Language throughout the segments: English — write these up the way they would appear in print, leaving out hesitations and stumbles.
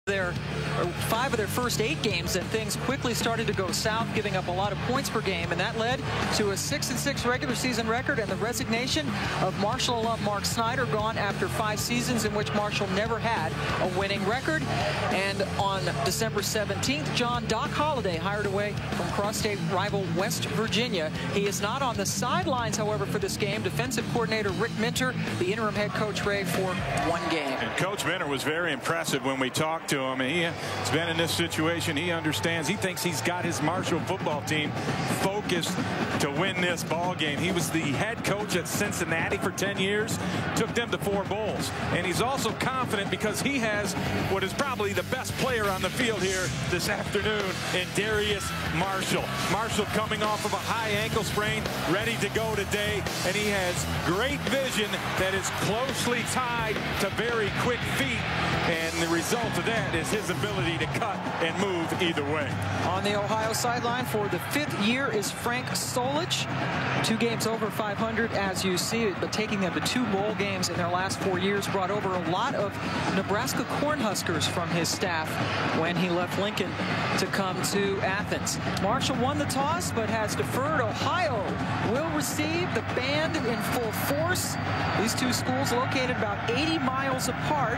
their 5 of their first 8 games, and things quickly started to go south, giving up a lot of points per game, and that led to a 6-6 regular season record and the resignation of Marshall alum Mark Snyder, gone after 5 seasons in which Marshall never had a winning record. And on December 17th, John Doc Holliday hired away from cross-state rival West Virginia. He is not on the sidelines, however, for this game. Defensive coordinator Rick Minter, the interim head coach, Ray, for 1 game. And Coach Minter was very impressive when we talked to him. He's been in this situation. He understands. He thinks he's got his Marshall football team focused to win this ball game. He was the head coach at Cincinnati for 10 years, took them to 4 bowls. And he's also confident because he has what is probably the best player on the field here this afternoon in Darius Marshall. Marshall coming off of a high ankle sprain, ready to go today, and he has great vision that is closely tied to very quick feet. And the result of that is his ability to cut and move either way. On the Ohio sideline for the 5th year is Frank Solich. 2 games over 500, as you see, but taking them to 2 bowl games in their last 4 years. Brought over a lot of Nebraska Cornhuskers from his staff when he left Lincoln to come to Athens. Marshall won the toss, but has deferred. Ohio will receive the band in full force. These 2 schools located about 80 miles apart.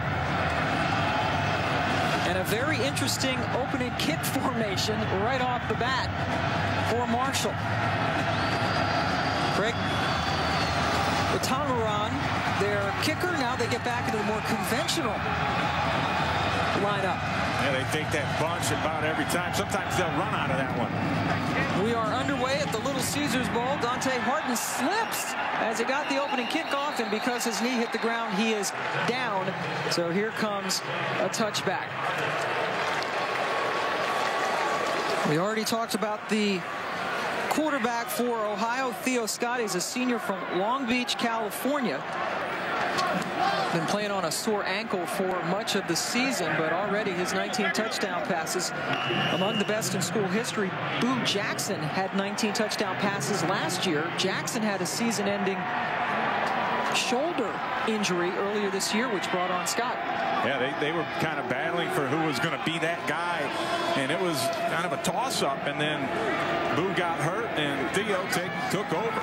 And a very interesting opening kick formation right off the bat for Marshall. Craig Otamaran, their kicker. Now they get back into the more conventional lineup. Yeah, they take that bunch about every time. Sometimes they'll run out of that one. We are underway at the Little Caesars Bowl. Dante Harton slips as he got the opening kickoff, and because his knee hit the ground, he is down. So here comes a touchback. We already talked about the quarterback for Ohio, Theo Scott. He's a senior from Long Beach, California. Been playing on a sore ankle for much of the season, but already his 19 touchdown passes among the best in school history. Boo Jackson had 19 touchdown passes last year. Jackson had a season-ending shoulder injury earlier this year, which brought on Scott. Yeah, they were kind of battling for who was going to be that guy, and it was kind of a toss-up, and then Boo got hurt, and Theo took over.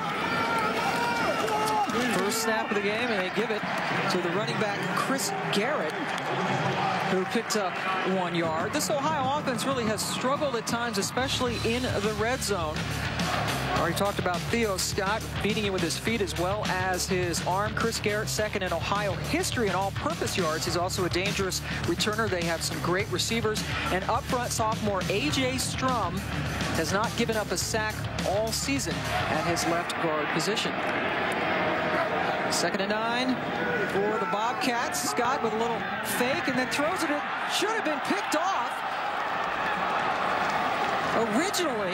First snap of the game, and they give it to the running back Chris Garrett, who picked up 1 yard. This Ohio offense really has struggled at times, especially in the red zone. Already talked about Theo Scott beating it with his feet as well as his arm. Chris Garrett, second in Ohio history in all-purpose yards. He's also a dangerous returner. They have some great receivers. And up front, sophomore A.J. Strum has not given up a sack all season at his left guard position. 2nd and 9 for the Bobcats. Scott with a little fake and then throws it. It should have been picked off. Originally,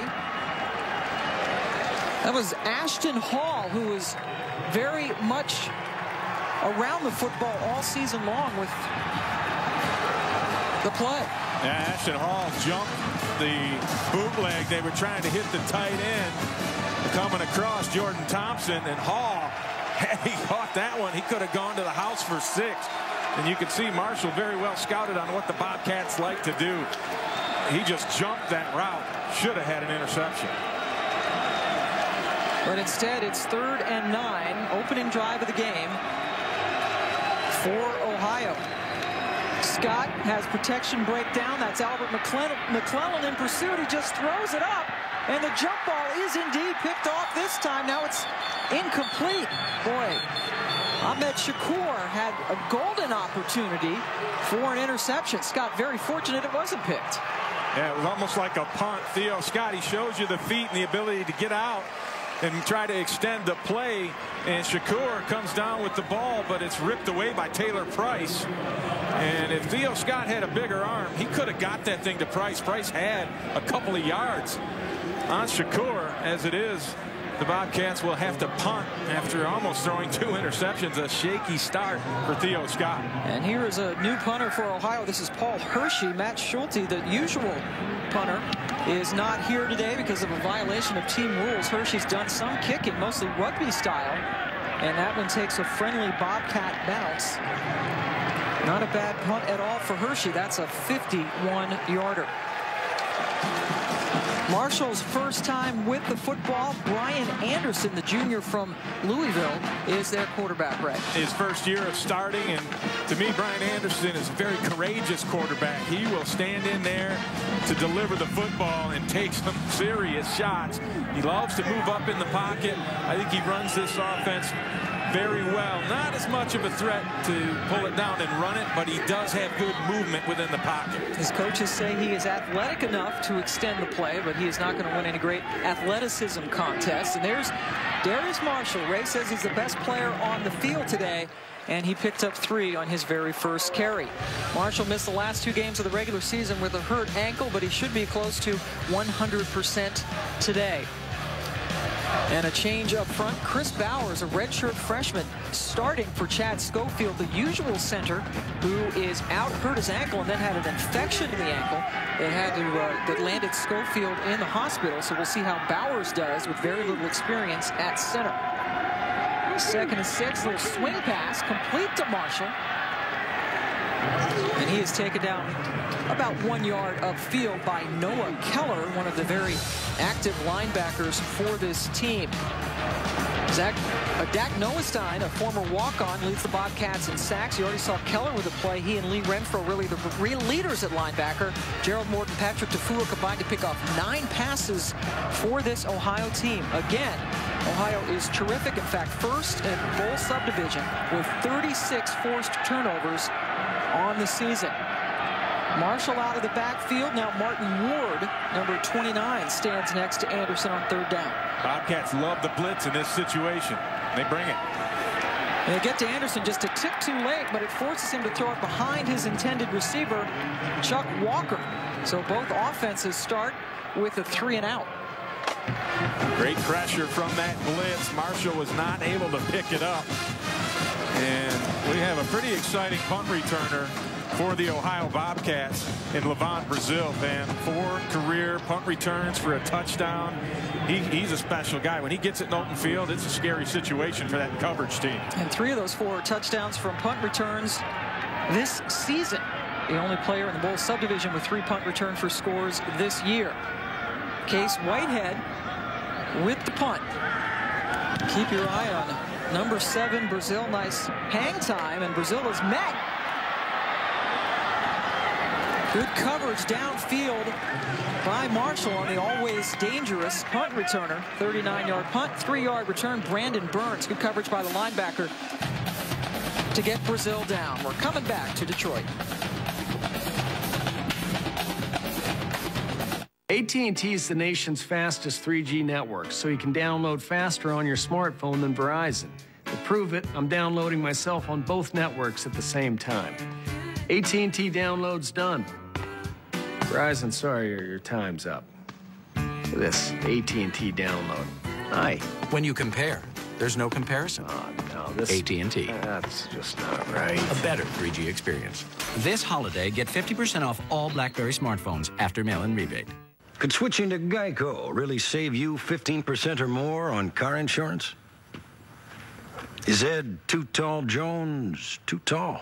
that was Ashton Hall, who was very much around the football all season long with the play. Yeah, Ashton Hall jumped the bootleg. They were trying to hit the tight end coming across Jordan Thompson, and Hall, had he caught that one, he could have gone to the house for 6. And you can see Marshall very well scouted on what the Bobcats like to do. He just jumped that route. Should have had an interception. But instead, it's 3rd and 9, opening drive of the game for Ohio. Scott has protection breakdown. That's Albert McClellan in pursuit. He just throws it up, and the jump ball is indeed picked off this time. Now it's incomplete. Boy, Ahmed Shakur had a golden opportunity for an interception. Scott very fortunate it wasn't picked. Yeah, it was almost like a punt. Theo Scott, he shows you the feet and the ability to get out and try to extend the play, and Shakur comes down with the ball, but it's ripped away by Taylor Price. And if Theo Scott had a bigger arm, he could have got that thing to Price. Price had a couple of yards on Shakur. As it is, the Bobcats will have to punt after almost throwing 2 interceptions. A shaky start for Theo Scott. And here is a new punter for Ohio. This is Paul Hershey. Matt Schulte, the usual punter, is not here today because of a violation of team rules. Hershey's done some kicking, mostly rugby style, and that one takes a friendly Bobcat bounce. Not a bad punt at all for Hershey. That's a 51-yarder. Marshall's first time with the football. Brian Anderson, the junior from Louisville, is their quarterback, Ray. His first year of starting, and to me, Brian Anderson is a very courageous quarterback. He will stand in there to deliver the football and take some serious shots. He loves to move up in the pocket. I think he runs this offense very well. Not as much of a threat to pull it down and run it, but he does have good movement within the pocket. His coaches say he is athletic enough to extend the play, but he is not going to win any great athleticism contests. And there's Darius Marshall. Ray says he's the best player on the field today, and he picked up 3 on his very first carry. Marshall missed the last 2 games of the regular season with a hurt ankle, but he should be close to 100% today. And a change up front. Chris Bowers, a redshirt freshman, starting for Chad Schofield, the usual center, who is out, hurt his ankle, and then had an infection in the ankle that landed Schofield in the hospital. So we'll see how Bowers does with very little experience at center. 2nd and 6, little swing pass, complete to Marshall. And he is taken down about 1 yard upfield by Noah Keller, one of the very active linebackers for this team. Dak Noestein, a former walk-on, leads the Bobcats in sacks. You already saw Keller with a play. He and Lee Renfro really the real leaders at linebacker. Gerald Morton, Patrick Tafua combined to pick off 9 passes for this Ohio team. Again, Ohio is terrific. In fact, first in bowl subdivision with 36 forced turnovers on the season. Marshall out of the backfield. Now Martin Ward, number 29, stands next to Anderson on 3rd down. Bobcats love the blitz in this situation. They bring it. And they get to Anderson just a tick too late, but it forces him to throw it behind his intended receiver, Chuck Walker. So both offenses start with a 3-and-out. Great pressure from that blitz. Marshall was not able to pick it up. And we have a pretty exciting punt returner for the Ohio Bobcats in Levant Brazil, man. 4 career punt returns for a touchdown. He's a special guy. When he gets at Knowlton Field, it's a scary situation for that coverage team. And 3 of those 4 touchdowns from punt returns this season. The only player in the bowl subdivision with 3 punt return for scores this year. Case Whitehead with the punt. Keep your eye on number 7, Brazil. Nice hang time, and Brazil is met. Good coverage downfield by Marshall on the always dangerous punt returner. 39-yard punt, 3-yard return. Brandon Burns. Good coverage by the linebacker to get Brazil down. We're coming back to Detroit. AT&T is the nation's fastest 3G network, so you can download faster on your smartphone than Verizon. To prove it, I'm downloading myself on both networks at the same time. AT&T download's done. Verizon, sorry, your time's up. This AT&T download. Hi. When you compare, there's no comparison. Oh, no, this... AT&T. That's just not right. A better 3G experience. This holiday, get 50% off all BlackBerry smartphones after mail-in rebate. Could switching to Geico really save you 15% or more on car insurance? Is Ed Too Tall Jones too tall?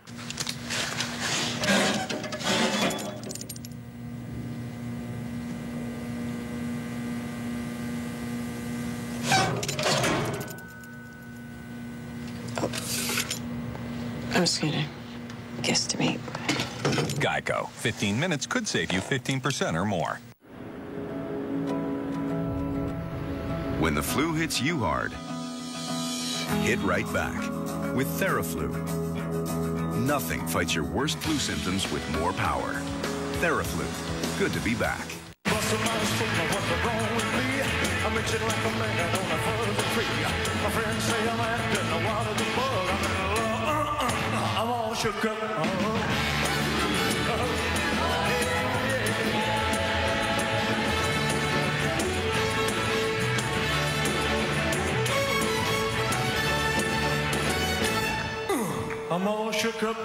I was gonna guesstimate. Geico. 15 minutes could save you 15% or more. When the flu hits you hard, hit right back with Theraflu. Nothing fights your worst flu symptoms with more power. Theraflu. Good to be back. Shook up. I'm all shook up.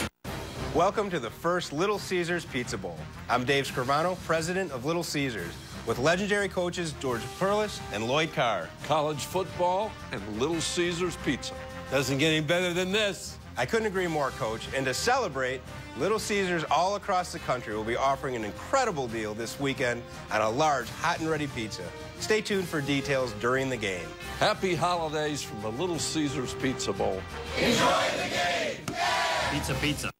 Welcome to the first Little Caesars Pizza Bowl. I'm Dave Scrivano, president of Little Caesars. with legendary coaches George Perlis and Lloyd Carr. College football and Little Caesars pizza. Doesn't get any better than this. I couldn't agree more, Coach. And to celebrate, Little Caesars all across the country will be offering an incredible deal this weekend on a large hot and ready pizza. Stay tuned for details during the game. Happy holidays from the Little Caesars Pizza Bowl. Enjoy the game! Pizza, pizza.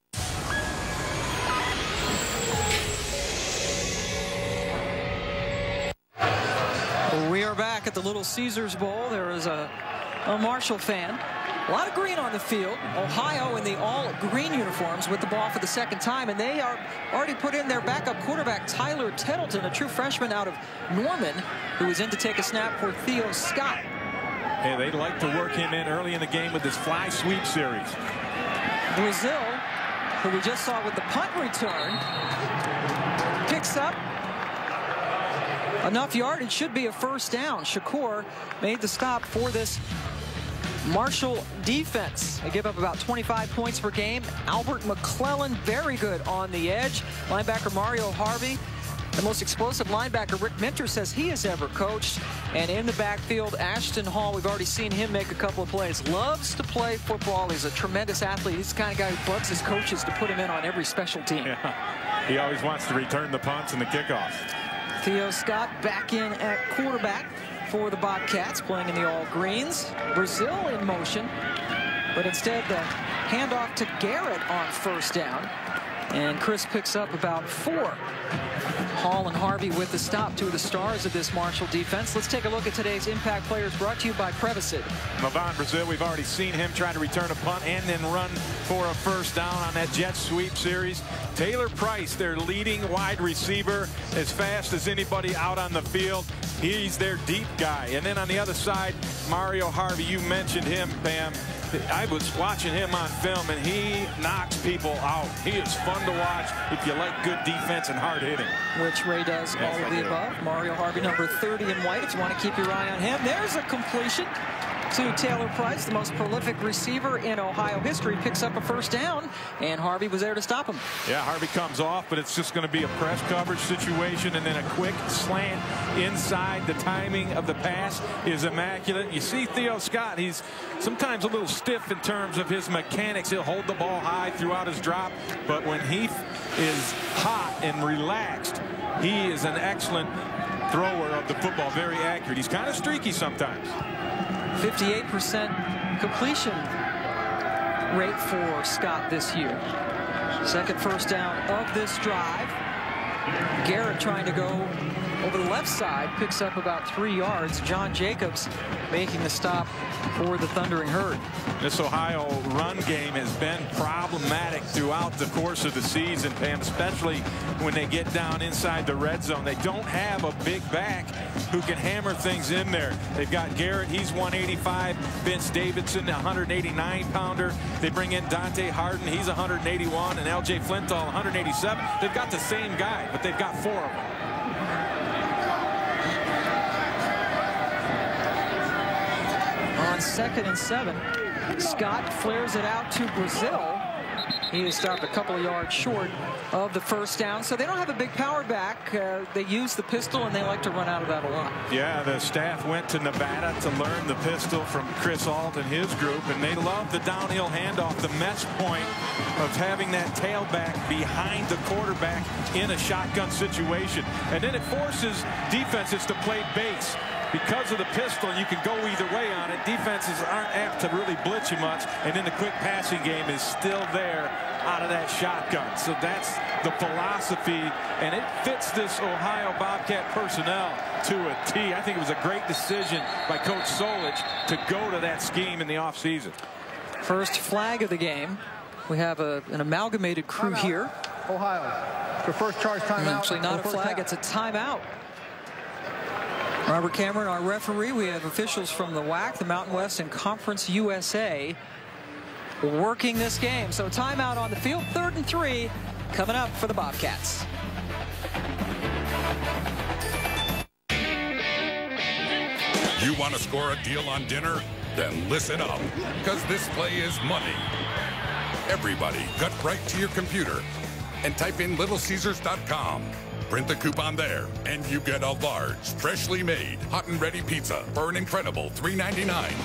We are back at the Little Caesars Bowl. There is a Marshall fan. A lot of green on the field. Ohio in the all-green uniforms with the ball for the second time, and they are already put in their backup quarterback, Tyler Tettleton, a true freshman out of Norman, who is in to take a snap for Theo Scott. Hey, they'd like to work him in early in the game with this fly sweep series. Brazil, who we just saw with the punt return, picks up enough yardage. Should be a first down. Shakur made the stop for this Marshall defense. They give up about 25 points per game. Albert McClellan, very good on the edge. Linebacker Mario Harvey, the most explosive linebacker Rick Minter says he has ever coached. And in the backfield, Ashton Hall, we've already seen him make a couple of plays. Loves to play football. He's a tremendous athlete. He's the kind of guy who bugs his coaches to put him in on every special team. Yeah. He always wants to return the punts and the kickoffs. Theo Scott back in at quarterback for the Bobcats, playing in the all-greens. Brazil in motion, but instead the handoff to Garrett on first down. And Chris picks up about 4. Hall and Harvey with the stop, 2 of the stars of this Marshall defense. Let's take a look at today's impact players, brought to you by Prevacid. Mavon Brazil, we've already seen him try to return a punt and then run for a first down on that jet sweep series. Taylor Price, their leading wide receiver, as fast as anybody out on the field. He's their deep guy. And then on the other side, Mario Harvey, you mentioned him, Pam. I was watching him on film, and he knocks people out. He is fun to watch if you like good defense and hard hitting. Which Ray does all of the above. Mario Harvey, number 30 in white, if you want to keep your eye on him. There's a completion to Taylor Price, the most prolific receiver in Ohio history, picks up a first down, and Harvey was there to stop him. Yeah, Harvey comes off, but it's just going to be a press coverage situation, and then a quick slant inside. The timing of the pass is immaculate. You see Theo Scott, he's sometimes a little stiff in terms of his mechanics. He'll hold the ball high throughout his drop, but when he is hot and relaxed, he is an excellent thrower of the football, very accurate. He's kind of streaky sometimes. 58% completion rate for Scott this year. Second first down of this drive. Garrett trying to go over the left side, picks up about 3 yards. John Jacobs making the stop for the Thundering Herd. This Ohio run game has been problematic throughout the course of the season, Pam, especially when they get down inside the red zone. They don't have a big back who can hammer things in there. They've got Garrett, he's 185. Vince Davidson, a 189-pounder. They bring in Dante Harden, he's 181, and L.J. Flinthall, 187. They've got the same guy, but they've got 4 of them. On 2nd and 7, Scott flares it out to Brazil. He is stopped a couple of yards short of the first down. So they don't have a big power back. They use the pistol, and they like to run out of that a lot. Yeah, the staff went to Nevada to learn the pistol from Chris Ault and his group, and they love the downhill handoff, the mesh point of having that tailback behind the quarterback in a shotgun situation. And then it forces defenses to play base. Because of the pistol, you can go either way on it. Defenses aren't apt to really blitz you much, and then the quick passing game is still there out of that shotgun. So that's the philosophy, and it fits this Ohio Bobcat personnel to a T. I think it was a great decision by Coach Solich to go to that scheme in the offseason. First flag of the game. We have an amalgamated crew here. Ohio, your first charge timeout. Actually, not a flag, it's a timeout. Robert Cameron, our referee. We have officials from the WAC, the Mountain West, and Conference USA working this game. So timeout on the field, 3rd and 3, coming up for the Bobcats. You want to score a deal on dinner? Then listen up, because this play is money. Everybody, cut right to your computer and type in littlecaesars.com. print the coupon there, and you get a large, freshly made, hot and ready pizza for an incredible $3.99.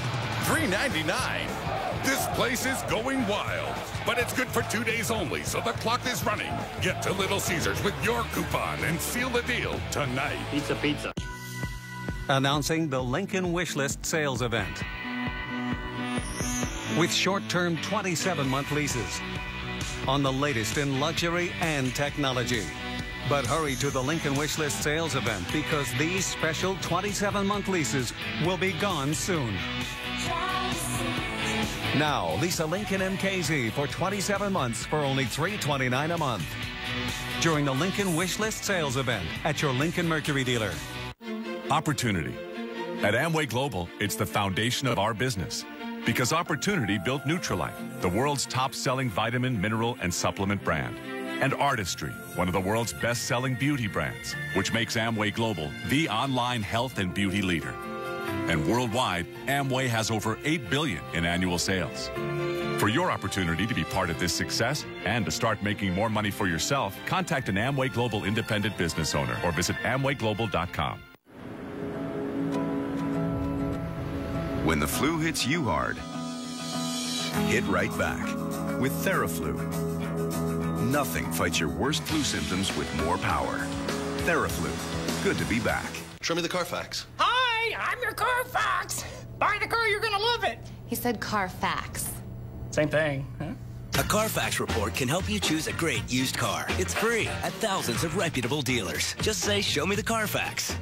$3.99? This place is going wild. But it's good for 2 days only, so the clock is running. Get to Little Caesars with your coupon and seal the deal tonight. Pizza, pizza. Announcing the Lincoln Wishlist sales event. With short-term 27-month leases on the latest in luxury and technology. But hurry to the Lincoln Wishlist sales event because these special 27-month leases will be gone soon. Now, lease a Lincoln MKZ for 27 months for only $329 a month. During the Lincoln Wishlist sales event at your Lincoln Mercury dealer. Opportunity. At Amway Global, it's the foundation of our business. Because opportunity built Nutrilite, the world's top-selling vitamin, mineral, and supplement brand. And Artistry, one of the world's best-selling beauty brands, which makes Amway Global the online health and beauty leader. And worldwide, Amway has over $8 billion in annual sales. For your opportunity to be part of this success and to start making more money for yourself, contact an Amway Global independent business owner or visit AmwayGlobal.com. When the flu hits you hard, hit right back with Theraflu. Nothing fights your worst flu symptoms with more power. Theraflu. Good to be back. Show me the Carfax. Hi, I'm your Carfax. Buy the car, you're gonna love it. He said Carfax. Same thing, huh? A Carfax report can help you choose a great used car. It's free at thousands of reputable dealers. Just say, show me the Carfax.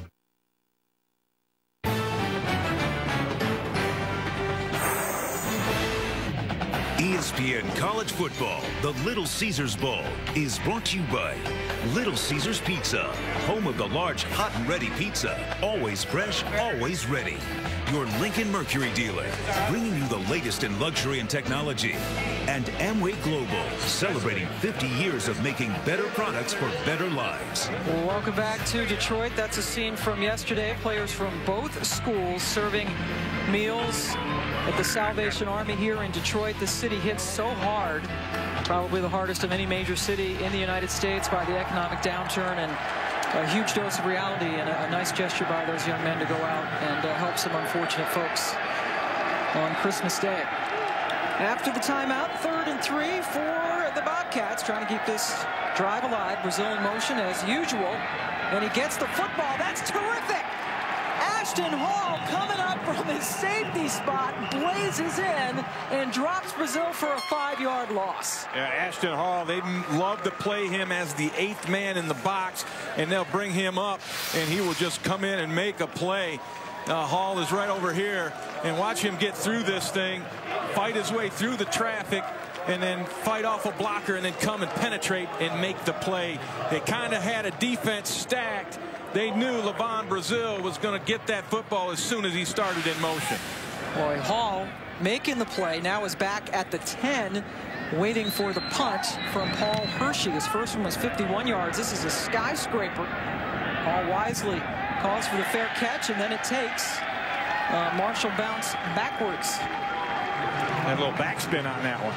ESPN College Football, the Little Caesars Bowl, is brought to you by Little Caesars Pizza, home of the large hot and ready pizza, always fresh, always ready. Your Lincoln Mercury dealer, bringing you the latest in luxury and technology. And Amway Global, celebrating 50 years of making better products for better lives. Well, welcome back to Detroit. That's a scene from yesterday. Players from both schools serving meals at the Salvation Army here in Detroit. The city hit so hard, probably the hardest of any major city in the United States, by the economic downturn, and a huge dose of reality and a nice gesture by those young men to go out and help some unfortunate folks on Christmas Day. After the timeout, 3rd and 3 for the Bobcats, trying to keep this drive alive. Brazil in motion as usual, and he gets the football. That's terrific. Ashton Hall coming up from his safety spot, blazes in and drops Brazil for a 5-yard loss. Yeah, Ashton Hall, they love to play him as the 8th man in the box, and they'll bring him up and he will just come in and make a play. Hall is right over here, and watch him get through this thing, fight his way through the traffic, and then fight off a blocker and then come and penetrate and make the play. They kind of had a defense stacked. They knew Levon Brazil was going to get that football as soon as he started in motion. Boy, Hall making the play, now is back at the 10, waiting for the punt from Paul Hershey. His first one was 51 yards. This is a skyscraper. Hall wisely calls for the fair catch, and then it takes Marshall bounce backwards. And a little backspin on that one.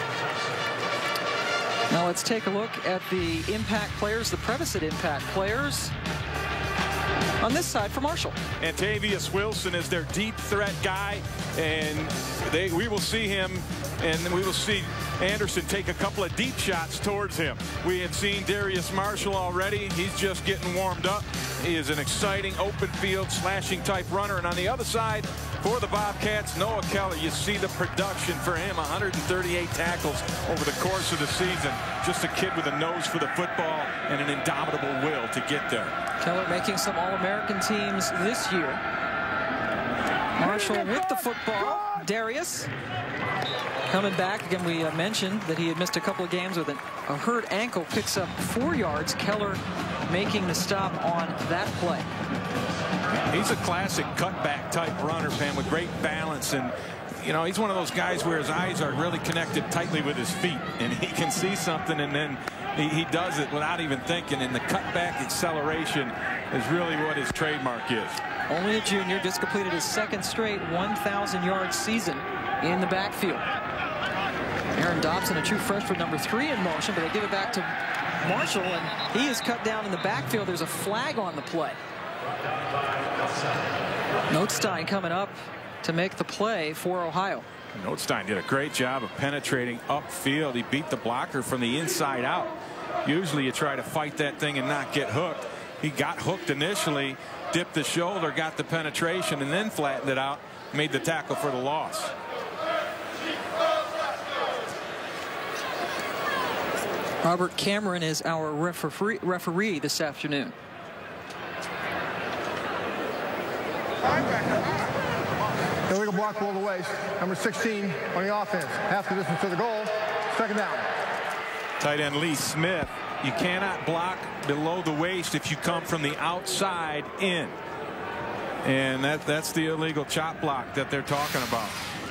Now let's take a look at the impact players, the Prevacid impact players. On this side for Marshall. Antavius Wilson is their deep threat guy, and we will see him, and we will see Anderson take a couple of deep shots towards him. We had seen Darius Marshall already. He's just getting warmed up. He is an exciting open field slashing type runner. And on the other side for the Bobcats, Noah Keller. You see the production for him, 138 tackles over the course of the season. Just a kid with a nose for the football and an indomitable will to get there. Keller making some All-American teams this year. Marshall with the football. Darius coming back. Again, we mentioned that he had missed a couple of games with a hurt ankle. Picks up 4 yards. Keller making the stop on that play. He's a classic cutback type runner, Pam, with great balance. And, you know, he's one of those guys where his eyes are really connected tightly with his feet. And he can see something, and then he does it without even thinking. And the cutback acceleration is really what his trademark is. Only a junior, just completed his second straight 1,000-yard season in the backfield. Aaron Dobson, a true freshman, number 3 in motion, but they give it back to Marshall, and he is cut down in the backfield. There's a flag on the play. Notstein coming up to make the play for Ohio. Notstein did a great job of penetrating upfield. He beat the blocker from the inside out. Usually you try to fight that thing and not get hooked. He got hooked initially, dipped the shoulder, got the penetration, and then flattened it out, made the tackle for the loss. Robert Cameron is our referee this afternoon. Illegal block below the waist. Number 16 on the offense. Half the distance to the goal. Second down. Tight end Lee Smith. You cannot block below the waist if you come from the outside in. And that's the illegal chop block that they're talking about.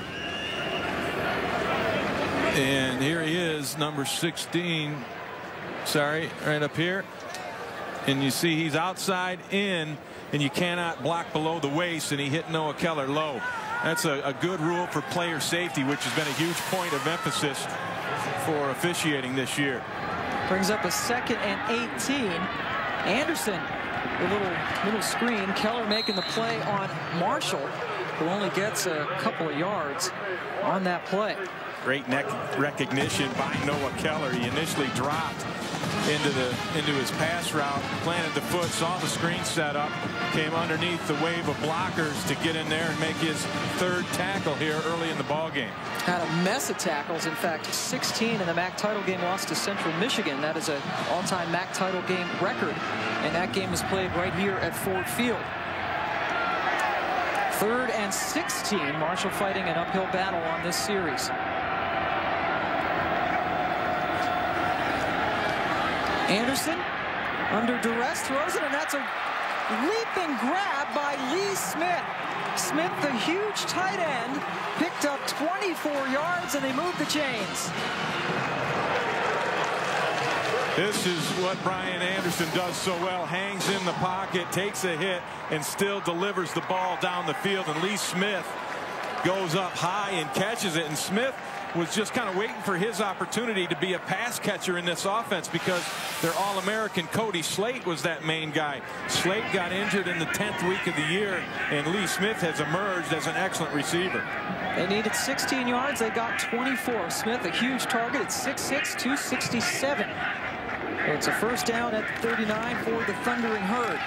And here he is, number 16. Sorry, right up here. And you see he's outside in, and you cannot block below the waist, and he hit Noah Keller low. That's a good rule for player safety, which has been a huge point of emphasis for officiating this year. Brings up a 2nd and 18. Anderson, a little screen. Keller making the play on Marshall, who only gets a couple of yards on that play. Great neck recognition by Noah Keller. He initially dropped into his pass route, planted the foot, saw the screen set up, came underneath the wave of blockers to get in there and make his 3rd tackle here early in the ball game. Had a mess of tackles. In fact, 16 in the MAC title game, lost to Central Michigan. That is an all-time MAC title game record, and that game was played right here at Ford Field. 3rd and 16. Marshall fighting an uphill battle on this series. Anderson under duress throws it, and that's a leaping grab by Lee Smith. Smith, the huge tight end, picked up 24 yards, and they moved the chains. This is what Brian Anderson does so well. Hangs in the pocket, takes a hit, and still delivers the ball down the field. And Lee Smith goes up high and catches it. And Smith was just kind of waiting for his opportunity to be a pass catcher in this offense, because their All-American Cody Slate was that main guy. Slate got injured in the 10th week of the year, and Lee Smith has emerged as an excellent receiver. They needed 16 yards. They got 24. Smith, a huge target at 6'6", 267. It's a first down at 39 for the Thundering Herd.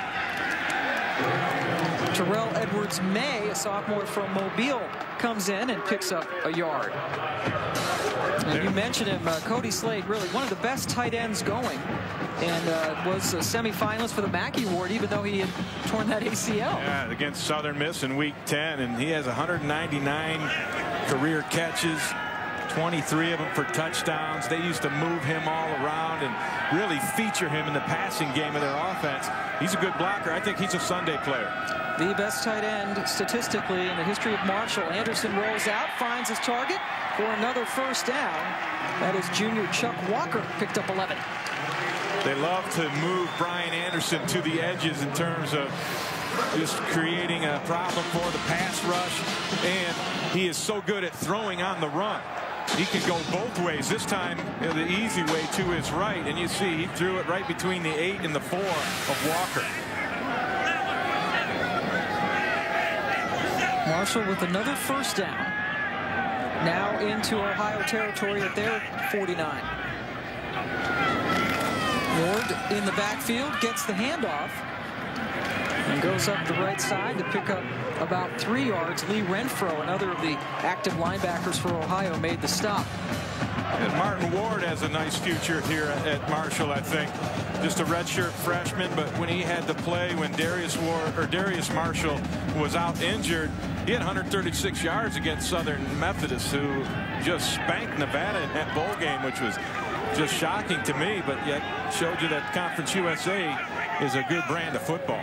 Terrell Edwards-May, a sophomore from Mobile, comes in and picks up a yard. And you mentioned him, Cody Slate, really one of the best tight ends going, and was a semifinalist for the Mackey Award, even though he had torn that ACL. Yeah, against Southern Miss in week 10, and he has 199 career catches, 23 of them for touchdowns. They used to move him all around and really feature him in the passing game of their offense. He's a good blocker. I think he's a Sunday player. The best tight end statistically in the history of Marshall. Anderson rolls out, finds his target for another first down. That is junior Chuck Walker, picked up 11. They love to move Brian Anderson to the edges in terms of just creating a problem for the pass rush, and he is so good at throwing on the run. He can go both ways. This time, the easy way to his right, and you see he threw it right between the 8 and the 4 of Walker. Marshall with another first down. Now into Ohio territory at their 49. Ward in the backfield, gets the handoff, and goes up the right side to pick up about 3 yards. Lee Renfro, another of the active linebackers for Ohio, made the stop. And Martin Ward has a nice future here at Marshall, I think. Just a redshirt freshman, but when he had to play, when Darius Marshall was out injured, he had 136 yards against Southern Methodist, who just spanked Nevada in that bowl game, which was just shocking to me, but yet showed you that Conference USA is a good brand of football.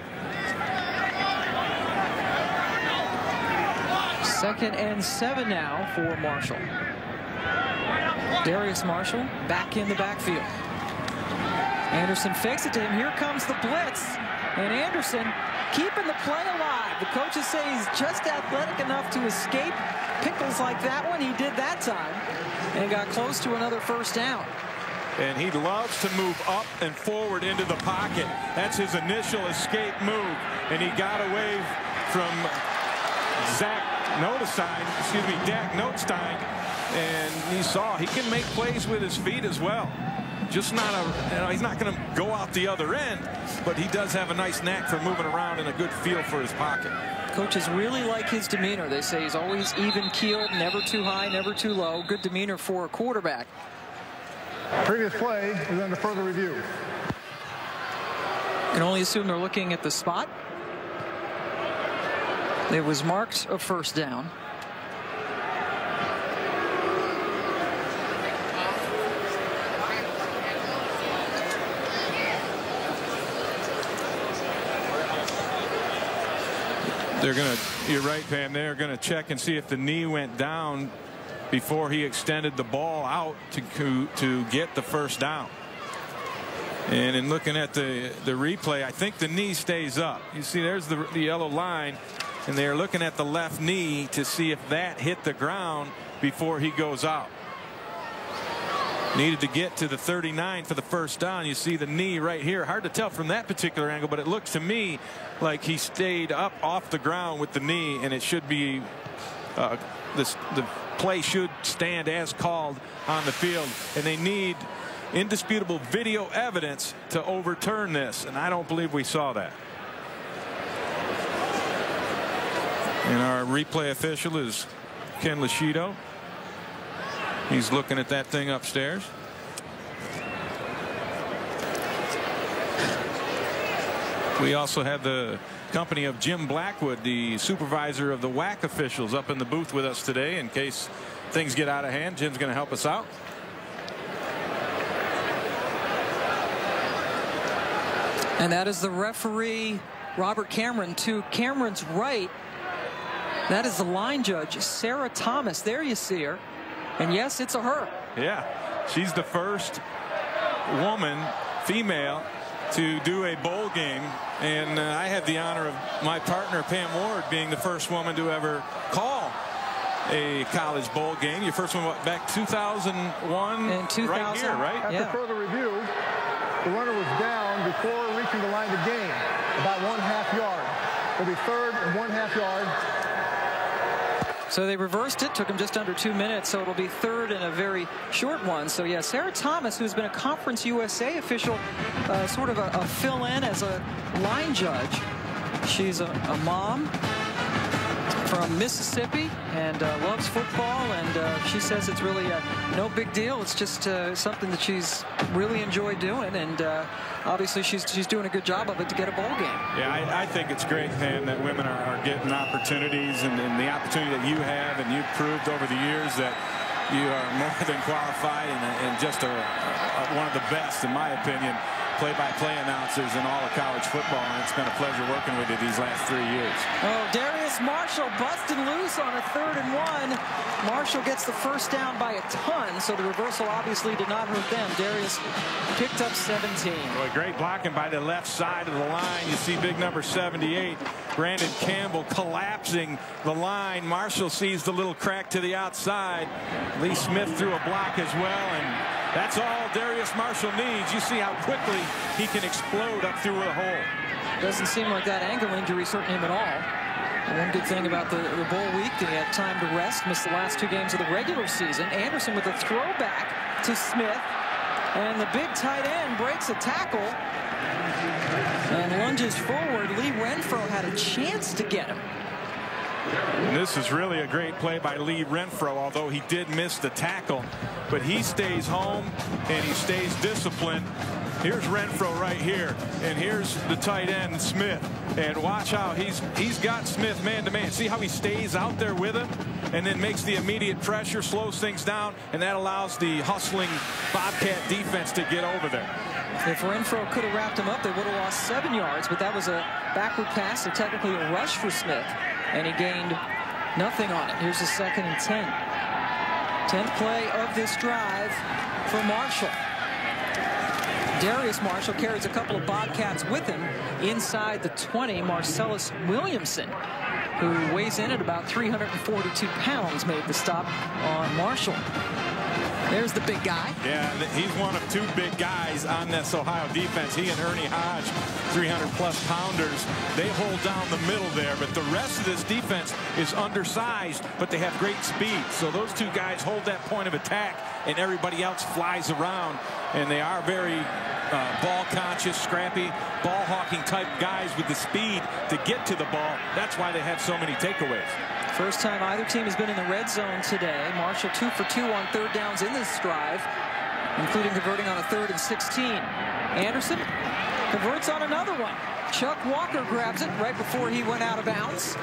2nd and 7 now for Marshall. Darius Marshall back in the backfield. Anderson fakes it to him. Here comes the blitz, and Anderson keeping the play alive. The coaches say he's just athletic enough to escape pickles like that one. He did that time and got close to another first down. and he loves to move up and forward into the pocket. That's his initial escape move, and he got away from Dak Notestein, and you saw he can make plays with his feet as well. Just not he's not going to go out the other end, but he does have a nice knack for moving around and a good feel for his pocket. Coaches really like his demeanor. They say he's always even-keeled, never too high, never too low. Good demeanor for a quarterback. Previous play is under further review. Can only assume they're looking at the spot. It was marked a first down. You're right, Pam, they're going to check and see if the knee went down before he extended the ball out to get the first down. And in looking at the replay, I think the knee stays up. You see, there's the yellow line, and they're looking at the left knee to see if that hit the ground before he goes out. Needed to get to the 39 for the first down. You see the knee right here. Hard to tell from that particular angle, but it looks to me like he stayed up off the ground with the knee, and it should be the play should stand as called on the field, and they need indisputable video evidence to overturn this, and I don't believe we saw that. And our replay official is Ken Lascito. He's looking at that thing upstairs. We also have the company of Jim Blackwood, the supervisor of the WAC officials, up in the booth with us today in case things get out of hand. Jim's going to help us out. And that is the referee, Robert Cameron. To Cameron's right, that is the line judge, Sarah Thomas. There you see her. And yes, it's a her. Yeah, she's the first woman, female, to do a bowl game. And I had the honor of my partner, Pam Ward, being the first woman to ever call a college bowl game. Your first one, what, back 2001? In 2000. Right here, right? After further review, the runner was down before reaching the line of gain, about 1/2 yard. It'll be 3rd and 1/2 yard. So they reversed it, took him just under 2 minutes, so it'll be 3rd and a very short one. So yeah, Sarah Thomas, who's been a Conference USA official, sort of a fill-in as a line judge. She's a mom from Mississippi and loves football, and she says it's really no big deal. It's just something that she's really enjoyed doing, and obviously she's doing a good job of it to get a bowl game. Yeah, I think it's great, Pam, that women are getting opportunities, and the opportunity that you have, and you've proved over the years that you are more than qualified and just one of the best, in my opinion, play-by-play announcers in all of college football, and it's been a pleasure working with you these last 3 years. Oh, Darius Marshall busted loose on a 3rd and 1. Marshall gets the first down by a ton, so the reversal obviously did not hurt them. Darius picked up 17. Boy, great blocking by the left side of the line. You see big number 78, Brandon Campbell, collapsing the line. Marshall sees the little crack to the outside. Lee Smith threw a block as well, and that's all Darius Marshall needs. You see how quickly he can explode up through a hole. Doesn't seem like that ankle injury hurt him at all. One good thing about the bowl week, they had time to rest, missed the last 2 games of the regular season. Anderson with a throwback to Smith, and the big tight end breaks a tackle and lunges forward. Lee Renfro had a chance to get him. And this is really a great play by Lee Renfro, although he did miss the tackle, but he stays home and he stays disciplined. Here's Renfro right here, and here's the tight end Smith, and watch how he's got Smith man-to-man. See how he stays out there with him and then makes the immediate pressure, slows things down, and that allows the hustling Bobcat defense to get over there. If Renfro could have wrapped him up, they would have lost 7 yards, but that was a backward pass, so technically a rush for Smith, and he gained nothing on it. Here's the 2nd and 10. 10th play of this drive for Marshall. Darius Marshall carries a couple of Bobcats with him inside the 20. Marcellus Williamson, who weighs in at about 342 pounds, made the stop on Marshall. There's the big guy. Yeah, he's one of two big guys on this Ohio defense. He and Ernie Hodge, 300-plus pounders. They hold down the middle there, but the rest of this defense is undersized, but they have great speed. So those two guys hold that point of attack, and everybody else flies around. And they are very ball-conscious, scrappy, ball-hawking type guys with the speed to get to the ball. That's why they have so many takeaways. First time either team has been in the red zone today. Marshall 2 for 2 on third downs in this drive, including converting on a 3rd and 16. Anderson converts on another one. Chuck Walker grabs it right before he went out of bounds.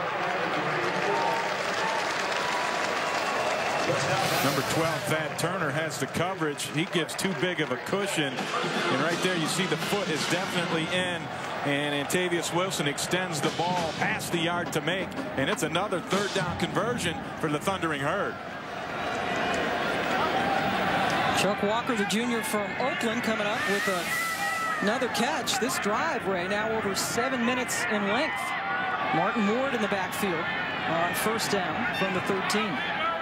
Number 12, Thad Turner, has the coverage. He gives too big of a cushion. And right there you see the foot is definitely in. And Antavius Wilson extends the ball past the yard to make. And it's another 3rd down conversion for the Thundering Herd. Chuck Walker, the junior from Oakland, coming up with another catch. This drive, Ray, now over 7 minutes in length. Martin Ward in the backfield on 1st down from the 13.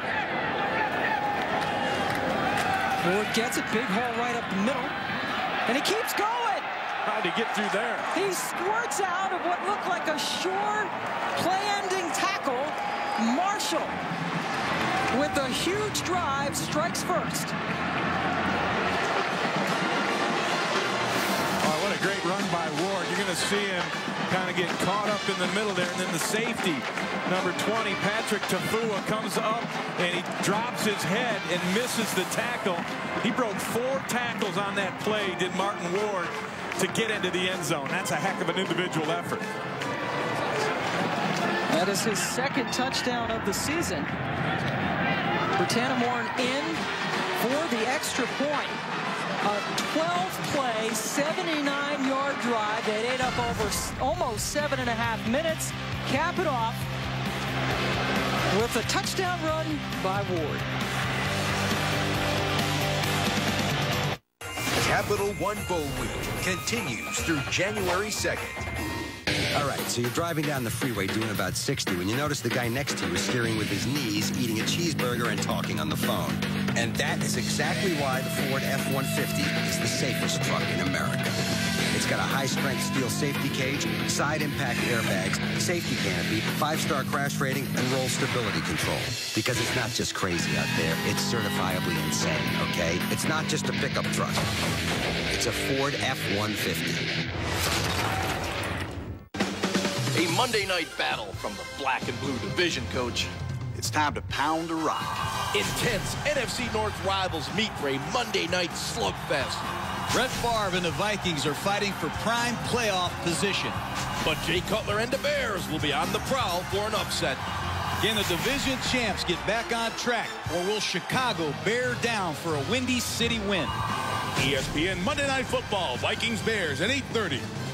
Ward gets it, big hole right up the middle, and he keeps going. How'd he get through there? He squirts out of what looked like a sure play-ending tackle. Marshall, with a huge drive, strikes first. Oh, what a great run by Ward. You're going to see him kind of get caught up in the middle there, and then the safety, number 20, Patrick Tafua, comes up and he drops his head and misses the tackle. He broke 4 tackles on that play, did Martin Ward, to get into the end zone. That's a heck of an individual effort. That is his 2nd touchdown of the season. Britannia-Moore in for the extra point. A 12-play, 79-yard drive that ate up over almost 7.5 minutes. Cap it off with a touchdown run by Ward. Capital One Bowl Week continues through January 2nd. All right, so you're driving down the freeway doing about 60 when you notice the guy next to you is steering with his knees, eating a cheeseburger, and talking on the phone. And that is exactly why the Ford F-150 is the safest truck in America. It's got a high-strength steel safety cage, side impact airbags, safety canopy, 5-star crash rating, and roll stability control. Because it's not just crazy out there, it's certifiably insane, okay? It's not just a pickup truck. It's a Ford F-150. A Monday night battle from the black and blue division, Coach. It's time to pound a rock. Intense NFC North rivals meet for a Monday night slugfest. Brett Favre and the Vikings are fighting for prime playoff position. But Jay Cutler and the Bears will be on the prowl for an upset. Can the division champs get back on track, or will Chicago bear down for a Windy City win? ESPN Monday Night Football, Vikings-Bears at 8:30.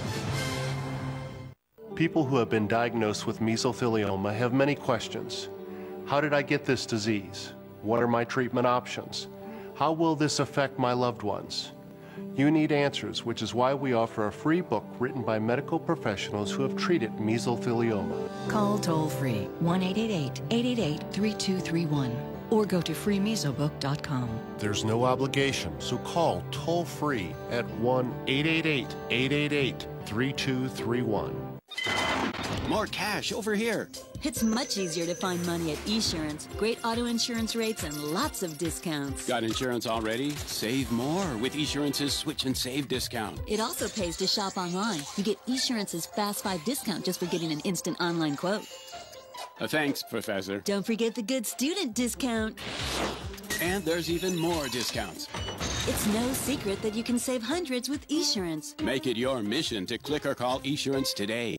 People who have been diagnosed with mesothelioma have many questions. How did I get this disease? What are my treatment options? How will this affect my loved ones? You need answers, which is why we offer a free book written by medical professionals who have treated mesothelioma. Call toll-free 1-888-888-3231 or go to freemesobook.com. There's no obligation, so call toll-free at 1-888-888-3231. More cash over here. It's much easier to find money at Esurance. Great auto insurance rates and lots of discounts. Got insurance already? Save more with Esurance's Switch and Save discount. It also pays to shop online. You get Esurance's Fast 5 discount just for getting an instant online quote. Thanks, Professor. Don't forget the good student discount. And there's even more discounts. It's no secret that you can save hundreds with Esurance. Make it your mission to click or call Esurance today.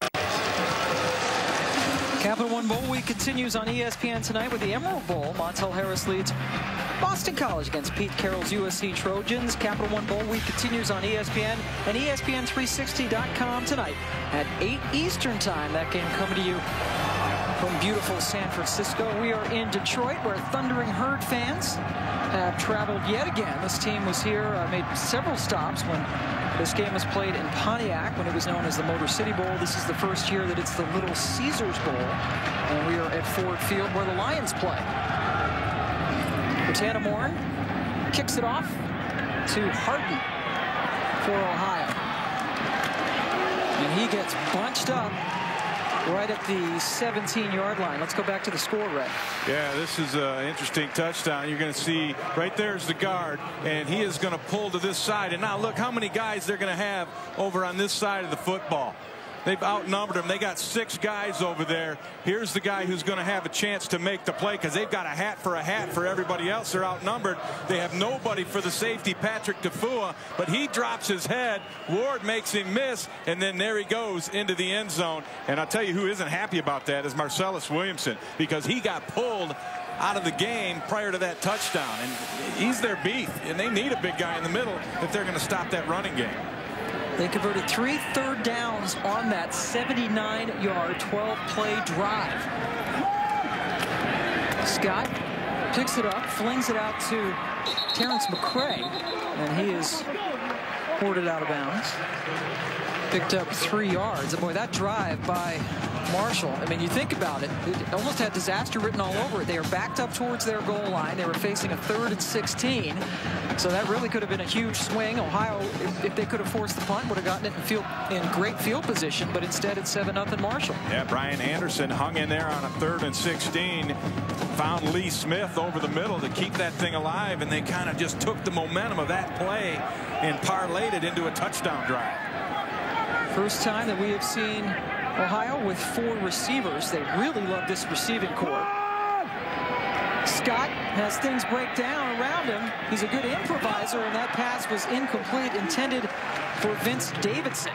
Capital One Bowl Week continues on ESPN tonight with the Emerald Bowl. Montel Harris leads Boston College against Pete Carroll's USC Trojans. Capital One Bowl Week continues on ESPN and ESPN360.com tonight at 8 Eastern Time. That game coming to you from beautiful San Francisco. We are in Detroit, where Thundering Herd fans have traveled yet again. This team was here, made several stops when this game was played in Pontiac when it was known as the Motor City Bowl. This is the first year that it's the Little Caesars Bowl, and we are at Ford Field where the Lions play. Tanamorn kicks it off to Harden for Ohio. And he gets bunched up right at the 17-yard line. Let's go back to the score, Red. Yeah, this is an interesting touchdown. You're going to see right there's the guard, and he is going to pull to this side. And now look how many guys they're going to have over on this side of the football. They've outnumbered them. They got 6 guys over there. Here's the guy who's going to have a chance to make the play because they've got a hat for everybody else. They're outnumbered. They have nobody for the safety, Patrick Tafua, but he drops his head. Ward makes him miss, and then there he goes into the end zone. And I'll tell you who isn't happy about that is Marcellus Williamson, because he got pulled out of the game prior to that touchdown. And he's their beef, and they need a big guy in the middle if they're going to stop that running game. They converted 3 third downs on that 79-yard, 12-play drive. Scott picks it up, flings it out to Terrence McCray, and he is boarded out of bounds. Picked up 3 yards. And boy, that drive by Marshall, I mean, you think about it, it almost had disaster written all over it. They are backed up towards their goal line. They were facing a 3rd and 16. So that really could have been a huge swing. Ohio, if they could have forced the punt, would have gotten it in great field position, but instead it's 7-0 Marshall. Yeah, Brian Anderson hung in there on a 3rd and 16, found Lee Smith over the middle to keep that thing alive, and they kind of just took the momentum of that play and parlayed it into a touchdown drive. First time that we have seen Ohio with 4 receivers. They really love this receiving corps. Scott has things break down around him. He's a good improviser, and that pass was incomplete, intended for Vince Davidson.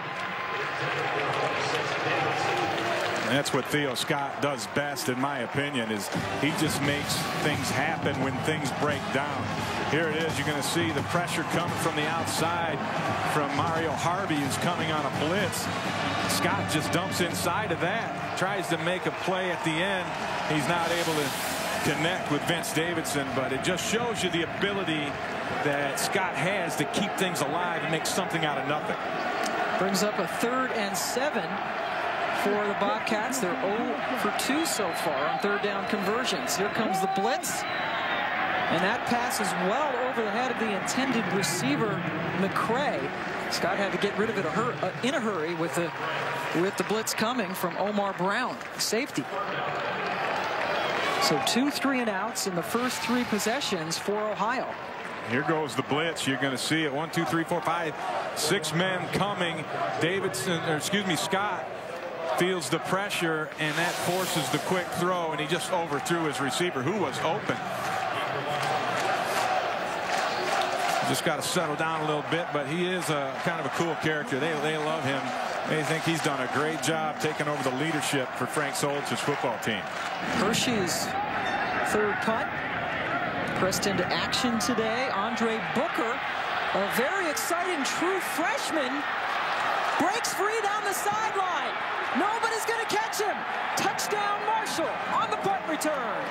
That's what Theo Scott does best, in my opinion, is he just makes things happen when things break down. Here it is. You're going to see the pressure coming from the outside from Mario Harvey, who's coming on a blitz. Scott just dumps inside of that, tries to make a play at the end. He's not able to connect with Vince Davidson, but it just shows you the ability that Scott has to keep things alive and make something out of nothing. Brings up a 3rd and 7 for the Bobcats. They're 0 for 2 so far on 3rd down conversions. Here comes the blitz, and that pass is well over the head of the intended receiver, McCray. Scott had to get rid of it in a hurry with the blitz coming from Omar Brown, safety. So 2 3-and-outs in the first 3 possessions for Ohio. Here goes the blitz. You're going to see it. 1, 2, 3, 4, 5, 6 men coming. Scott feels the pressure, and that forces the quick throw, and he just overthrew his receiver who was open. Just got to settle down a little bit, but he is a kind of a cool character. They love him. They think he's done a great job taking over the leadership for Frank Solich's football team. Hershey's 3rd punt pressed into action today. Andre Booker, a very exciting true freshman, breaks free down the sideline. Nobody's going to catch him. Touchdown Marshall on the punt return.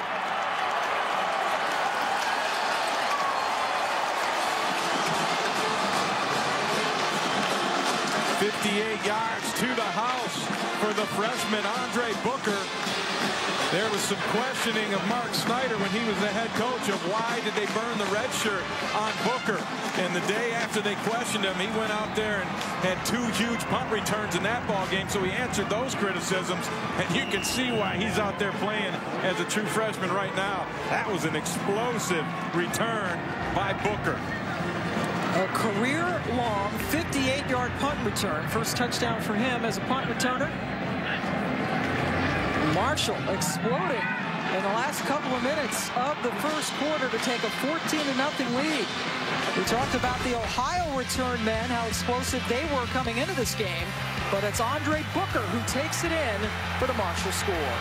.58 yards to the house for the freshman Andre Booker. There was some questioning of Mark Snyder when he was the head coach of why did they burn the red shirt on Booker. And the day after they questioned him, he went out there and had 2 huge punt returns in that ball game. So he answered those criticisms, and you can see why he's out there playing as a true freshman right now. That was an explosive return by Booker. A career-long 58-yard punt return. First touchdown for him as a punt returner. Marshall exploding in the last couple of minutes of the first quarter to take a 14-0 lead. We talked about the Ohio return men, how explosive they were coming into this game, but it's Andre Booker who takes it in for the Marshall score.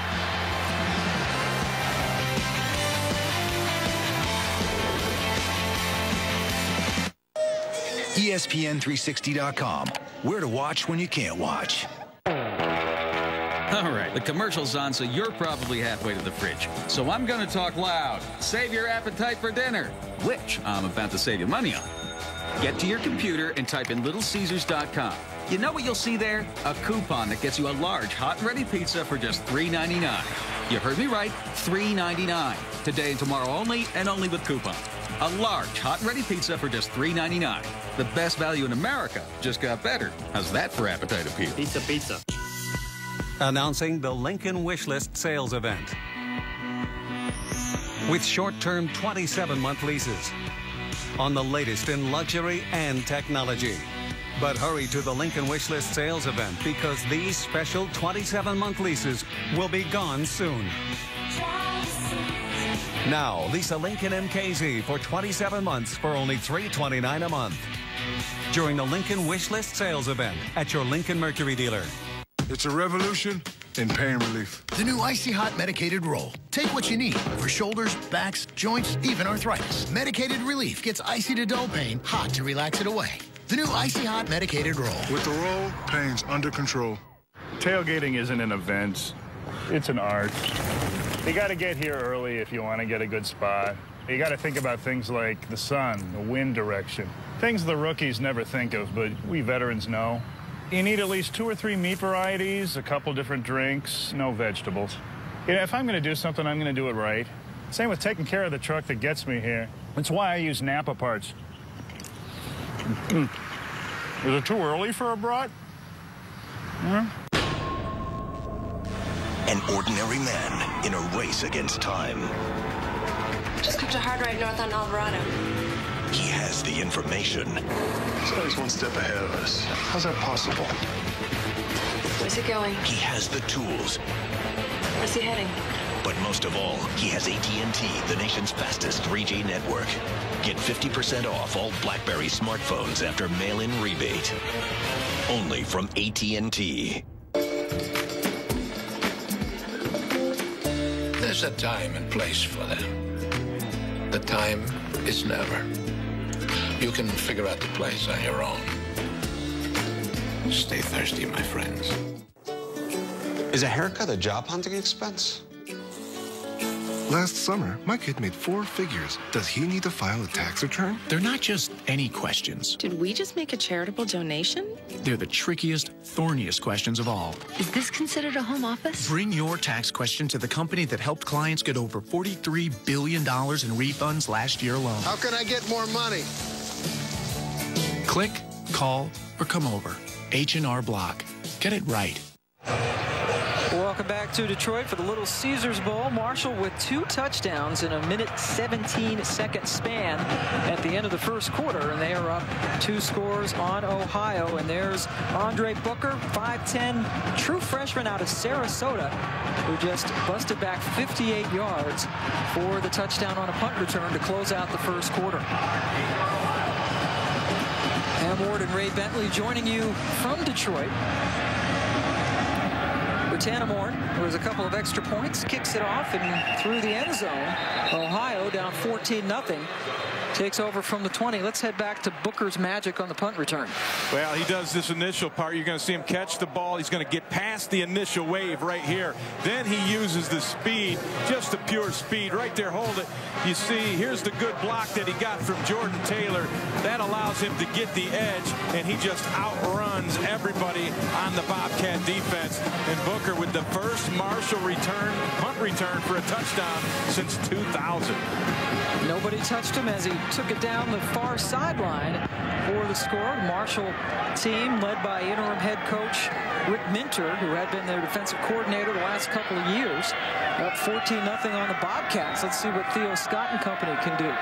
ESPN360.com. Where to watch when you can't watch. All right, the commercial's on, so you're probably halfway to the fridge. So I'm going to talk loud. Save your appetite for dinner, which I'm about to save you money on. Get to your computer and type in LittleCaesars.com. You know what you'll see there? A coupon that gets you a large hot and ready pizza for just $3.99. You heard me right, $3.99. Today and tomorrow only, and only with coupons. A large hot and ready pizza for just $3.99. The best value in America just got better. How's that for appetite appeal? Pizza, pizza. Announcing the Lincoln Wishlist sales event. With short-term 27-month leases on the latest in luxury and technology. But hurry to the Lincoln Wishlist sales event because these special 27-month leases will be gone soon. Now, lease a Lincoln MKZ for 27 months for only $329 a month. During the Lincoln Wishlist sales event at your Lincoln Mercury dealer. It's a revolution in pain relief. The new Icy Hot Medicated Roll. Take what you need for shoulders, backs, joints, even arthritis. Medicated relief gets icy to dull pain, hot to relax it away. The new Icy Hot Medicated Roll. With the roll, pain's under control. Tailgating isn't an event, it's an art. You got to get here early if you want to get a good spot. You got to think about things like the sun, the wind direction. Things the rookies never think of, but we veterans know. You need at least 2 or 3 meat varieties, a couple different drinks, no vegetables. You know, if I'm going to do something, I'm going to do it right. Same with taking care of the truck that gets me here. That's why I use Napa parts. Is it too early for a brat? An ordinary man in a race against time. Just kept a hard right north on Alvarado. He has the information. He's always one step ahead of us. How's that possible? Where's he going? He has the tools. Where's he heading? But most of all, he has AT&T, the nation's fastest 3G network. Get 50% off all BlackBerry smartphones after mail-in rebate. Only from AT&T. There's a time and place for them. The time is never. You can figure out the place on your own. Stay thirsty, my friends. Is a haircut a job hunting expense? Last summer, my kid made 4 figures. Does he need to file a tax return? They're not just any questions. Did we just make a charitable donation? They're the trickiest, thorniest questions of all. Is this considered a home office? Bring your tax question to the company that helped clients get over $43 billion in refunds last year alone. How can I get more money? Click, call, or come over. H&R Block. Get it right. Welcome back to Detroit for the Little Caesars Bowl. Marshall with 2 touchdowns in a 1:17-second span at the end of the first quarter, and they are up 2 scores on Ohio. And there's Andre Booker, 5'10", true freshman out of Sarasota, who just busted back 58 yards for the touchdown on a punt return to close out the first quarter. Ham Ward and Ray Bentley joining you from Detroit. Tanamorn, who has a couple of extra points, kicks it off and through the end zone. Ohio down 14-0. Takes over from the 20. Let's head back to Booker's magic on the punt return. Well, he does this initial part. You're going to see him catch the ball. He's going to get past the initial wave right here. Then he uses the speed, just the pure speed. Right there, hold it. You see, here's the good block that he got from Jordan Taylor. That allows him to get the edge, and he just outruns everybody on the Bobcat defense. And Booker with the first Marshall return, punt return for a touchdown since 2000. Nobody touched him as he took it down the far sideline for the score. The Marshall team led by interim head coach Rick Minter, who had been their defensive coordinator the last couple of years. Up 14-0 on the Bobcats. Let's see what Theo Scott and company can do.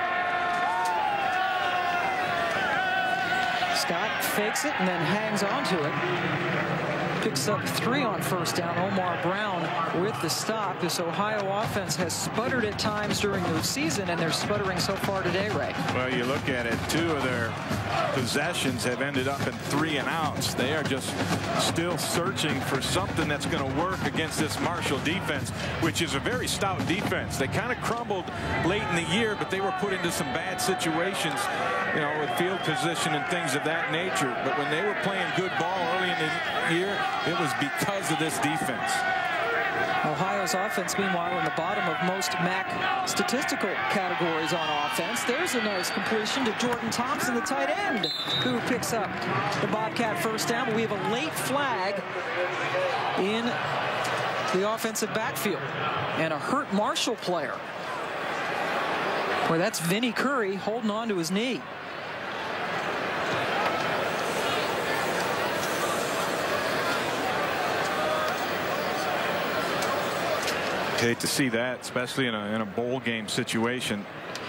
Scott fakes it and then hangs on to it. Picks up 3 on first down. Omar Brown with the stop. This Ohio offense has sputtered at times during the season, and they're sputtering so far today, Ray. Well, you look at it, 2 of their possessions have ended up in 3 and outs. They are just still searching for something that's going to work against this Marshall defense, which is a very stout defense. They kind of crumbled late in the year, but they were put into some bad situations, you know, with field position and things of that nature. But when they were playing good ball early in the year, it was because of this defense. Ohio's offense, meanwhile, in the bottom of most MAC statistical categories on offense. There's a nice completion to Jordan Thompson, the tight end, who picks up the Bobcat first down. But we have a late flag in the offensive backfield and a hurt Marshall player. Boy, that's Vinnie Curry holding on to his knee. Hate to see that, especially in a bowl game situation.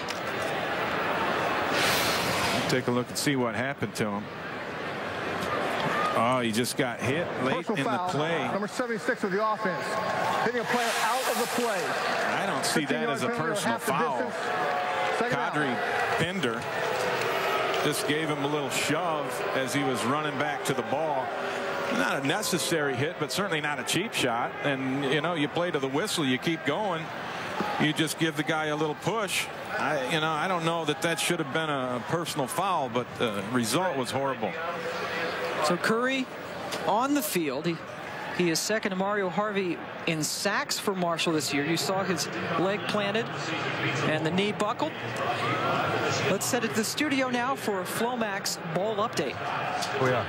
We'll take a look and see what happened to him. Oh, he just got hit late in the play. Number 76 of the offense. Hitting a player out of the play. I don't see that as a personal foul. Kadri Pinder just gave him a little shove as he was running back to the ball. Not a necessary hit, but certainly not a cheap shot. And, you know, you play to the whistle, you keep going. You just give the guy a little push. I don't know that should have been a personal foul, but the result was horrible. So Curry on the field. He is second to Mario Harvey in sacks for Marshall this year. You saw his leg planted and the knee buckled. Let's head to the studio now for a Flomax Bowl update. We are.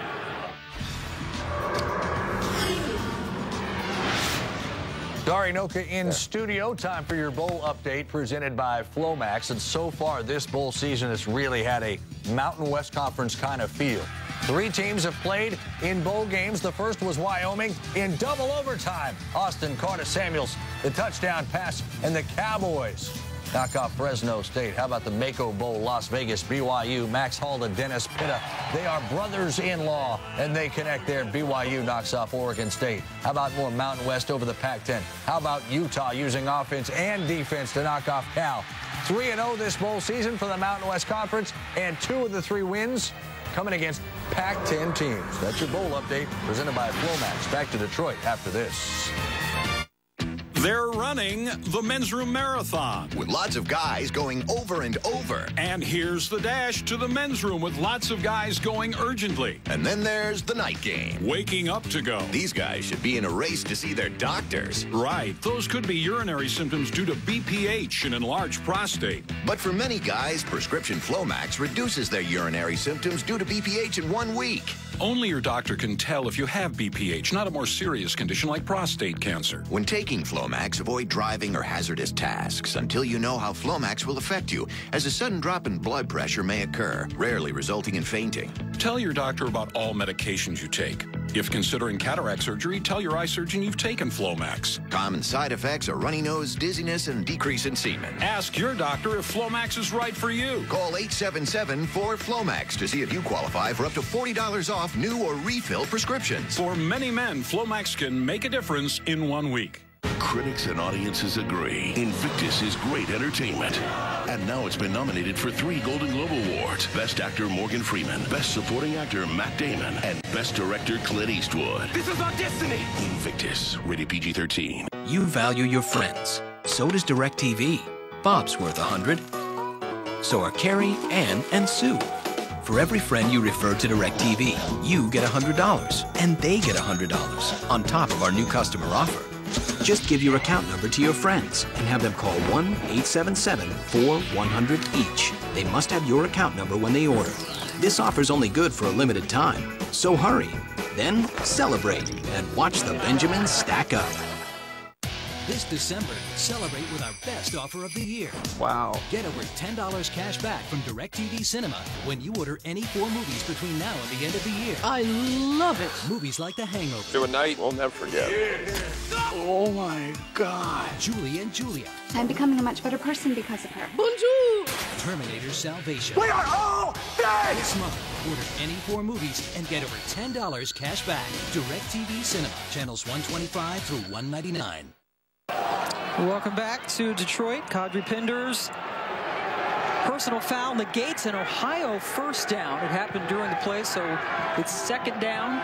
Dari Nowkhah in studio. Time for your bowl update presented by Flomax. And so far this bowl season has really had a Mountain West Conference kind of feel. 3 teams have played in bowl games. The first was Wyoming in double overtime. Austin Carter Samuels, the touchdown pass, and the Cowboys knock off Fresno State. How about the Mako Bowl, Las Vegas, BYU, Max Hall and Dennis Pitta. They are brothers-in-law, and they connect there. BYU knocks off Oregon State. How about more Mountain West over the Pac-10? How about Utah using offense and defense to knock off Cal? 3-0 this bowl season for the Mountain West Conference, and 2 of the 3 wins coming against Pac-10 teams. That's your bowl update presented by Flomax. Back to Detroit after this. They're running the Men's Room Marathon. With lots of guys going over and over. And here's the dash to the men's room with lots of guys going urgently. And then there's the night game. Waking up to go. These guys should be in a race to see their doctors. Right. Those could be urinary symptoms due to BPH and enlarged prostate. But for many guys, prescription Flomax reduces their urinary symptoms due to BPH in 1 week. Only your doctor can tell if you have BPH, not a more serious condition like prostate cancer. When taking Flomax, avoid driving or hazardous tasks until you know how Flomax will affect you, as a sudden drop in blood pressure may occur, rarely resulting in fainting. Tell your doctor about all medications you take. If considering cataract surgery, tell your eye surgeon you've taken Flomax. Common side effects are runny nose, dizziness, and decrease in semen. Ask your doctor if Flomax is right for you. Call 877-4-FLOMAX to see if you qualify for up to $40 off new or refill prescriptions. For many men, Flomax can make a difference in 1 week. Critics and audiences agree. Invictus is great entertainment. And now it's been nominated for 3 Golden Globe Awards. Best Actor Morgan Freeman, Best Supporting Actor Matt Damon, and Best Director Clint Eastwood. This is our destiny! Invictus, rated PG-13. You value your friends. So does DirecTV. Bob's worth 100. So are Carrie, Ann, and Sue. For every friend you refer to DirecTV, you get $100, and they get $100 on top of our new customer offer. Just give your account number to your friends and have them call 1-877-4-100 each. They must have your account number when they order. This offer's only good for a limited time, so hurry. Then celebrate and watch the Benjamins stack up. This December, celebrate with our best offer of the year. Wow. Get over $10 cash back from DirecTV Cinema when you order any 4 movies between now and the end of the year. I love it. Movies like The Hangover. To a night we'll never forget. Oh my God. Julie and Julia. I'm becoming a much better person because of her. Bonjour. Terminator Salvation. We are all dead! This month, order any 4 movies and get over $10 cash back. DirecTV Cinema, channels 125 through 199. Welcome back to Detroit. Kadri Pinder's personal foul negates an Ohio first down. It happened during the play, so it's second down.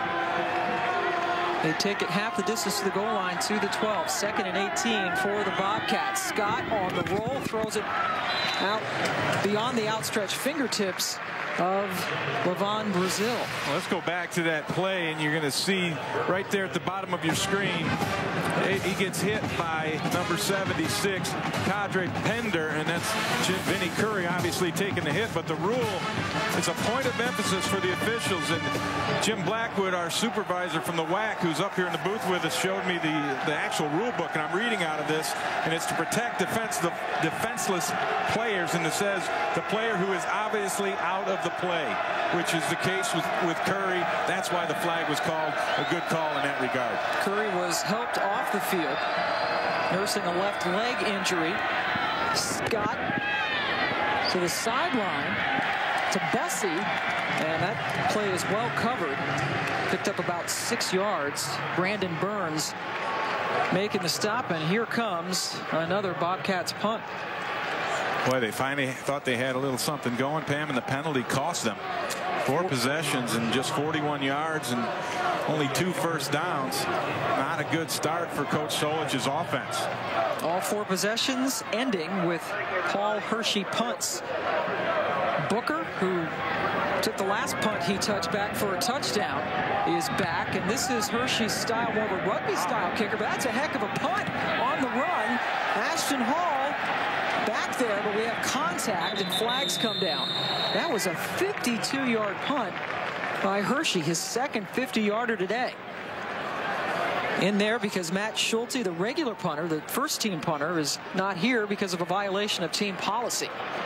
They take it half the distance to the goal line to the 12. 2nd and 18 for the Bobcats. Scott on the roll, throws it out beyond the outstretched fingertips of Levon Brazil. Well, let's go back to that play, and you're going to see right there at the bottom of your screen, he gets hit by number 76, Kadre Pender, and that's Vinnie Curry obviously taking the hit. But the rule is a point of emphasis for the officials. And Jim Blackwood, our supervisor from the WAC, who's up here in the booth with us, showed me the actual rule book, and I'm reading out of this, and it's to protect defenseless players, and it says the player who is obviously out of the play, which is the case with Curry. That's why the flag was called. A good call in that regard. Curry was helped off the field, nursing a left leg injury. Scott to the sideline to Bussey, and that play is well covered. Picked up about 6 yards. Brandon Burns making the stop, and here comes another Bobcats punt. Boy, they finally thought they had a little something going, Pam, and the penalty cost them. 4 possessions and just 41 yards and only 2 first downs. Not a good start for Coach Solich's offense. All 4 possessions ending with Paul Hershey punts. Booker, who took the last punt he touched back for a touchdown, is back, and this is Hershey's style, more of a rugby style kicker, but that's a heck of a punt on the run. Ashton Hall back there, but we have contact and flags come down. That was a 52-yard punt by Hershey, his second 50-yarder today. In there because Matt Schulte, the regular punter, the first team punter, is not here because of a violation of team policy.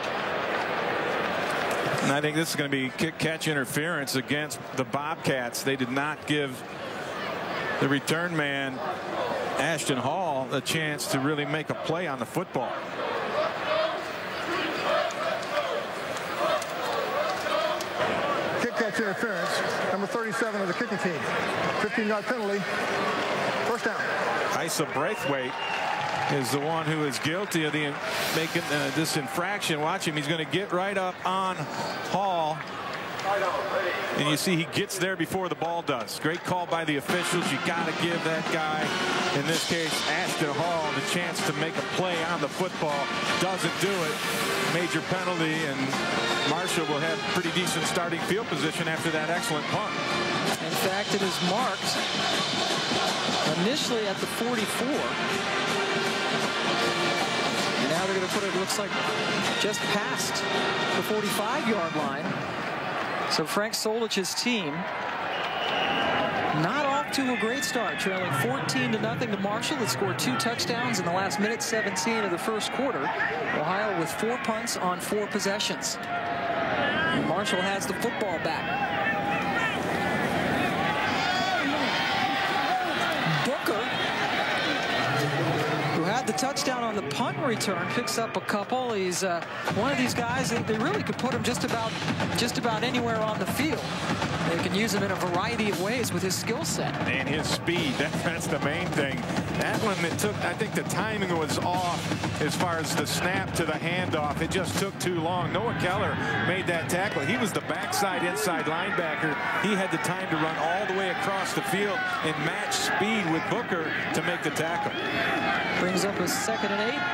And I think this is going to be kick-catch interference against the Bobcats. They did not give the return man, Ashton Hall, a chance to really make a play on the football. Kick-catch interference, number 37 of the kicking team. 15-yard penalty, first down. Isa Braithwaite is the one who is guilty of making this infraction. Watch him. He's going to get right up on Hall. And you see he gets there before the ball does. Great call by the officials. You got to give that guy, in this case Ashton Hall, the chance to make a play on the football. Doesn't do it. Major penalty, and Marshall will have pretty decent starting field position after that excellent punt. In fact, it is marked initially at the 44. And now they're going to put it, looks like, just past the 45-yard line. So Frank Solich's team not off to a great start, trailing 14-0 to Marshall, that scored 2 touchdowns in the last minute 17 of the first quarter. Ohio with 4 punts on 4 possessions. And Marshall has the football back. Booker, who had the touchdown on the punt return, picks up a couple. He's one of these guys that they really could put him just about anywhere on the field. They can use him in a variety of ways with his skill set. And his speed, that's the main thing. That one that took, I think the timing was off as far as the snap to the handoff. It just took too long. Noah Keller made that tackle. He was the backside inside linebacker. He had the time to run all the way across the field and match speed with Booker to make the tackle. Brings up a 2nd and 8.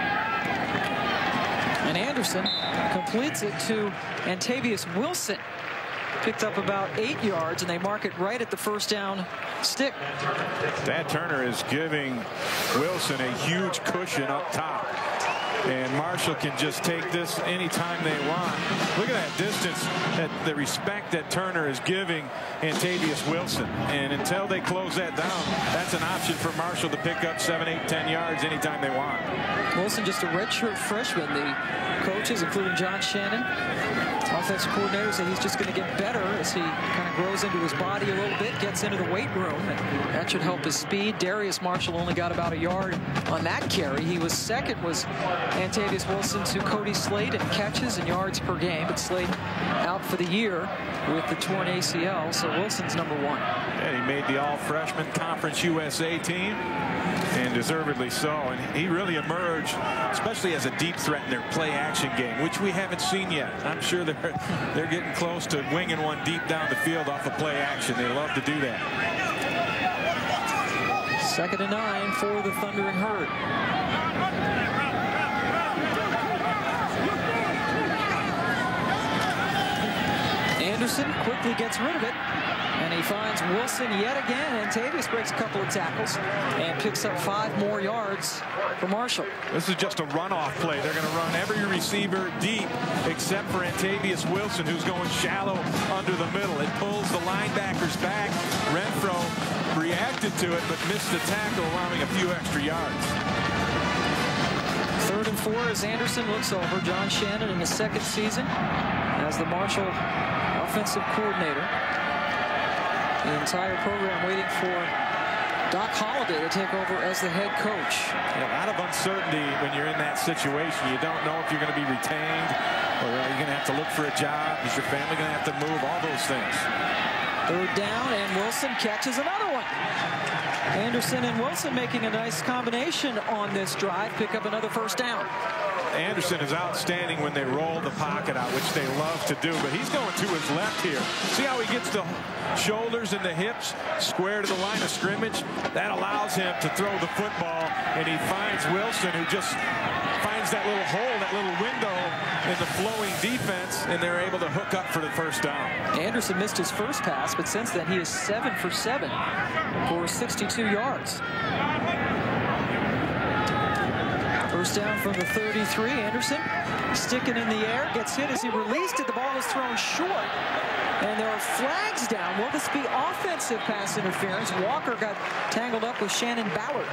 And Anderson completes it to Antavius Wilson. Picked up about 8 yards, and they mark it right at the first down stick. Thad Turner is giving Wilson a huge cushion up top. And Marshall can just take this anytime they want. Look at that distance, the respect that Turner is giving Antavius Wilson. And until they close that down, that's an option for Marshall to pick up 7, 8, 10 yards anytime they want. Wilson, just a redshirt freshman. The coaches, including John Shannon, offensive coordinator, say he's just going to get better as he kind of grows into his body a little bit, gets into the weight room, and that should help his speed. Darius Marshall only got about a yard on that carry. He was second, was Antavius Wilson, to Cody Slade in catches and yards per game, but Slade out for the year with the torn ACL, so Wilson's number 1. Yeah, he made the all-freshman Conference USA team, and deservedly so. And he really emerged, especially as a deep threat in their play-action game, which we haven't seen yet. I'm sure they're getting close to winging one deep down the field off of play-action. They love to do that. 2nd and 9 for the Thundering Herd. Anderson quickly gets rid of it, and he finds Wilson yet again, and Tavius breaks a couple of tackles and picks up 5 more yards for Marshall. This is just a runoff play. They're going to run every receiver deep except for Antavius Wilson, who's going shallow under the middle. It pulls the linebackers back. Renfro reacted to it but missed the tackle, allowing a few extra yards. 3rd and 4 as Anderson looks over. John Shannon in his 2nd season as the Marshall offensive coordinator. The entire program waiting for Doc Holliday to take over as the head coach. A lot of uncertainty when you're in that situation. You don't know if you're going to be retained, or are you going to have to look for a job? Is your family going to have to move? All those things. 3rd down, and Wilson catches another one. Anderson and Wilson making a nice combination on this drive, pick up another 1st down. Anderson is outstanding when they roll the pocket out, which they love to do, but he's going to his left here. See how he gets the shoulders and the hips square to the line of scrimmage? That allows him to throw the football, and he finds Wilson, who just finds that little hole, that little window in the flowing defense, and they're able to hook up for the 1st down. Anderson missed his first pass, but since then he is 7 for 7 for 62 yards. 1st down from the 33. Anderson sticking in the air, gets hit as he released it. The ball is thrown short, and there are flags down. Will this be offensive pass interference? Walker got tangled up with Shannon Ballard.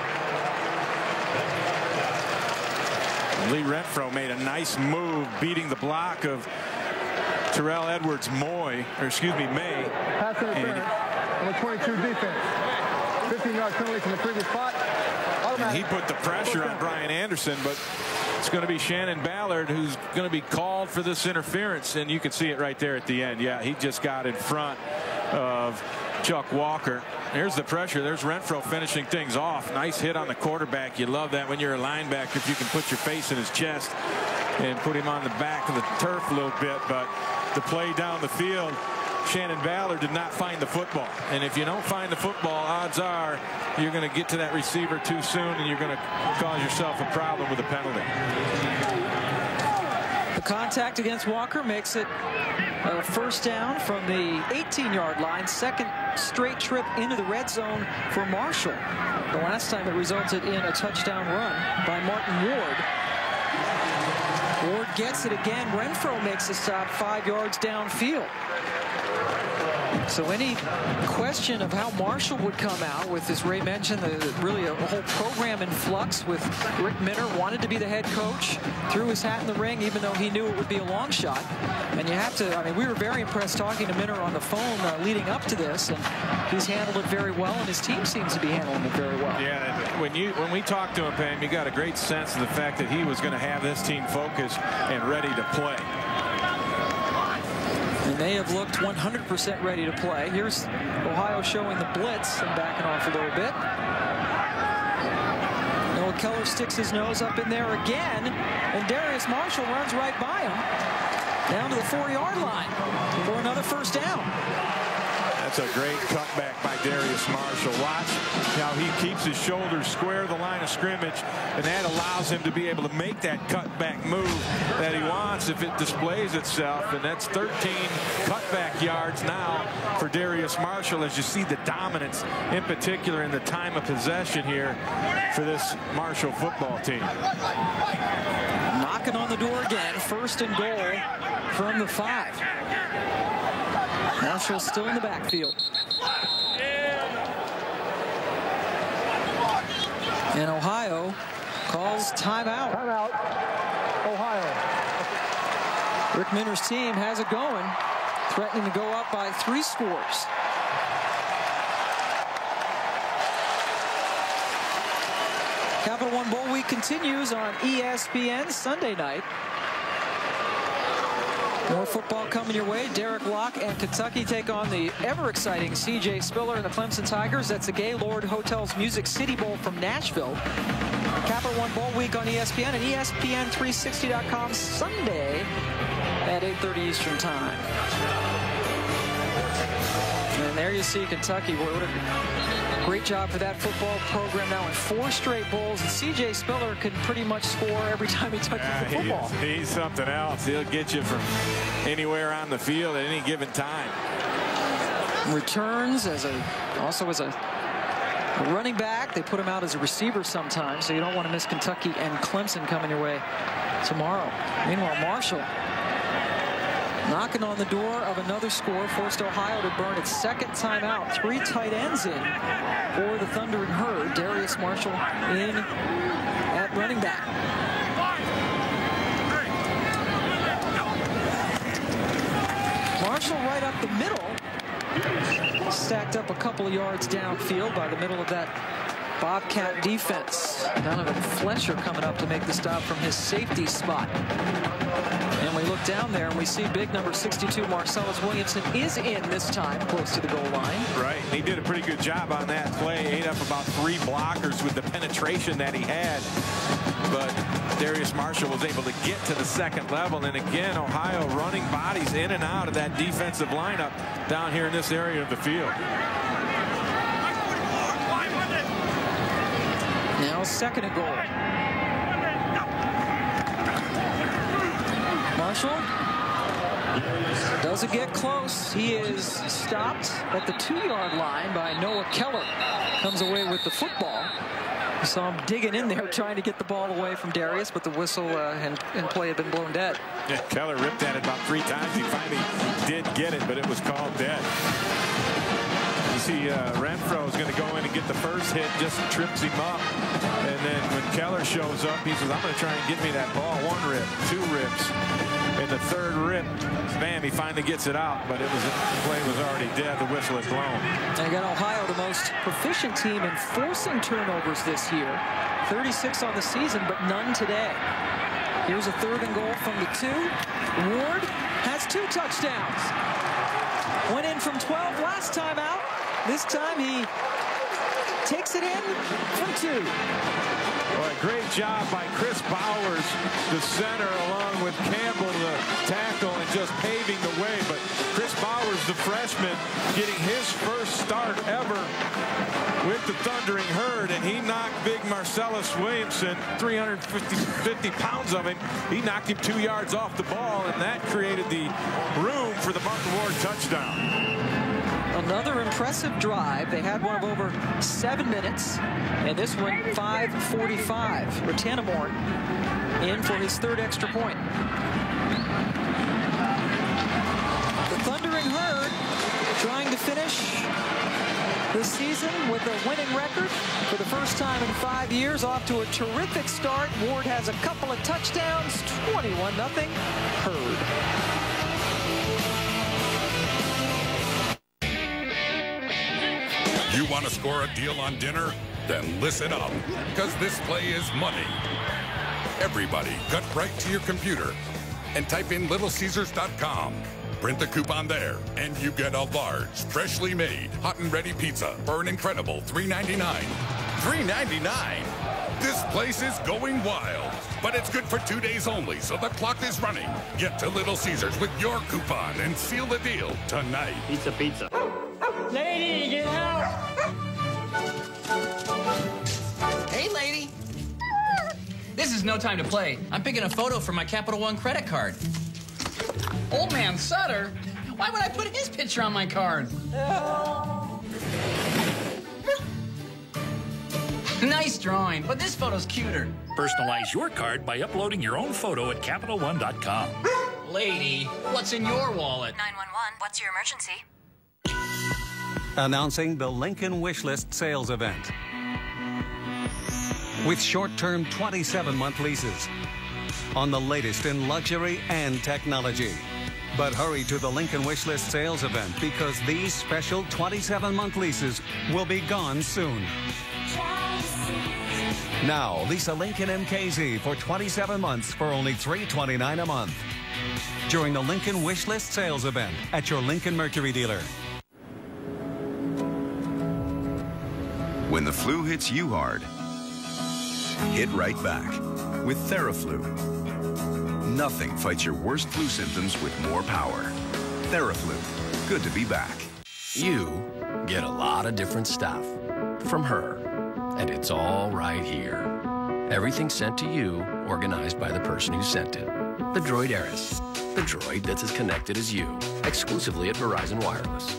Lee Renfro made a nice move, beating the block of Terrell Edwards May. Pass interference on the 22 defense. 15-yard penalty from the previous spot. And he put the pressure on Brian Anderson, but it's going to be Shannon Ballard who's going to be called for this interference, and you can see it right there at the end. Yeah, he just got in front of Chuck Walker. There's the pressure. There's Renfro finishing things off. Nice hit on the quarterback. You love that when you're a linebacker, if you can put your face in his chest and put him on the back of the turf a little bit. But the play down the field, Shannon Ballard did not find the football. And if you don't find the football, odds are you're going to get to that receiver too soon, and you're going to cause yourself a problem with a penalty. The contact against Walker makes it a 1st down from the 18-yard line. 2nd straight trip into the red zone for Marshall. The last time it resulted in a touchdown run by Martin Ward. Ward gets it again. Renfro makes a stop 5 yards downfield. So any question of how Marshall would come out with, as Ray mentioned, really a whole program in flux with Rick Minner wanted to be the head coach, threw his hat in the ring even though he knew it would be a long shot. And you have to, I mean, we were very impressed talking to Minner on the phone leading up to this, and he's handled it very well, and his team seems to be handling it very well. Yeah, when we talked to him, Pam, you got a great sense of the fact that he was going to have this team focused and ready to play. And they have looked 100% ready to play. Here's Ohio showing the blitz and backing off a little bit. Noah Keller sticks his nose up in there again, and Darius Marshall runs right by him down to the 4-yard line for another 1st down. That's a great cutback by Darius Marshall. Watch how he keeps his shoulders square the line of scrimmage, and that allows him to be able to make that cutback move that he wants if it displays itself. And that's 13 cutback yards now for Darius Marshall, as you see the dominance, in particular in the time of possession here for this Marshall football team. Knocking on the door again. 1st and goal from the 5. Marshall still in the backfield. And Ohio calls timeout. Timeout, Ohio. Rick Minner's team has it going, threatening to go up by 3 scores. Capital One Bowl Week continues on ESPN Sunday night. More football coming your way. Derek Locke and Kentucky take on the ever-exciting C.J. Spiller and the Clemson Tigers. That's the Gaylord Hotels Music City Bowl from Nashville. Capital One Bowl Week on ESPN and ESPN360.com Sunday at 8:30 Eastern Time. And there you see Kentucky. What a great job for that football program now in 4 straight bowls. And C.J. Spiller can pretty much score every time he touches the football. He's something else. He'll get you from anywhere on the field at any given time. Returns also as a running back. They put him out as a receiver sometimes, so you don't want to miss Kentucky and Clemson coming your way tomorrow. Meanwhile, Marshall knocking on the door of another score, forced Ohio to burn its second timeout. 3 tight ends in for the Thundering Herd. Darius Marshall in at running back. Marshall right up the middle, stacked up a couple of yards downfield by the middle of that Bobcat defense. Donovan Fletcher coming up to make the stop from his safety spot. And we look down there and we see big number 62 Marcellus Williamson is in this time close to the goal line. Right, and he did a pretty good job on that play. Ate up about 3 blockers with the penetration that he had. But Darius Marshall was able to get to the second level. And again, Ohio running bodies in and out of that defensive lineup down here in this area of the field. Now second and goal. Marshall doesn't get close. He is stopped at the 2-yard line by Noah Keller. Comes away with the football. You saw him digging in there trying to get the ball away from Darius, but the whistle and play had been blown dead. Yeah, Keller ripped at it about 3 times. He finally did get it, but it was called dead. You see Renfro is going to go in and get the first hit, just trips him up. And then when Keller shows up, he says, I'm going to try and get me that ball. 1 rip, 2 rips. And the 3rd rip, bam, he finally gets it out, but the play was already dead. The whistle had blown. And again, Ohio, the most proficient team in forcing turnovers this year. 36 on the season, but none today. Here's a 3rd and goal from the 2. Ward has 2 touchdowns. Went in from 12 last time out. This time he takes it in from 2. Boy, great job by Chris Bowers, the center, along with Campbell, the tackle, and just paving the way. But Chris Bowers, the freshman, getting his first start ever with the Thundering Herd, and he knocked big Marcellus Williamson, 350 pounds of him. He knocked him 2 yards off the ball, and that created the room for the Martin Ward touchdown. Another impressive drive. They had one of over 7 minutes, and this one 5:45. Ratanamorn in for his 3rd extra point. The Thundering Herd trying to finish the season with a winning record for the first time in 5 years. Off to a terrific start. Ward has a couple of touchdowns. 21-0 Herd. You want to score a deal on dinner? Then listen up, because this play is money. Everybody, cut right to your computer and type in littlecaesars.com. Print the coupon there, and you get a large, freshly made, hot and ready pizza for an incredible $3.99. $3.99? This place is going wild. But it's good for 2 days only, so the clock is running. Get to Little Caesars with your coupon and seal the deal tonight. Pizza, pizza. Lady, get out! Hey, lady. This is no time to play. I'm picking a photo for my Capital One credit card. Old man Sutter? Why would I put his picture on my card? Nice drawing, but this photo's cuter. Personalize your card by uploading your own photo at CapitalOne.com. Lady, what's in your wallet? 911, what's your emergency? Announcing the Lincoln Wishlist sales event. With short-term 27-month leases on the latest in luxury and technology. But hurry to the Lincoln Wishlist sales event because these special 27-month leases will be gone soon. Now, lease a Lincoln MKZ for 27 months for only $329 a month. During the Lincoln Wishlist sales event at your Lincoln Mercury dealer. When the flu hits you hard, hit right back with Theraflu. Nothing fights your worst flu symptoms with more power. Theraflu, good to be back. You get a lot of different stuff from her, and it's all right here. Everything sent to you, organized by the person who sent it. The Droid Heiress. The droid that's as connected as you. Exclusively at Verizon Wireless.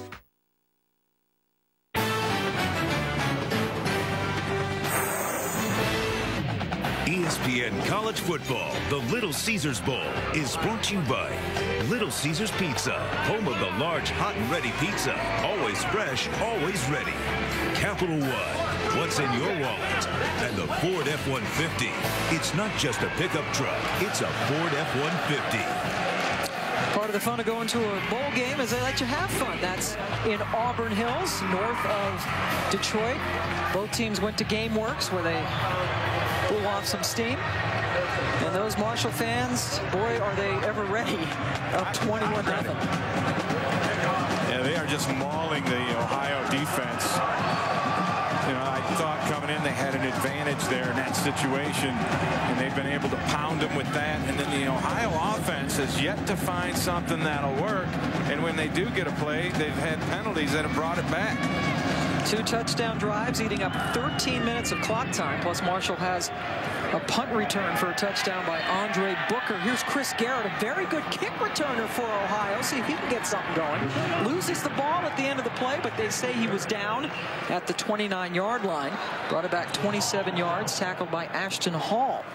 ESPN College Football, the Little Caesars Bowl, is brought to you by Little Caesars Pizza, home of the large hot and ready pizza. Always fresh, always ready. Capital One, what's in your wallet? And the Ford F-150. It's not just a pickup truck, it's a Ford F-150. Part of the fun of going to a bowl game is they let you have fun. That's in Auburn Hills, north of Detroit. Both teams went to GameWorks where they blew off some steam. And those Marshall fans, boy, are they ever ready. Up 21-0. Yeah, they are just mauling the Ohio defense. You know, I thought coming in they had an advantage there in that situation, and they've been able to pound them with that. And then the Ohio offense has yet to find something that'll work. And when they do get a play, they've had penalties that have brought it back. 2 touchdown drives, eating up 13 minutes of clock time. Plus, Marshall has a punt return for a touchdown by Andre Booker. Here's Chris Garrett, a very good kick returner for Ohio. See if he can get something going. Loses the ball at the end of the play, but they say he was down at the 29-yard line. Brought it back 27 yards, tackled by Ashton Hall.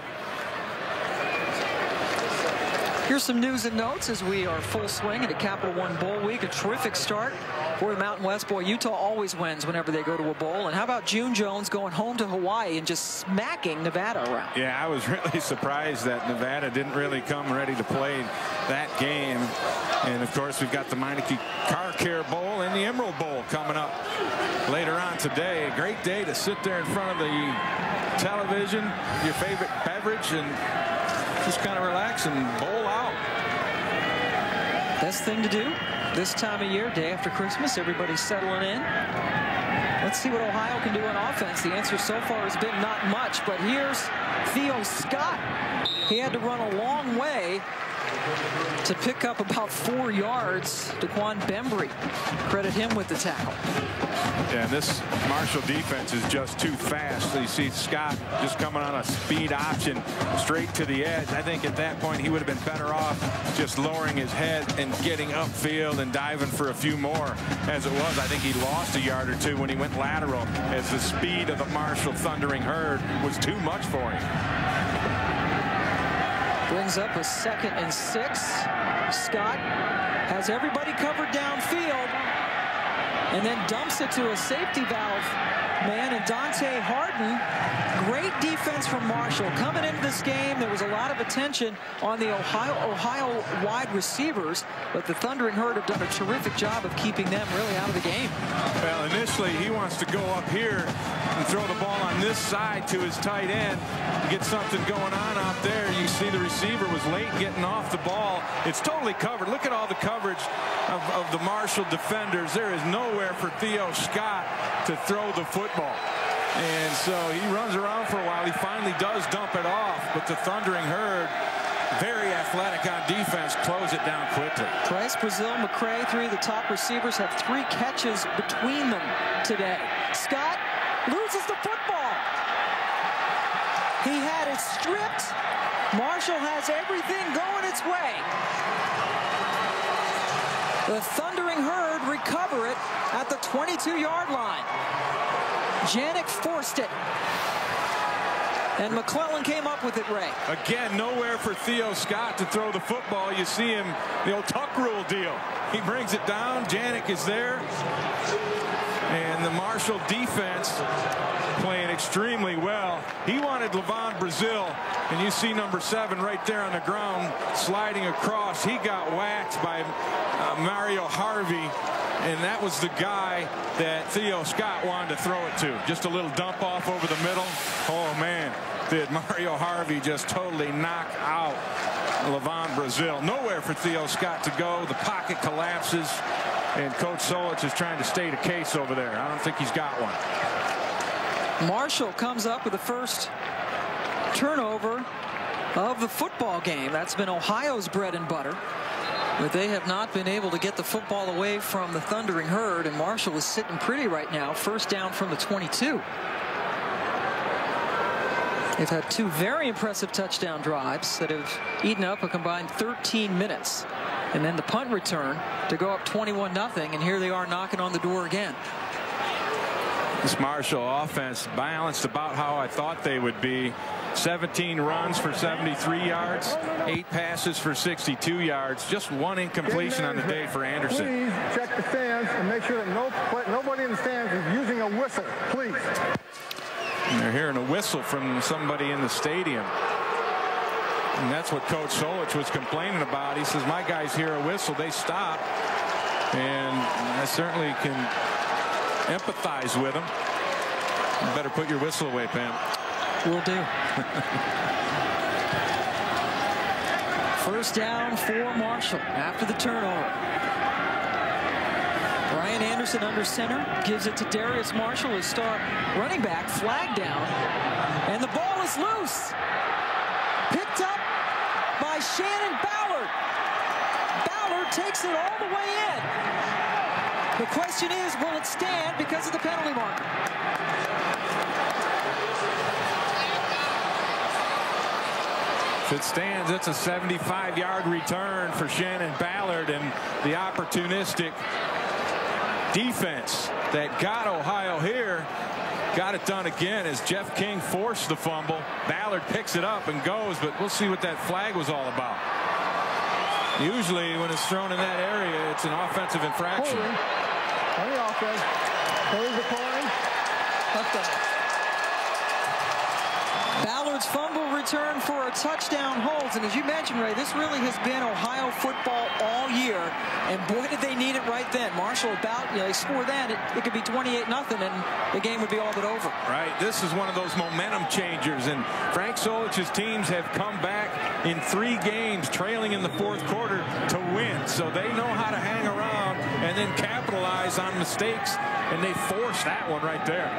Here's some news and notes as we are full swing into Capital One Bowl Week. A terrific start for the Mountain West. Boy, Utah always wins whenever they go to a bowl. And how about June Jones going home to Hawaii and just smacking Nevada around? Yeah, I was really surprised that Nevada didn't really come ready to play that game. And, of course, we've got the Meineke Car Care Bowl and the Emerald Bowl coming up later on today. A great day to sit there in front of the television, your favorite beverage, and just kind of relax and bowl out. Best thing to do this time of year, day after Christmas. Everybody's settling in. Let's see what Ohio can do on offense. The answer so far has been not much, but here's Theo Scott. He had to run a long way to pick up about 4 yards. Daquan Bembry, credit him with the tackle. Yeah, and this Marshall defense is just too fast. So you see Scott just coming on a speed option straight to the edge. I think at that point he would have been better off just lowering his head and getting upfield and diving for a few more. As it was, I think he lost a yard or 2 when he went lateral, as the speed of the Marshall Thundering Herd was too much for him. Brings up a 2nd and 6. Scott has everybody covered downfield and then dumps it to a safety valve man and Dante Harden. Great defense from Marshall. Coming into this game, there was a lot of attention on the Ohio wide receivers, but the Thundering Herd have done a terrific job of keeping them really out of the game. Well, initially he wants to go up here and throw the ball on this side to his tight end, get something going on out there. You see the receiver was late getting off the ball. It's totally covered. Look at all the coverage of the Marshall defenders. There is nowhere for Theo Scott to throw the football. And so he runs around for a while. He finally does dump it off, but the Thundering Herd, very athletic on defense, close it down quickly. Price, Brazil, McCray, 3 of the top receivers have 3 catches between them today. Scott loses the football. He had it stripped. Marshall has everything going its way. The Thundering Herd recover it at the 22-yard line. Janik forced it. And McClellan came up with it, Ray. Again, nowhere for Theo Scott to throw the football. You see him, the old tuck rule deal. He brings it down. Janik is there. And the Marshall defense playing extremely well. He wanted Levon Brazil, and you see number 7 right there on the ground sliding across. He got whacked by Mario Harvey, and that was the guy that Theo Scott wanted to throw it to. Just a little dump off over the middle. Oh man, did Mario Harvey just totally knock out Levon Brazil. Nowhere for Theo Scott to go. The pocket collapses, and Coach Solich is trying to state a case over there. I don't think he's got one. Marshall comes up with the first turnover of the football game. That's been Ohio's bread and butter, but they have not been able to get the football away from the Thundering Herd, and Marshall is sitting pretty right now. First down from the 22. They've had 2 very impressive touchdown drives that have eaten up a combined 13 minutes. And then the punt return to go up 21-0, and here they are knocking on the door again. This Marshall offense balanced about how I thought they would be. 17 runs for 73 yards, 8 passes for 62 yards, just 1 incompletion on the day for Anderson. Please check the stands and make sure that nobody in the stands is using a whistle, please. And they're hearing a whistle from somebody in the stadium. And that's what Coach Solich was complaining about. He says, my guys hear a whistle, they stop. And I certainly can empathize with them. You better put your whistle away, Pam. Will do. First down for Marshall after the turnover. Brian Anderson under center, gives it to Darius Marshall, his star running back, flag down, and the ball is loose. Picked up by Shannon Ballard. Ballard takes it all the way in. The question is, will it stand because of the penalty marker? If it stands, it's a 75-yard return for Shannon Ballard, and the opportunistic defense that got Ohio here got it done again as Jeff King forced the fumble. Ballard picks it up and goes, but we'll see what that flag was all about. Usually when it's thrown in that area, it's an offensive infraction. On the offense. Hold the point. Touchdown. Ballard's fumble return for a touchdown holds, and as you mentioned, Ray, this really has been Ohio football all year, and boy did they need it right then. Marshall about, they score that, it could be 28-0, and the game would be all but over. Right, this is one of those momentum changers, and Frank Solich's teams have come back in 3 games trailing in the 4th quarter to win, so they know how to hang around and then capitalize on mistakes, and they forced that one right there.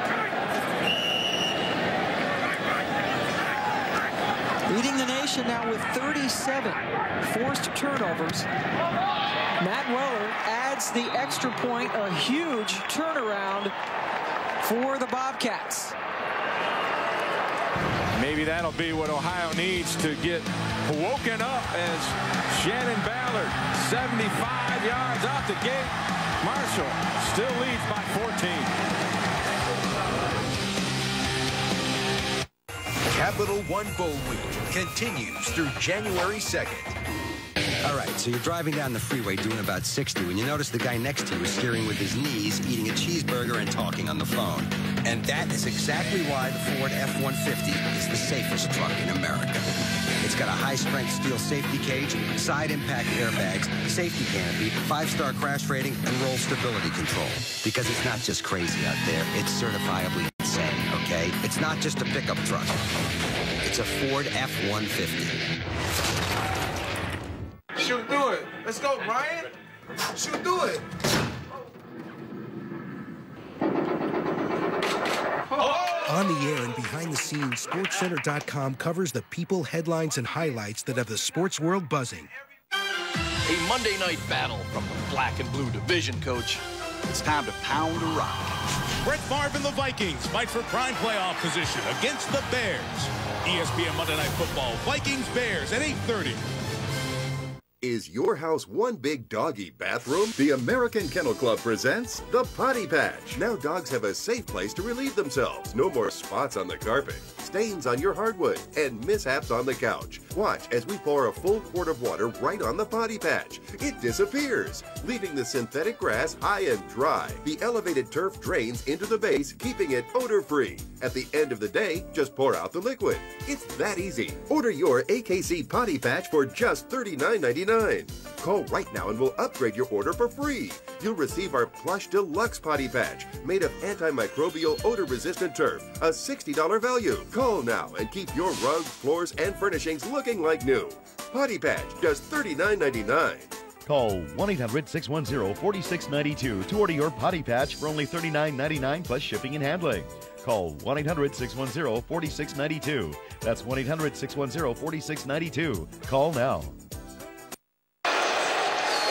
Leading the nation now with 37 forced turnovers. Matt Weller adds the extra point, a huge turnaround for the Bobcats. Maybe that'll be what Ohio needs to get woken up as Shannon Ballard, 75 yards out the gate. Marshall still leads by 14. Capital One Bowl Week continues through January 2nd. All right, so you're driving down the freeway doing about 60 when you notice the guy next to you is steering with his knees, eating a cheeseburger and talking on the phone. And that is exactly why the Ford F-150 is the safest truck in America. It's got a high-strength steel safety cage, side impact airbags, safety canopy, 5-star crash rating, and roll stability control. Because it's not just crazy out there, it's certifiably insane, okay? It's not just a pickup truck. It's a Ford F-150. Shoot, do it. Let's go, Brian. Shoot, do it. On the air and behind the scenes, SportsCenter.com covers the people, headlines, and highlights that have the sports world buzzing. A Monday night battle from the black and blue division, Coach. It's time to pound a rock. Brett Favre and the Vikings fight for prime playoff position against the Bears. ESPN Monday Night Football, Vikings-Bears at 8:30. Is your house one big doggy bathroom? The American Kennel Club presents the Potty Patch. Now dogs have a safe place to relieve themselves. No more spots on the carpet, stains on your hardwood, and mishaps on the couch. Watch as we pour a full quart of water right on the Potty Patch. It disappears, leaving the synthetic grass high and dry. The elevated turf drains into the base, keeping it odor-free. At the end of the day, just pour out the liquid. It's that easy. Order your AKC Potty Patch for just $39.99. Call right now and we'll upgrade your order for free. You'll receive our Plush Deluxe Potty Patch, made of antimicrobial odor-resistant turf, a $60 value. Call now and keep your rugs, floors, and furnishings looking like new. Potty Patch, just $39.99. Call 1-800-610-4692 to order your Potty Patch for only $39.99 plus shipping and handling. Call 1-800-610-4692. That's 1-800-610-4692. Call now.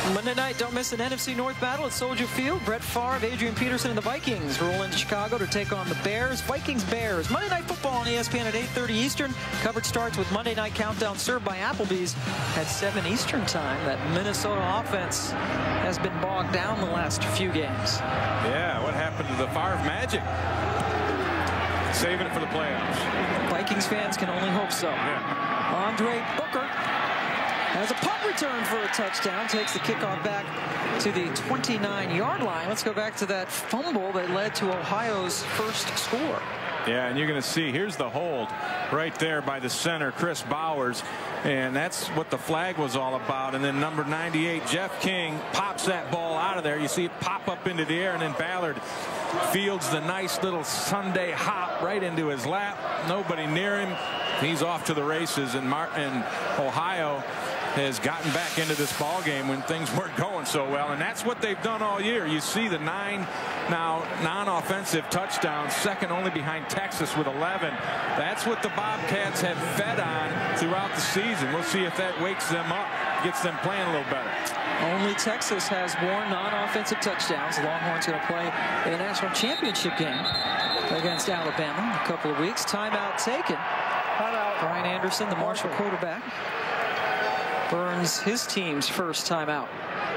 Monday night, don't miss an NFC North battle at Soldier Field. Brett Favre, Adrian Peterson, and the Vikings roll into Chicago to take on the Bears. Vikings-Bears. Monday Night Football on ESPN at 8:30 Eastern. Coverage starts with Monday Night Countdown served by Applebee's at 7 Eastern time. That Minnesota offense has been bogged down the last few games. Yeah, what happened to the Favre magic? Saving it for the playoffs. Vikings fans can only hope so. Yeah. Andre Booker has a punt return for a touchdown. Takes the kickoff back to the 29-yard line. Let's go back to that fumble that led to Ohio's first score. Yeah, and you're going to see, here's the hold right there by the center, Chris Bowers. And that's what the flag was all about. And then number 98, Jeff King, pops that ball out of there. You see it pop up into the air, and then Ballard fields the nice little Sunday hop right into his lap. Nobody near him. He's off to the races, and Ohio has gotten back into this ball game when things weren't going so well, and that's what they've done all year. You see the 9 now non-offensive touchdowns, second only behind Texas with 11. That's what the Bobcats have fed on throughout the season. We'll see if that wakes them up, gets them playing a little better. Only Texas has more non-offensive touchdowns. The Longhorns going to play in the national championship game against Alabama in a couple of weeks. Timeout taken. Brian Anderson, the Marshall quarterback, burns his team's first timeout.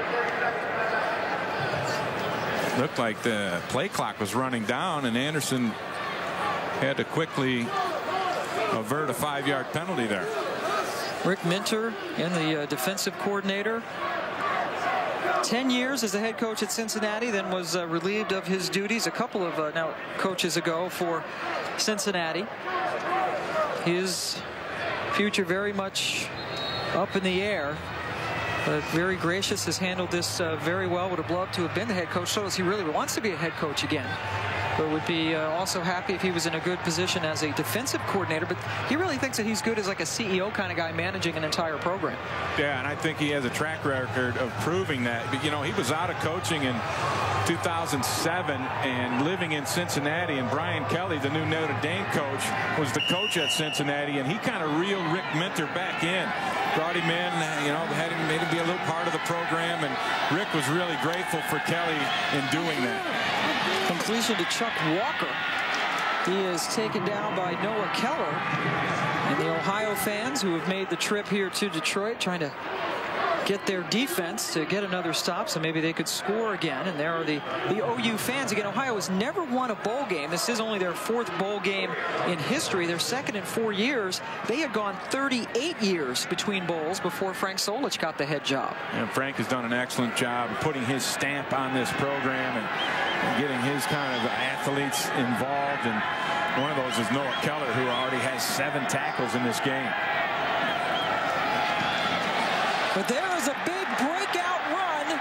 Looked like the play clock was running down, and Anderson had to quickly avert a 5-yard penalty there. Rick Minter and the defensive coordinator. 10 years as the head coach at Cincinnati, then was relieved of his duties a couple of now coaches ago for Cincinnati. His future very much up in the air, but very gracious, has handled this very well. Would have loved to have been the head coach. Shows he really wants to be a head coach again, but would be also happy if he was in a good position as a defensive coordinator. But he really thinks that he's good as like a CEO kind of guy managing an entire program. Yeah, and I think he has a track record of proving that. But, you know, he was out of coaching in 2007 and living in Cincinnati, and Brian Kelly, the new Notre Dame coach, was the coach at Cincinnati, and he kind of reeled Rick Minter back in, brought him in, you know, made him be a little part of the program, and Rick was really grateful for Kelly in doing that. Completion to Chuck Walker. He is taken down by Noah Keller, and the Ohio fans who have made the trip here to Detroit trying to get their defense to get another stop so maybe they could score again. And there are the OU fans again. Ohio has never won a bowl game. This is only their 4th bowl game in history. Their 2nd in 4 years. They had gone 38 years between bowls before Frank Solich got the head job. And Frank has done an excellent job putting his stamp on this program and getting his kind of athletes involved. And one of those is Noah Keller, who already has 7 tackles in this game. But there is a big breakout run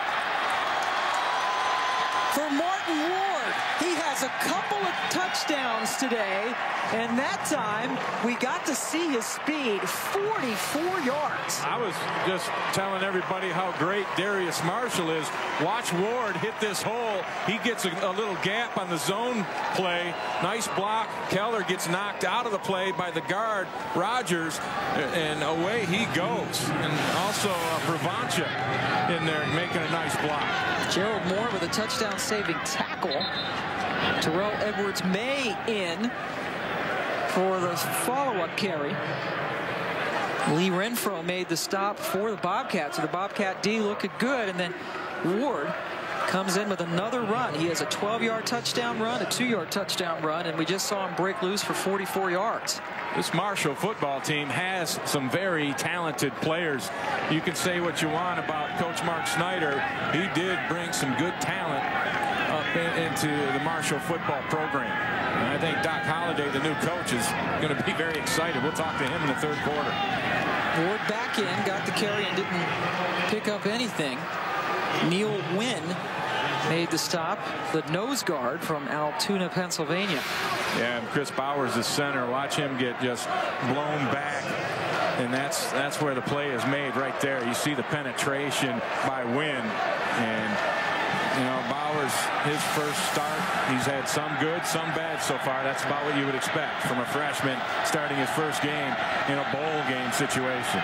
for Martin Ward. He has a couple of touchdowns today, and that time we got to see his speed, 44 yards. I was just telling everybody how great Darius Marshall is. Watch Ward hit this hole. He gets a little gap on the zone play. Nice block. Keller gets knocked out of the play by the guard, Rogers, and away he goes. And also Bravancha in there making a nice block. Gerald Moore with a touchdown-saving tackle. Terrell Edwards-May in for the follow-up carry. Lee Renfro made the stop for the Bobcats. So the Bobcat D looking good, and then Ward comes in with another run. He has a 12-yard touchdown run, a 2-yard touchdown run, and we just saw him break loose for 44 yards. This Marshall football team has some very talented players. You can say what you want about Coach Mark Snyder. He did bring some good talent up into the Marshall football program. And I think Doc Holliday, the new coach, is going to be very excited. We'll talk to him in the 3rd quarter. Ward back in, got the carry and didn't pick up anything. Neil Wynn made the stop, the nose guard from Altoona, Pennsylvania. Yeah, and Chris Bowers is center. Watch him get just blown back. And that's where the play is made right there. You see the penetration by Wynn. And, you know, Bowers, his first start, he's had some good, some bad so far. That's about what you would expect from a freshman starting his first game in a bowl game situation.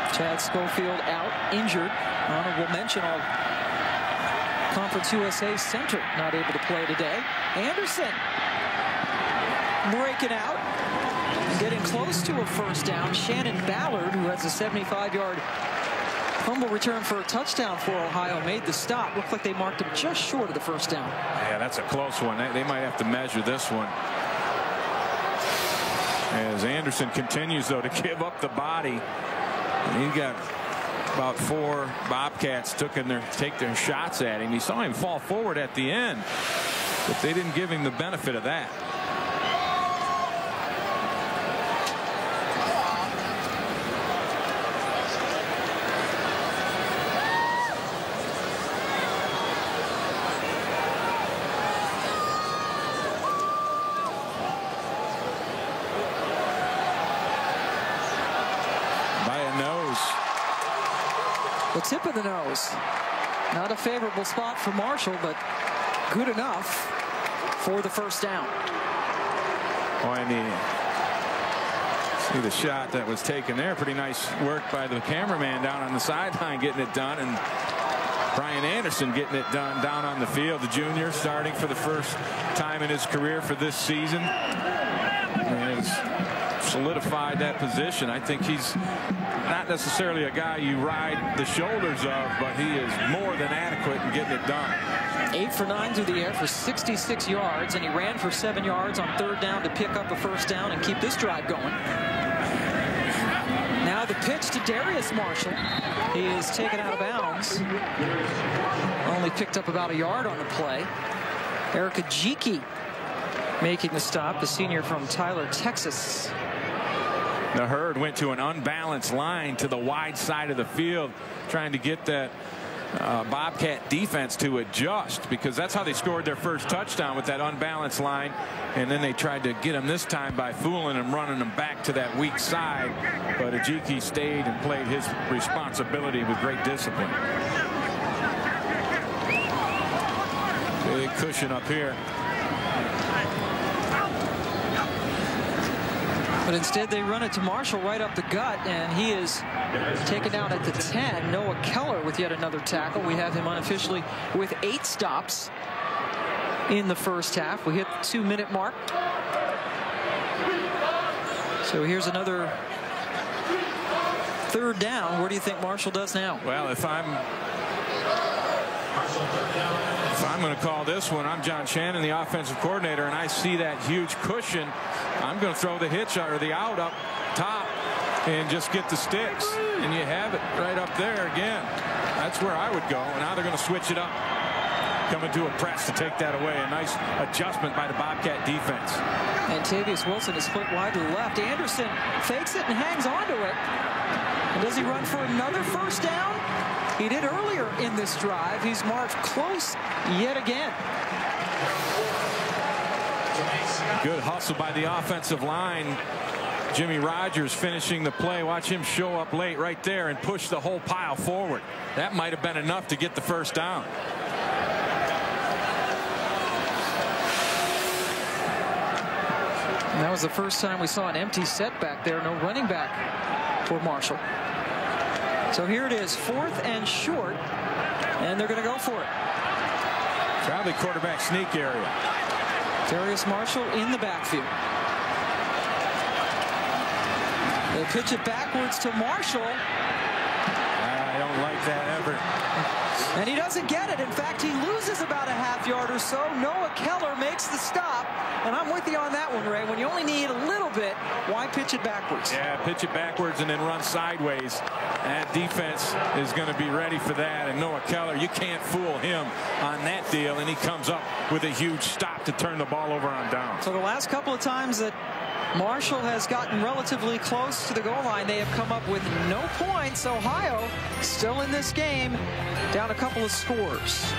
Chad Schofield out, injured. Honorable mention, all Conference USA center not able to play today. Anderson breaking out, getting close to a first down. Shannon Ballard, who has a 75-yard fumble return for a touchdown for Ohio, made the stop. Looked like they marked him just short of the first down. Yeah, that's a close one. They might have to measure this one. As Anderson continues, though, to give up the body. And he got about 4 Bobcats take their shots at him. You saw him fall forward at the end, but they didn't give him the benefit of that. The tip of the nose. Not a favorable spot for Marshall, but good enough for the first down. Oh, and see the shot that was taken there. Pretty nice work by the cameraman down on the sideline getting it done. And Brian Anderson getting it done down on the field. The junior starting for the first time in his career for this season. And has solidified that position. I think he's not necessarily a guy you ride the shoulders of, but he is more than adequate in getting it done. 8 for 9 through the air for 66 yards, and he ran for 7 yards on 3rd down to pick up a first down and keep this drive going. Now the pitch to Darius Marshall. He is taken out of bounds. Only picked up about a yard on the play. Eric Ajiki making the stop, the senior from Tyler, Texas. The Herd went to an unbalanced line to the wide side of the field, trying to get that Bobcat defense to adjust, because that's how they scored their first touchdown, with that unbalanced line. And then they tried to get him this time by fooling him, running him back to that weak side. But Ajiki stayed and played his responsibility with great discipline. Big cushion up here. But instead they run it to Marshall right up the gut, and he is taken down at the 10. Noah Keller with yet another tackle. We have him unofficially with 8 stops in the first half. We hit the 2-minute mark. So here's another 3rd down. Where do you think Marshall does now? Well, if I'm going to call this one, I'm John Shannon, the offensive coordinator, and I see that huge cushion. I'm going to throw the hitch or the out up top and just get the sticks. And you have it right up there again. That's where I would go. And now they're going to switch it up. Coming to a press to take that away. A nice adjustment by the Bobcat defense. And Tavius Wilson is split wide to the left. Anderson fakes it and hangs onto it. And does he run for another first down? He did earlier in this drive. He's marked close yet again. Good hustle by the offensive line. Jimmy Rogers finishing the play. Watch him show up late right there and push the whole pile forward. That might have been enough to get the first down. And that was the first time we saw an empty set back there. No running back for Marshall. So here it is, 4th and short, and they're going to go for it. Probably quarterback sneak area. Darius Marshall in the backfield. They pitch it backwards to Marshall. I don't like that ever. And he doesn't get it. In fact, he loses about a half yard or so. Noah Keller makes the stop. And I'm with you on that one, Ray. When you only need a little bit, why pitch it backwards? Yeah, pitch it backwards and then run sideways. That defense is going to be ready for that. And Noah Keller, you can't fool him on that deal. And he comes up with a huge stop to turn the ball over on down. So the last couple of times that Marshall has gotten relatively close to the goal line, they have come up with no points. Ohio still in this game, down a couple of scores.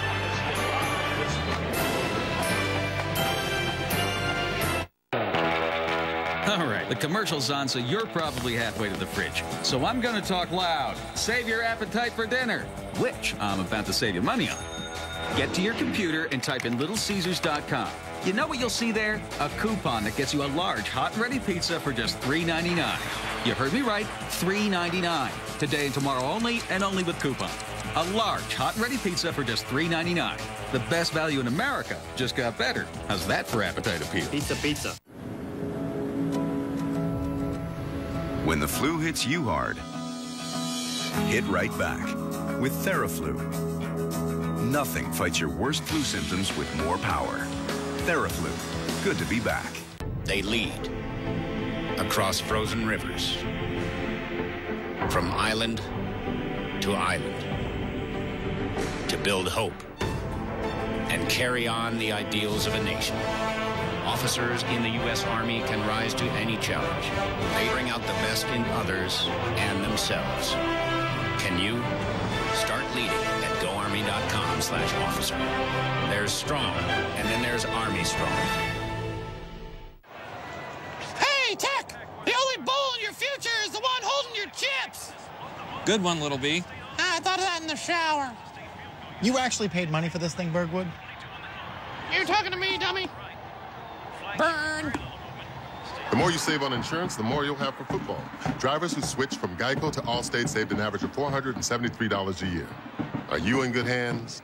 All right, the commercial's on, so you're probably halfway to the fridge. So I'm going to talk loud. Save your appetite for dinner, which I'm about to save you money on. Get to your computer and type in LittleCaesars.com. You know what you'll see there? A coupon that gets you a large hot and ready pizza for just $3.99. You heard me right, $3.99. Today and tomorrow only, and only with coupons. A large hot and ready pizza for just $3.99. The best value in America just got better. How's that for appetite appeal? Pizza, pizza. When the flu hits you hard, hit right back with Theraflu. Nothing fights your worst flu symptoms with more power. Theraflu, good to be back. They lead across frozen rivers, from island to island, to build hope and carry on the ideals of a nation. Officers in the U.S. Army can rise to any challenge. They bring out the best in others and themselves. Can you? Start leading at GoArmy.com/officer. There's strong, and then there's Army strong. Hey, Tech! The only bull in your future is the one holding your chips! Good one, Little B. I thought of that in the shower. You actually paid money for this thing, Bergwood? You talking to me, dummy? Burn! The more you save on insurance, the more you'll have for football. Drivers who switched from Geico to Allstate saved an average of $473 a year. Are you in good hands?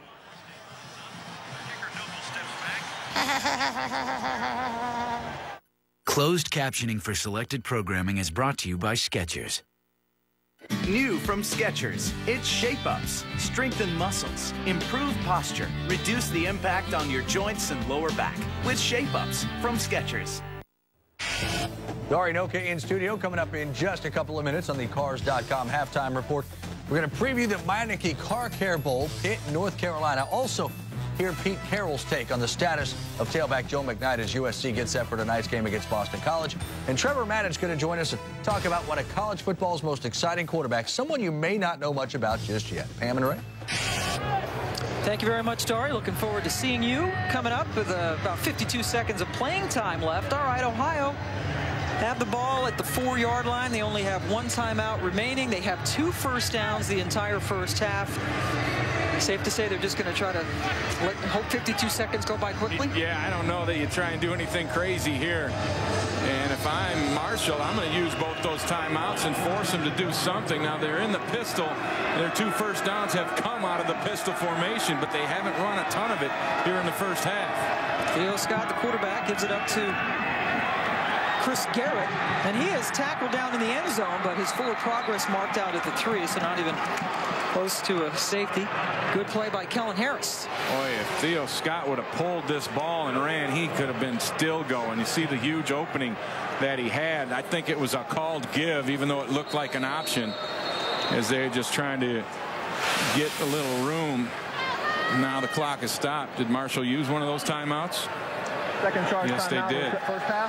Closed captioning for selected programming is brought to you by Skechers. New from Skechers, it's Shape-Ups. Strengthen muscles, improve posture, reduce the impact on your joints and lower back with Shape-Ups from Skechers. Dari Noka in studio, coming up in just a couple of minutes on the Cars.com halftime report. We're going to preview the Meineke Car Care Bowl, Pitt, North Carolina. Also, hear Pete Carroll's take on the status of tailback Joe McKnight as USC gets set for tonight's game against Boston College. And Trevor Madden's going to join us and talk about one of college football's most exciting quarterbacks, someone you may not know much about just yet. Pam and Ray. Thank you very much, Dari. Looking forward to seeing you coming up with about 52 seconds of playing time left. All right, Ohio have the ball at the 4-yard line. They only have one timeout remaining. They have 2 first downs the entire first half. Safe to say they're just going to try to hope 52 seconds go by quickly? Yeah, I don't know that you try and do anything crazy here. And if I'm Marshall, I'm going to use both those timeouts and force them to do something. Now, they're in the pistol. Their 2 first downs have come out of the pistol formation, but they haven't run a ton of it here in the first half. Theo Scott, the quarterback, gives it up to Chris Garrett, and he is tackled down in the end zone, but his forward progress marked out at the 3, so not even close to a safety. Good play by Kellen Harris. Boy, if Theo Scott would have pulled this ball and ran, he could have been still going. You see the huge opening that he had. I think it was a called give, even though it looked like an option, as they're just trying to get a little room. Now the clock is stopped. Did Marshall use one of those timeouts? Second charge. Yes, they did. First half.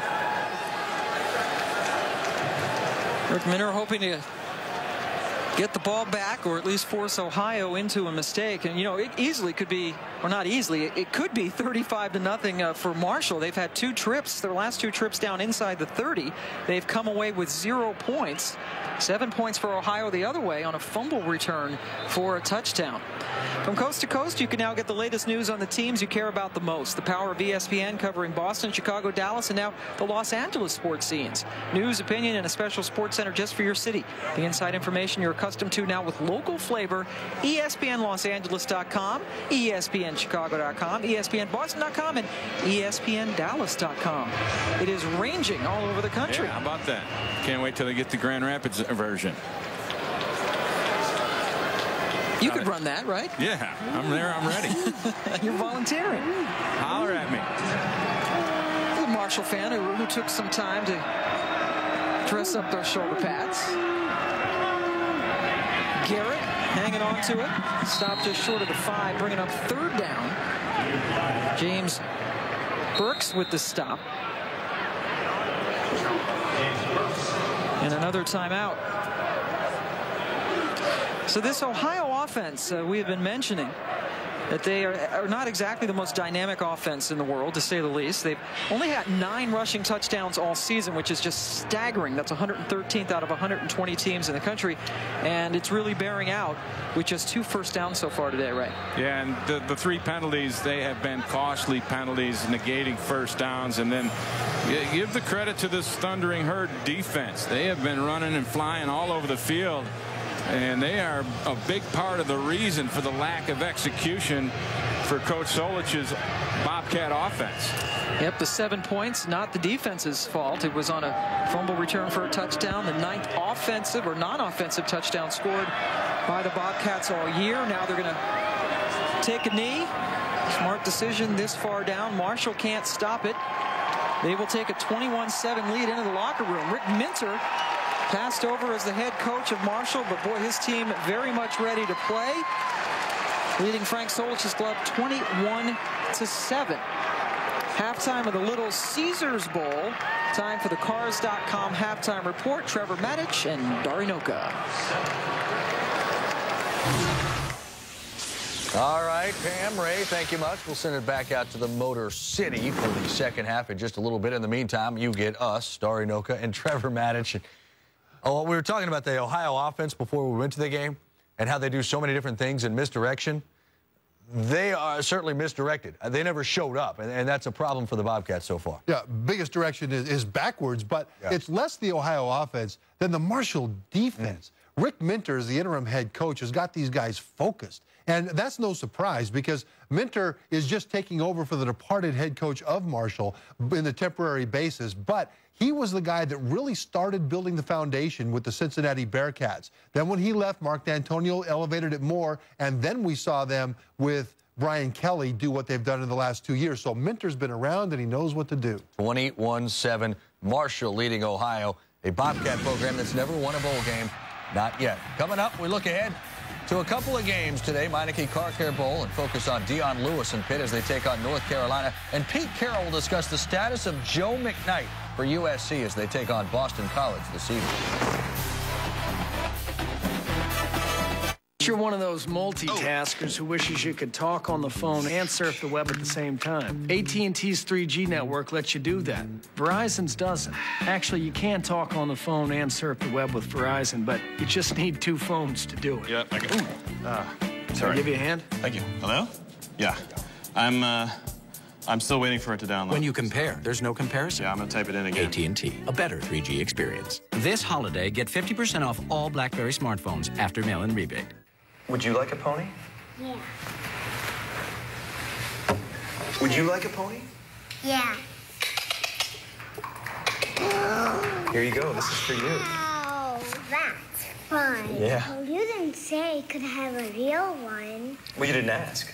Rick Minner hoping to get the ball back, or at least force Ohio into a mistake. And, you know, it easily could be, or not easily, it could be 35-0 for Marshall. They've had 2 trips, their last 2 trips down inside the 30. They've come away with 0 points. 7 points for Ohio the other way on a fumble return for a touchdown. From coast to coast, you can now get the latest news on the teams you care about the most. The power of ESPN covering Boston, Chicago, Dallas, and now the Los Angeles sports scenes. News, opinion, and a special sports center just for your city. The inside information you're accustomed to now with local flavor. ESPNLosAngeles.com, ESPNChicago.com, ESPNBoston.com, and ESPNDallas.com. It is ranging all over the country. Yeah, how about that? Can't wait till they get the Grand Rapids version. You could run that, right? Yeah, I'm there. I'm ready. You're volunteering. Holler at me. The Marshall fan who took some time to dress up those shoulder pads. Garrett hanging on to it. Stopped just short of the 5, bringing up 3rd down. James Burks with the stop. And another timeout. So this Ohio offense we have been mentioning that they are not exactly the most dynamic offense in the world, to say the least. They've only had 9 rushing touchdowns all season, which is just staggering. That's 113th out of 120 teams in the country, and it's really bearing out with just 2 first downs so far today, right? Yeah, and the 3 penalties, they have been costly penalties, negating first downs. And then give the credit to this Thundering Herd defense. They have been running and flying all over the field, and they are a big part of the reason for the lack of execution for Coach Solich's Bobcat offense. Yep, the 7 points, not the defense's fault. It was on a fumble return for a touchdown, the 9th offensive or non-offensive touchdown scored by the Bobcats all year. Now they're going to take a knee. Smart decision this far down. Marshall can't stop it. They will take a 21-7 lead into the locker room. Rick Minter passed over as the head coach of Marshall, but boy, his team very much ready to play, leading Frank Solich's club 21-7. Halftime of the Little Caesars Bowl. Time for the Cars.com halftime report. Trevor Matich and Dari Noka. All right, Pam, Ray, thank you much. We'll send it back out to the Motor City for the second half in just a little bit. In the meantime, you get us, Dari Noka and Trevor Matich. Oh, we were talking about the Ohio offense before we went to the game and how they do so many different things in misdirection. They are certainly misdirected. They never showed up, and that's a problem for the Bobcats so far. Yeah, biggest direction is backwards, but it's less the Ohio offense than the Marshall defense. Rick Minter, as the interim head coach, has got these guys focused. And that's no surprise because Minter is just taking over for the departed head coach of Marshall in the temporary basis. But he was the guy that really started building the foundation with the Cincinnati Bearcats. Then when he left, Mark D'Antonio elevated it more. And then we saw them with Brian Kelly do what they've done in the last 2 years. So Minter's been around and he knows what to do. 21-7, Marshall leading Ohio, a Bobcat program that's never won a bowl game. Not yet. Coming up, we look ahead to a couple of games today. Meineke Car Care Bowl and focus on Dion Lewis and Pitt as they take on North Carolina. And Pete Carroll will discuss the status of Joe McKnight for USC as they take on Boston College this evening. You're one of those multitaskers who wishes you could talk on the phone and surf the web at the same time. AT&T's 3G network lets you do that. Verizon's doesn't. Actually, you can talk on the phone and surf the web with Verizon, but you just need 2 phones to do it. Yeah, I can. Sorry. Give you a hand? Thank you. Hello? Yeah. I'm still waiting for it to download. When you compare, there's no comparison. Yeah, I'm gonna type it in again. AT&T, a better 3G experience. This holiday, get 50% off all BlackBerry smartphones after mail-in rebate. Would you like a pony? Yeah. Would you like a pony? Yeah. Here you go. This is for you. Oh, that's fun. Yeah. Well, you didn't say I could have a real one. Well, you didn't ask.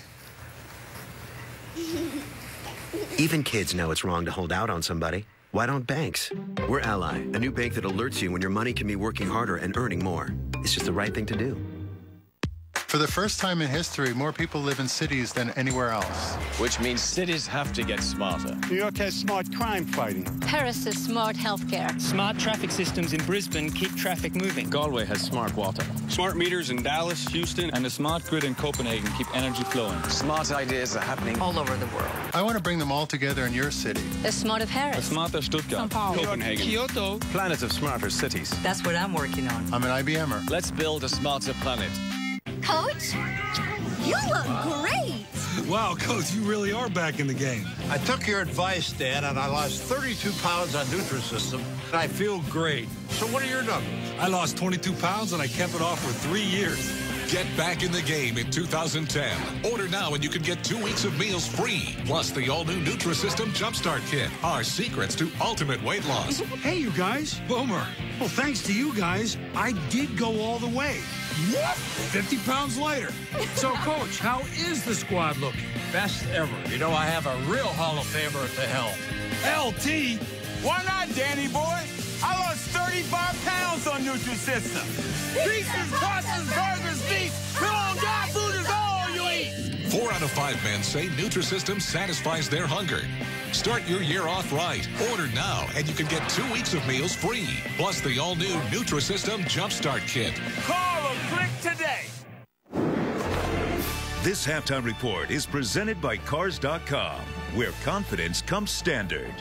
Even kids know it's wrong to hold out on somebody. Why don't banks? We're Ally, a new bank that alerts you when your money can be working harder and earning more. It's just the right thing to do. For the first time in history, more people live in cities than anywhere else. Which means cities have to get smarter. New York has smart crime fighting. Paris has smart healthcare. Smart traffic systems in Brisbane keep traffic moving. Galway has smart water. Smart meters in Dallas, Houston, And the smart grid in Copenhagen keep energy flowing. smart ideas are happening All over the world. I want to bring them all together in your city. The smarter A Paris. smarter Stuttgart. São Paulo. Copenhagen. Kyoto. Planet of smarter cities. That's what I'm working on. I'm an IBMer. Let's build a smarter planet. Coach, you look great. Wow, Coach, you really are back in the game. I took your advice, Dad, and I lost 32 pounds on Nutrisystem, and I feel great. So what are your numbers? I lost 22 pounds, and I kept it off for 3 years. Get back in the game in 2010. Order now and you can get 2 weeks of meals free. Plus the all-new Nutrisystem Jumpstart Kit. Our secrets to ultimate weight loss. Hey, you guys. Boomer. Well, thanks to you guys, I did go all the way. What? 50 pounds lighter. So, Coach, how is the squad looking? Best ever. You know, I have a real Hall of Famer at the helm. LT? Why not, Danny boy? I lost 35 pounds on Nutrisystem. Pieces, pastas, burgers, beef, long dry food is all you eat. 4 out of 5 men say Nutrisystem satisfies their hunger. Start your year off right. Order now and you can get 2 weeks of meals free. Plus the all-new Nutrisystem Jumpstart Kit. Call or click today. This halftime report is presented by Cars.com, where confidence comes standard.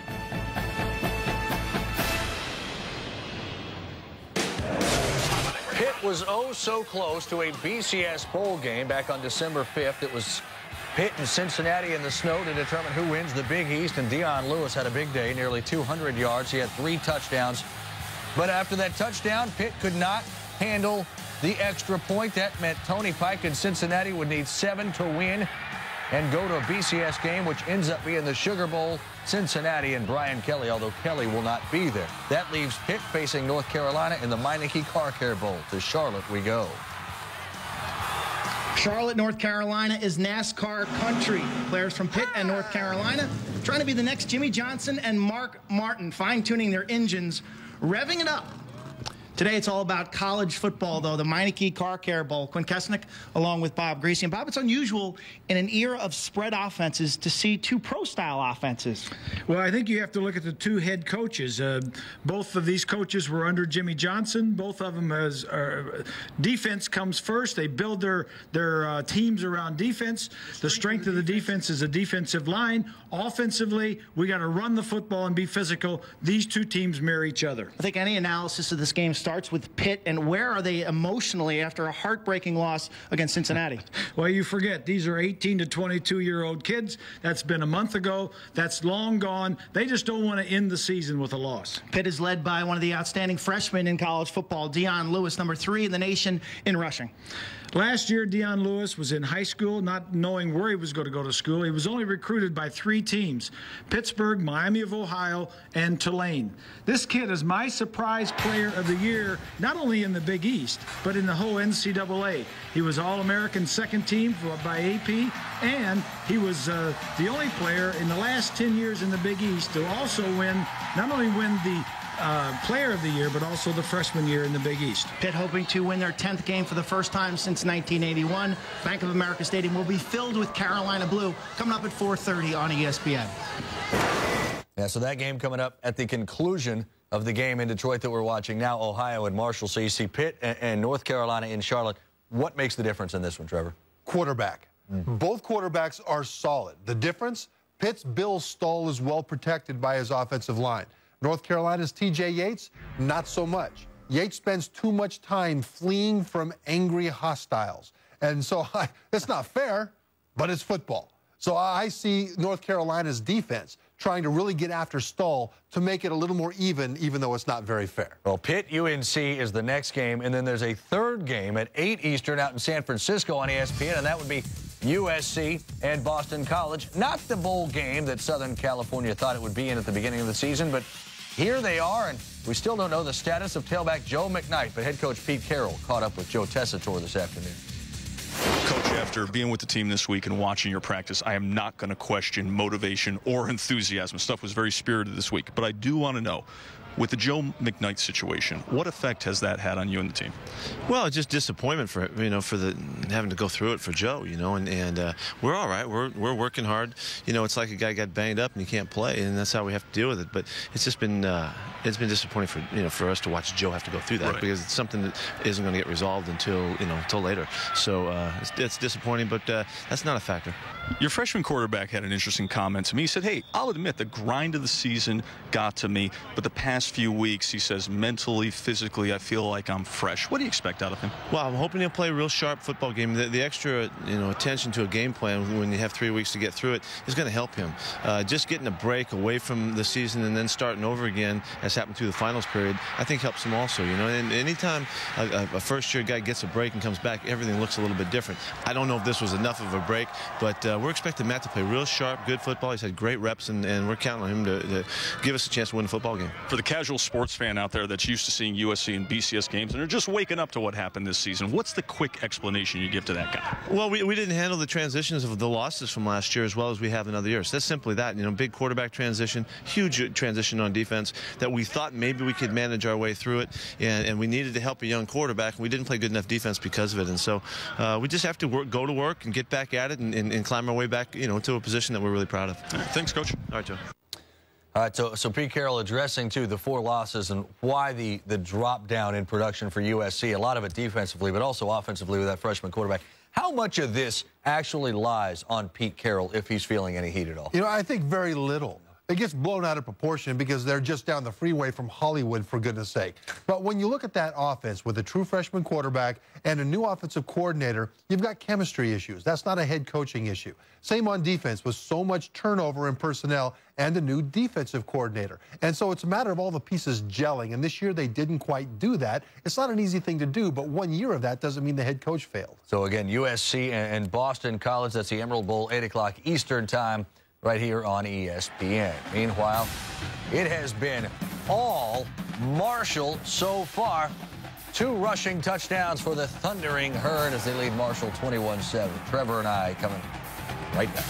Pitt was oh so close to a BCS bowl game back on December 5th. It was Pitt and Cincinnati in the snow to determine who wins the Big East, and Dion Lewis had a big day, nearly 200 yards. He had 3 touchdowns. But after that touchdown, Pitt could not handle the extra point. That meant Tony Pike and Cincinnati would need 7 to win and go to a BCS game, which ends up being the Sugar Bowl. Cincinnati and Brian Kelly, although Kelly will not be there. That leaves Pitt facing North Carolina in the Meineke Car Care Bowl. To Charlotte we go. Charlotte, North Carolina is NASCAR country. Players from Pitt and North Carolina trying to be the next Jimmy Johnson and Mark Martin, fine-tuning their engines, revving it up. Today, it's all about college football, though, the Meineke Car Care Bowl. Quinn Kesnick, along with Bob Greasy. And, Bob, it's unusual in an era of spread offenses to see 2 pro-style offenses. Well, I think you have to look at the 2 head coaches. Both of these coaches were under Jimmy Johnson. Both of them as defense comes first. They build their teams around defense. The strength of the defense is a defensive line. Offensively, we got to run the football and be physical. These 2 teams mirror each other. I think any analysis of this game starts with Pitt, and where are they emotionally after a heartbreaking loss against Cincinnati? Well, you forget, these are 18 to 22-year-old kids. That's been a month ago. That's long gone. They just don't want to end the season with a loss. Pitt is led by one of the outstanding freshmen in college football, Dion Lewis, number 3 in the nation in rushing. Last year, Dion Lewis was in high school, not knowing where he was going to go to school. He was only recruited by 3 teams, Pittsburgh, Miami of Ohio, and Tulane. This kid is my surprise player of the year, not only in the Big East, but in the whole NCAA. He was All-American second team by AP, and he was the only player in the last 10 years in the Big East to also not only win the Player of the Year, but also the freshman year in the Big East. Pitt hoping to win their 10th game for the first time since 1981. Bank of America Stadium will be filled with Carolina blue, coming up at 4:30 on ESPN. Yeah, so that game coming up at the conclusion of the game in Detroit that we're watching now, Ohio and Marshall. So you see Pitt and North Carolina in Charlotte. What makes the difference in this one, Trevor? Quarterback. Both quarterbacks are solid. The difference, Pitt's Bill Stull is well protected by his offensive line. North Carolina's T.J. Yates, not so much. Yates spends too much time fleeing from angry hostiles. And so it's not fair, but it's football. So I see North Carolina's defense trying to really get after Stull to make it a little more even though it's not very fair. Well, Pitt-UNC is the next game, and then there's a 3rd game at 8 Eastern out in San Francisco on ESPN, and that would be USC and Boston College. Not the bowl game that Southern California thought it would be in at the beginning of the season, but here they are, and we still don't know the status of tailback Joe McKnight, but head coach Pete Carroll caught up with Joe Tessitore this afternoon. Coach, after being with the team this week and watching your practice, I am not going to question motivation or enthusiasm. Stuff was very spirited this week, but I do want to know, with the Joe McKnight situation, what effect has that had on you and the team? Well, just disappointment for having to go through it for Joe, and we're all right. We're working hard. It's like a guy got banged up and he can't play, and that's how we have to deal with it. But it's just been disappointing for us to watch Joe have to go through that, because it's something that isn't going to get resolved until later. So it's disappointing, but that's not a factor. Your freshman quarterback had an interesting comment to me. He said, "Hey, I'll admit the grind of the season got to me, but the past few weeks," he says, "mentally, physically, I feel like I'm fresh." What do you expect out of him? Well, I'm hoping he'll play a real sharp football game. The extra, attention to a game plan when you have 3 weeks to get through it is going to help him. Just getting a break away from the season and then starting over again, as happened through the finals period, I think helps him also. And anytime a first-year guy gets a break and comes back, everything looks a little bit different. I don't know if this was enough of a break, but we're expecting Matt to play real sharp, good football. He's had great reps, and we're counting on him to give us a chance to win the football game. For the casual sports fan out there that's used to seeing USC and BCS games and are just waking up to what happened this season, what's the quick explanation you give to that guy? Well, we didn't handle the transitions of the losses from last year as well as we have in other years. That's simply that. Big quarterback transition, huge transition on defense that we thought maybe we could manage our way through it, and we needed to help a young quarterback, and we didn't play good enough defense because of it. And so we just have to go to work and get back at it and climb our way back, to a position that we're really proud of. Thanks, Coach. All right, Joe. All right, so Pete Carroll addressing, too, the 4 losses and why the drop down in production for USC. A lot of it defensively, but also offensively with that freshman quarterback. How much of this actually lies on Pete Carroll, if he's feeling any heat at all? You know, I think very little. It gets blown out of proportion because they're just down the freeway from Hollywood, for goodness sake. But when you look at that offense with a true freshman quarterback and a new offensive coordinator, you've got chemistry issues. That's not a head coaching issue. Same on defense with so much turnover in personnel and a new defensive coordinator. And so it's a matter of all the pieces gelling. And this year they didn't quite do that. It's not an easy thing to do, but 1 year of that doesn't mean the head coach failed. So again, USC and Boston College, that's the Emerald Bowl, 8 o'clock Eastern time, right here on ESPN. Meanwhile, it has been all Marshall so far. 2 rushing touchdowns for the Thundering Herd as they lead Marshall 21-7. Trevor and I coming right back.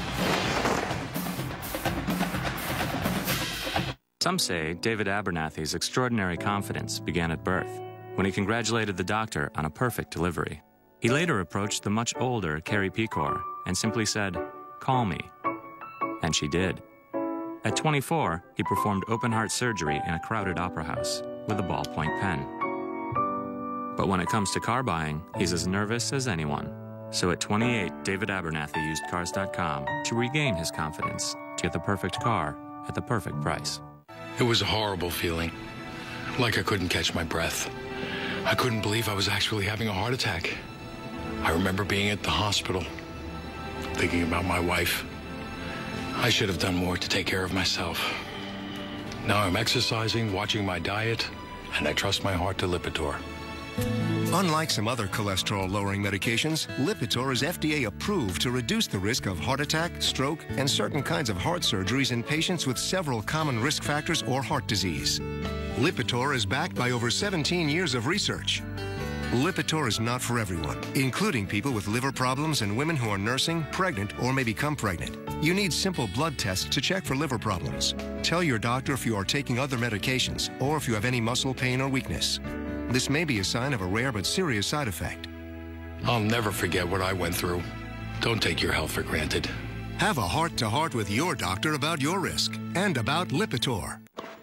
Some say David Abernathy's extraordinary confidence began at birth, when he congratulated the doctor on a perfect delivery. He later approached the much older Carrie Pecor and simply said, "Call me." And she did. At 24, he performed open-heart surgery in a crowded opera house with a ballpoint pen. But when it comes to car buying, he's as nervous as anyone. So at 28, David Abernathy used Cars.com to regain his confidence to get the perfect car at the perfect price. It was a horrible feeling, like I couldn't catch my breath. I couldn't believe I was actually having a heart attack. I remember being at the hospital, thinking about my wife. I should have done more to take care of myself. Now I'm exercising, watching my diet, and I trust my heart to Lipitor. Unlike some other cholesterol-lowering medications, Lipitor is FDA approved to reduce the risk of heart attack, stroke, and certain kinds of heart surgeries in patients with several common risk factors or heart disease. Lipitor is backed by over 17 years of research. Lipitor is not for everyone, including people with liver problems and women who are nursing, pregnant, or may become pregnant. You need simple blood tests to check for liver problems. Tell your doctor if you are taking other medications or if you have any muscle pain or weakness. This may be a sign of a rare but serious side effect. I'll never forget what I went through. Don't take your health for granted. Have a heart-to-heart with your doctor about your risk and about Lipitor.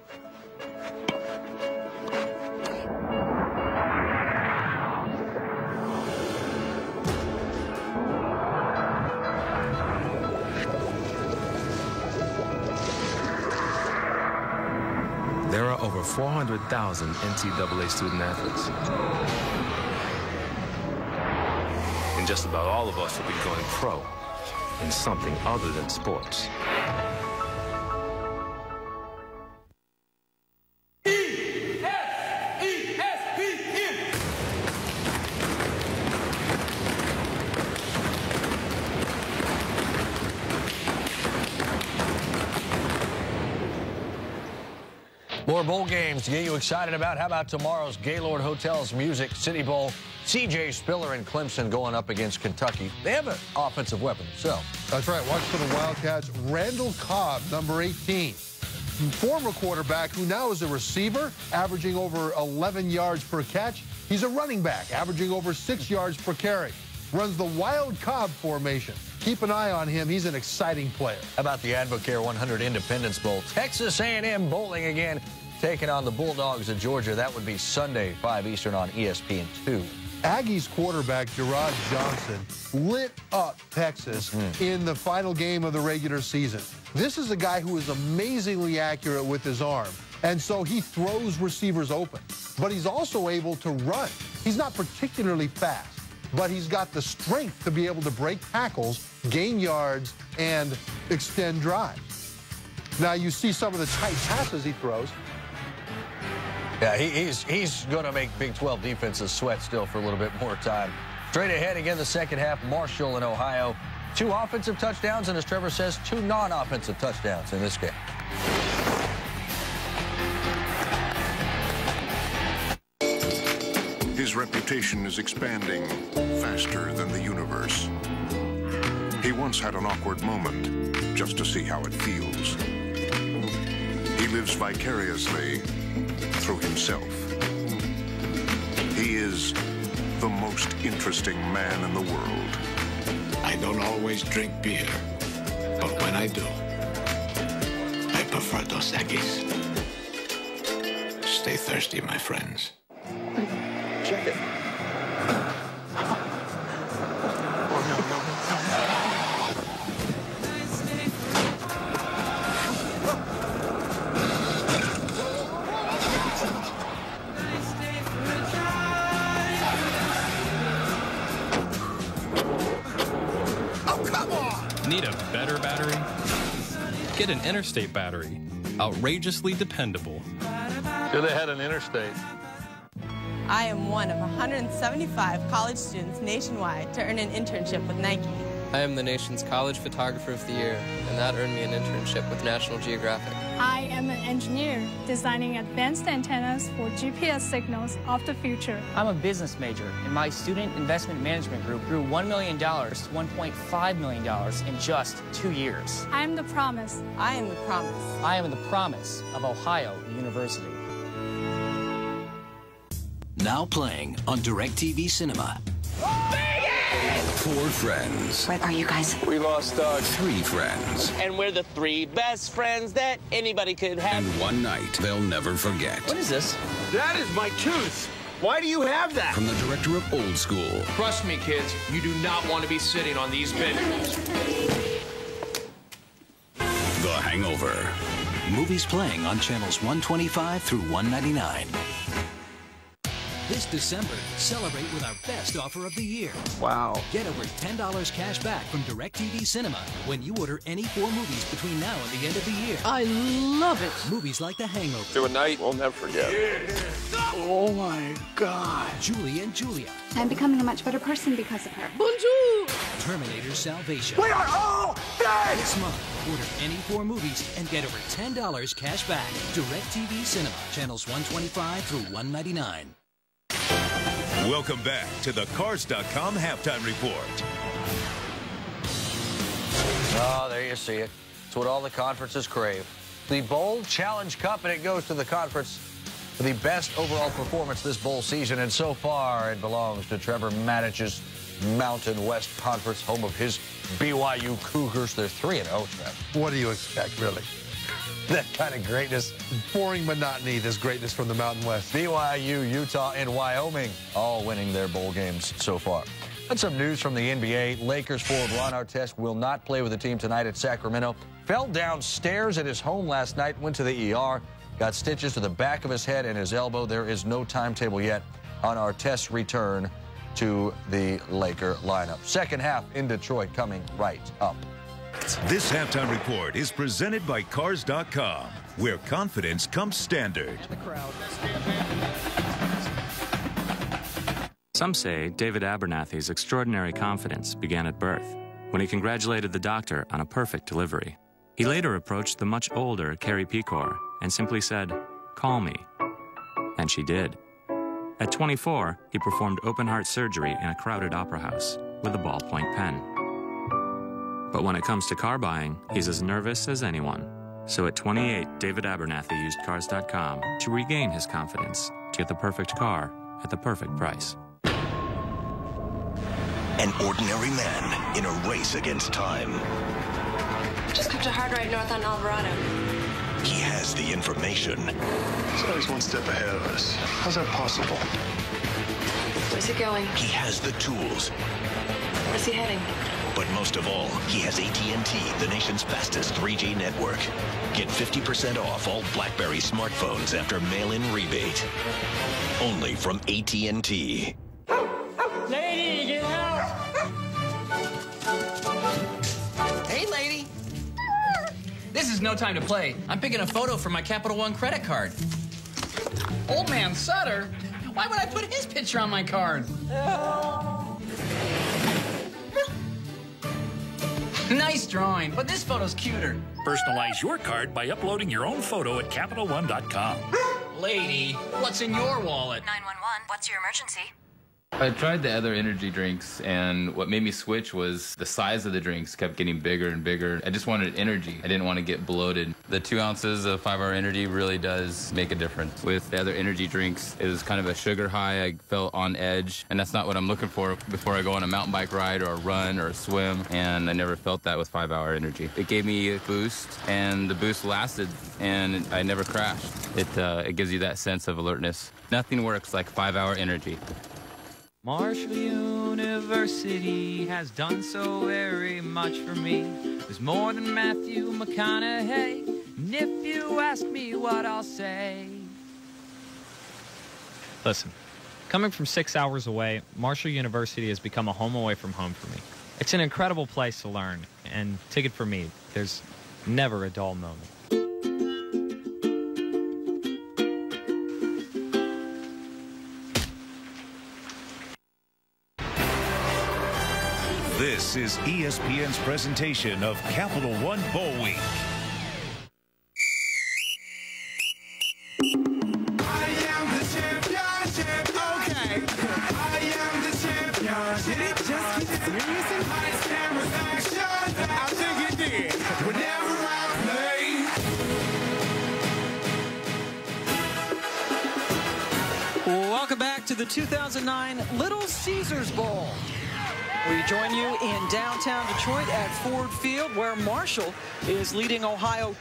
There are over 400,000 NCAA student athletes. And just about all of us will be going pro in something other than sports. More bowl games to get you excited about. How about tomorrow's Gaylord Hotels Music City Bowl? C.J. Spiller and Clemson going up against Kentucky. They have an offensive weapon themselves. That's right. Watch for the Wildcats. Randall Cobb, number 18. Former quarterback who now is a receiver, averaging over 11 yards per catch. He's a running back, averaging over 6 yards per carry. Runs the Wild Cobb formation. Keep an eye on him. He's an exciting player. How about the Advocare 100 Independence Bowl? Texas A&M bowling again, taking on the Bulldogs of Georgia. That would be Sunday, 5 Eastern on ESPN2. Aggies quarterback Gerard Johnson lit up Texas in the final game of the regular season. This is a guy who is amazingly accurate with his arm, and so he throws receivers open. But he's also able to run. He's not particularly fast, but he's got the strength to be able to break tackles, gain yards, and extend drives. Now, you see some of the tight passes he throws. Yeah, he's going to make Big 12 defenses sweat still for a little bit more time. Straight ahead again the second half, Marshall and Ohio. 2 offensive touchdowns, and as Trevor says, 2 non-offensive touchdowns in this game. His reputation is expanding faster than the universe. He once had an awkward moment just to see how it feels. He lives vicariously through himself. He is the most interesting man in the world. I don't always drink beer, but when I do, I prefer Dos Equis. Stay thirsty, my friends. Check it. Need a better battery? Get an Interstate battery. Outrageously dependable. Should have had an Interstate. I am one of 175 college students nationwide to earn an internship with Nike. I am the nation's college photographer of the year, and that earned me an internship with National Geographic. I am an engineer designing advanced antennas for GPS signals of the future. I'm a business major, and my student investment management group grew $1 million to $1.5 million in just 2 years. I am the promise. I am the promise. I am the promise of Ohio University. Now playing on DirecTV Cinema. Four friends. What are you guys? We lost Doug. Three friends. And we're the three best friends that anybody could have. And one night they'll never forget. What is this? That is my tooth. Why do you have that? From the director of Old School. Trust me, kids, you do not want to be sitting on these benches. The Hangover. Movies playing on channels 125 through 199. This December, celebrate with our best offer of the year. Wow. Get over $10 cash back from DirecTV Cinema when you order any 4 movies between now and the end of the year. I love it. Movies like The Hangover. To a night we'll never forget. Oh my God. Julie and Julia. I'm becoming a much better person because of her. Bonjour. Terminator Salvation. We are all dead! This month, order any 4 movies and get over $10 cash back. DirecTV Cinema, channels 125 through 199. Welcome back to the Cars.com halftime report. Oh, there you see it. It's what all the conferences crave. The Bowl Challenge Cup, and it goes to the conference for the best overall performance this bowl season. And so far, it belongs to Trevor Matich's Mountain West Conference, home of his BYU Cougars. They're 3-0, Trev. What do you expect, really? That kind of greatness. Boring monotony, this greatness from the Mountain West. BYU, Utah, and Wyoming all winning their bowl games so far. And some news from the NBA. Lakers forward Ron Artest will not play with the team tonight at Sacramento. Fell downstairs at his home last night, went to the ER, got stitches to the back of his head and his elbow. There is no timetable yet on Artest's return to the Laker lineup. Second half in Detroit coming right up. This halftime report is presented by Cars.com, where confidence comes standard. Some say David Abernathy's extraordinary confidence began at birth, when he congratulated the doctor on a perfect delivery. He later approached the much older Carrie Pecor and simply said, "Call me." And she did. At 24, he performed open-heart surgery in a crowded opera house with a ballpoint pen. But when it comes to car buying, he's as nervous as anyone. So at 28, David Abernathy used Cars.com to regain his confidence to get the perfect car at the perfect price. An ordinary man in a race against time. Just kept a hard right north on Alvarado. He has the information. He's always one step ahead of us. How's that possible? Where's he going? He has the tools. Where's he heading? But most of all, he has AT&T, the nation's fastest 3G network. Get 50% off all BlackBerry smartphones after mail-in rebate. Only from AT&T. Lady, get help! Hey, lady. This is no time to play. I'm picking a photo for my Capital One credit card. Old man Sutter? Why would I put his picture on my card? Nice drawing, but this photo's cuter. Personalize your card by uploading your own photo at CapitalOne.com. Lady, what's in your wallet? 911, what's your emergency? I tried the other energy drinks, and what made me switch was the size of the drinks kept getting bigger and bigger. I just wanted energy. I didn't want to get bloated. The 2 ounces of 5-Hour Energy really does make a difference. With the other energy drinks, it was kind of a sugar high. I felt on edge, and that's not what I'm looking for before I go on a mountain bike ride or a run or a swim, and I never felt that with 5-Hour Energy. It gave me a boost, and the boost lasted, and I never crashed. It gives you that sense of alertness. Nothing works like 5-Hour Energy. Marshall University has done so very much for me. There's more than Matthew McConaughey, and if you ask me what I'll say. Listen, coming from 6 hours away, Marshall University has become a home away from home for me. It's an incredible place to learn, and take it from me, there's never a dull moment. This is ESPN's presentation of Capital One Bowl Week. Welcome back to the 2009 Little Caesars Bowl. We join you in downtown Detroit at Ford Field, where Marshall is leading Ohio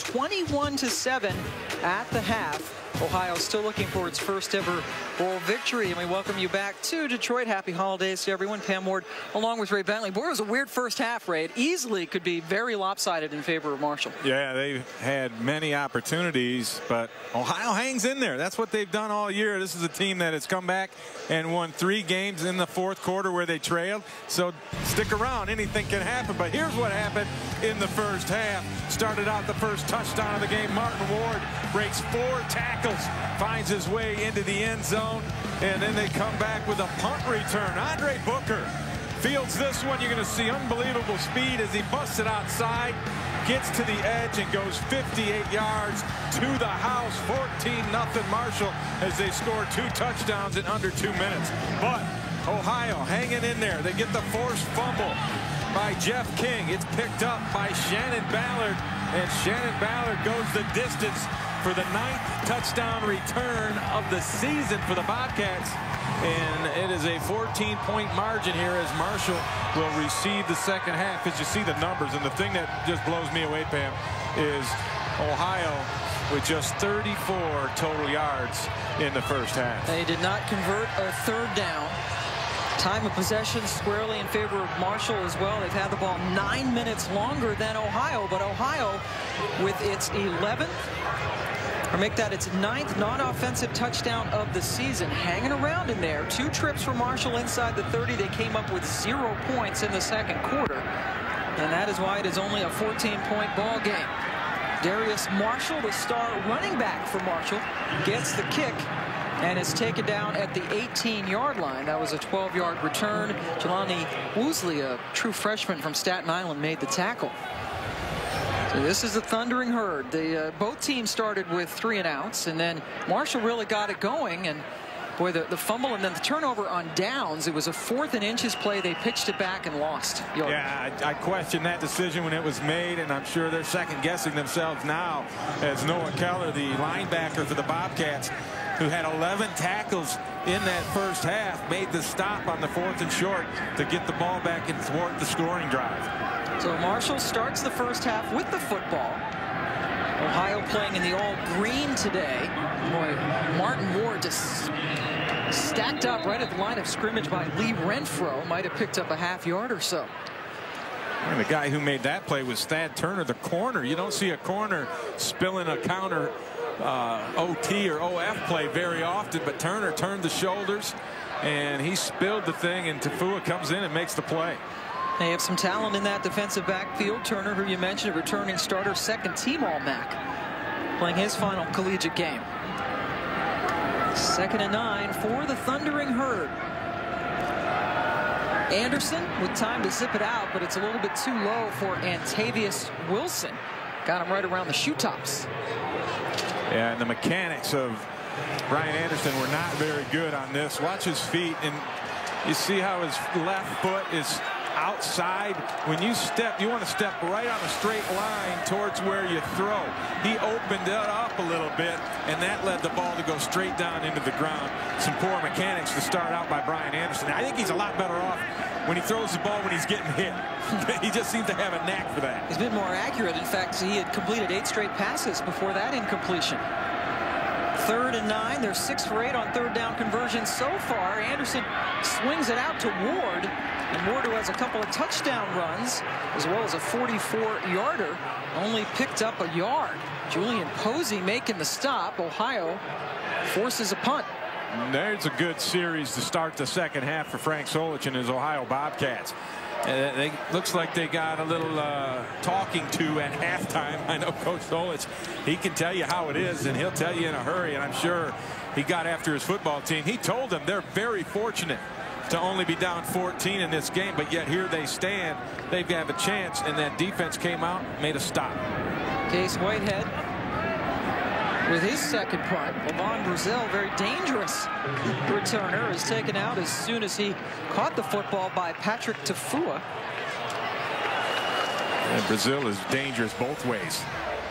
21-7 at the half. Ohio still looking for its first ever bowl victory, and we welcome you back to Detroit. Happy holidays to everyone. Pam Ward along with Ray Bentley. Boy, it was a weird first half, Ray. It easily could be very lopsided in favor of Marshall. Yeah, they've had many opportunities, but Ohio hangs in there. That's what they've done all year. This is a team that has come back and won 3 games in the fourth quarter where they trailed. So stick around. Anything can happen. But here's what happened in the first half. Started out the first touchdown of the game. Martin Ward breaks 4 tackles, finds his way into the end zone, and then they come back with a punt return. Andre Booker fields this one. You're going to see unbelievable speed as he busts it outside, gets to the edge, and goes 58 yards to the house. 14-0 Marshall as they score 2 touchdowns in under 2 minutes. But Ohio hanging in there. They get the forced fumble by Jeff King. It's picked up by Shannon Ballard, and Shannon Ballard goes the distance for the 9th touchdown return of the season for the Bobcats. And it is a 14-point margin here as Marshall will receive the second half. As you see the numbers, and the thing that just blows me away, Pam, is Ohio with just 34 total yards in the first half. They did not convert a third down. Time of possession squarely in favor of Marshall as well. They've had the ball 9 minutes longer than Ohio, but Ohio with its 11th, or make that its 9th non-offensive touchdown of the season, hanging around in there. 2 trips for Marshall inside the 30. They came up with 0 points in the second quarter, and that is why it is only a 14-point ball game. Darius Marshall, the star running back for Marshall, gets the kick and is taken down at the 18-yard line. That was a 12-yard return. Jelani Woosley, a true freshman from Staten Island, made the tackle. So this is a thundering herd. Both teams started with 3 and outs, and then Marshall really got it going. And boy, the fumble and then the turnover on downs. It was a 4th and inches play. They pitched it back and lost. Yeah, I questioned that decision when it was made, and I'm sure they're second-guessing themselves now as Noah Keller, the linebacker for the Bobcats, who had 11 tackles in that first half, made the stop on the 4th and short to get the ball back and thwart the scoring drive. So Marshall starts the first half with the football. Ohio playing in the all-green today. Boy, Martin Ward just stacked up right at the line of scrimmage by Lee Renfro. Might have picked up a half-yard or so. And the guy who made that play was Thad Turner, the corner. You don't see a corner spilling a counter OT or OF play very often, but Turner turned the shoulders and he spilled the thing, and Tafua comes in and makes the play. They have some talent in that defensive backfield. Turner, who you mentioned, a returning starter, second-team All-MAC, playing his final collegiate game. 2nd and 9 for the Thundering Herd. Anderson with time to zip it out, but it's a little bit too low for Antavius Wilson. Got him right around the shoe tops. Yeah, and the mechanics of Brian Anderson were not very good on this. Watch his feet, and you see how his left foot is outside. When you step, you want to step right on a straight line towards where you throw. He opened it up a little bit, and that led the ball to go straight down into the ground. Some poor mechanics to start out by Brian Anderson. I think he's a lot better off when he throws the ball when he's getting hit. He just seems to have a knack for that. He's been more accurate. In fact, he had completed 8 straight passes before that incompletion. 3rd and 9. They're 6 for 8 on 3rd down conversions so far. Anderson swings it out to Ward, and Ward, who has a couple of touchdown runs as well as a 44-yarder, only picked up a yard. Julian Posey making the stop. Ohio forces a punt. There's a good series to start the second half for Frank Solich and his Ohio Bobcats. Looks like they got a little talking to at halftime. I know Coach Solich, he can tell you how it is, and he'll tell you in a hurry, and I'm sure he got after his football team. He told them they're very fortunate to only be down 14 in this game, but yet here they stand. They have a chance, and that defense came out, made a stop. Case Whitehead with his second punt. Lavon Brazil, very dangerous returner, is taken out as soon as he caught the football by Patrick Tafua. And Brazil is dangerous both ways.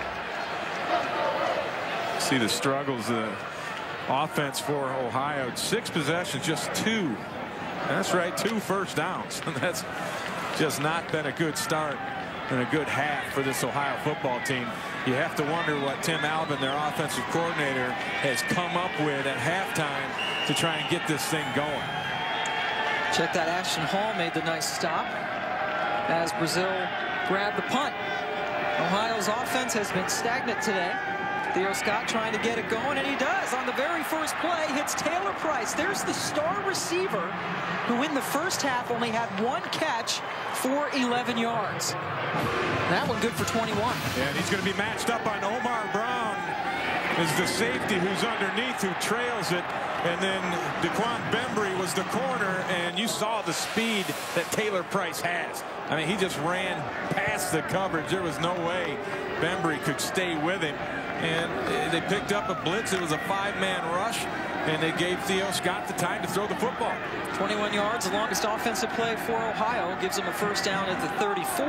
See the struggles, the offense for Ohio. 6 possessions, just 2. That's right, 2 first downs. That's just not been a good start and a good half for this Ohio football team. You have to wonder what Tim Albin, their offensive coordinator, has come up with at halftime to try and get this thing going. Check that. Ashton Hall made the nice stop as Brazil grabbed the punt. Ohio's offense has been stagnant today. Theo Scott trying to get it going, and he does. On the very first play, hits Taylor Price. There's the star receiver who in the first half only had 1 catch for 11 yards. That one good for 21. And he's going to be matched up on Omar Brown is the safety who's underneath, who trails it. And then Daquan Bembry was the corner, and you saw the speed that Taylor Price has. I mean, he just ran past the coverage. There was no way Bembry could stay with him. And they picked up a blitz. It was a 5-man rush, and they gave Theo Scott the time to throw the football. 21 yards, the longest offensive play for Ohio. Gives them a first down at the 34.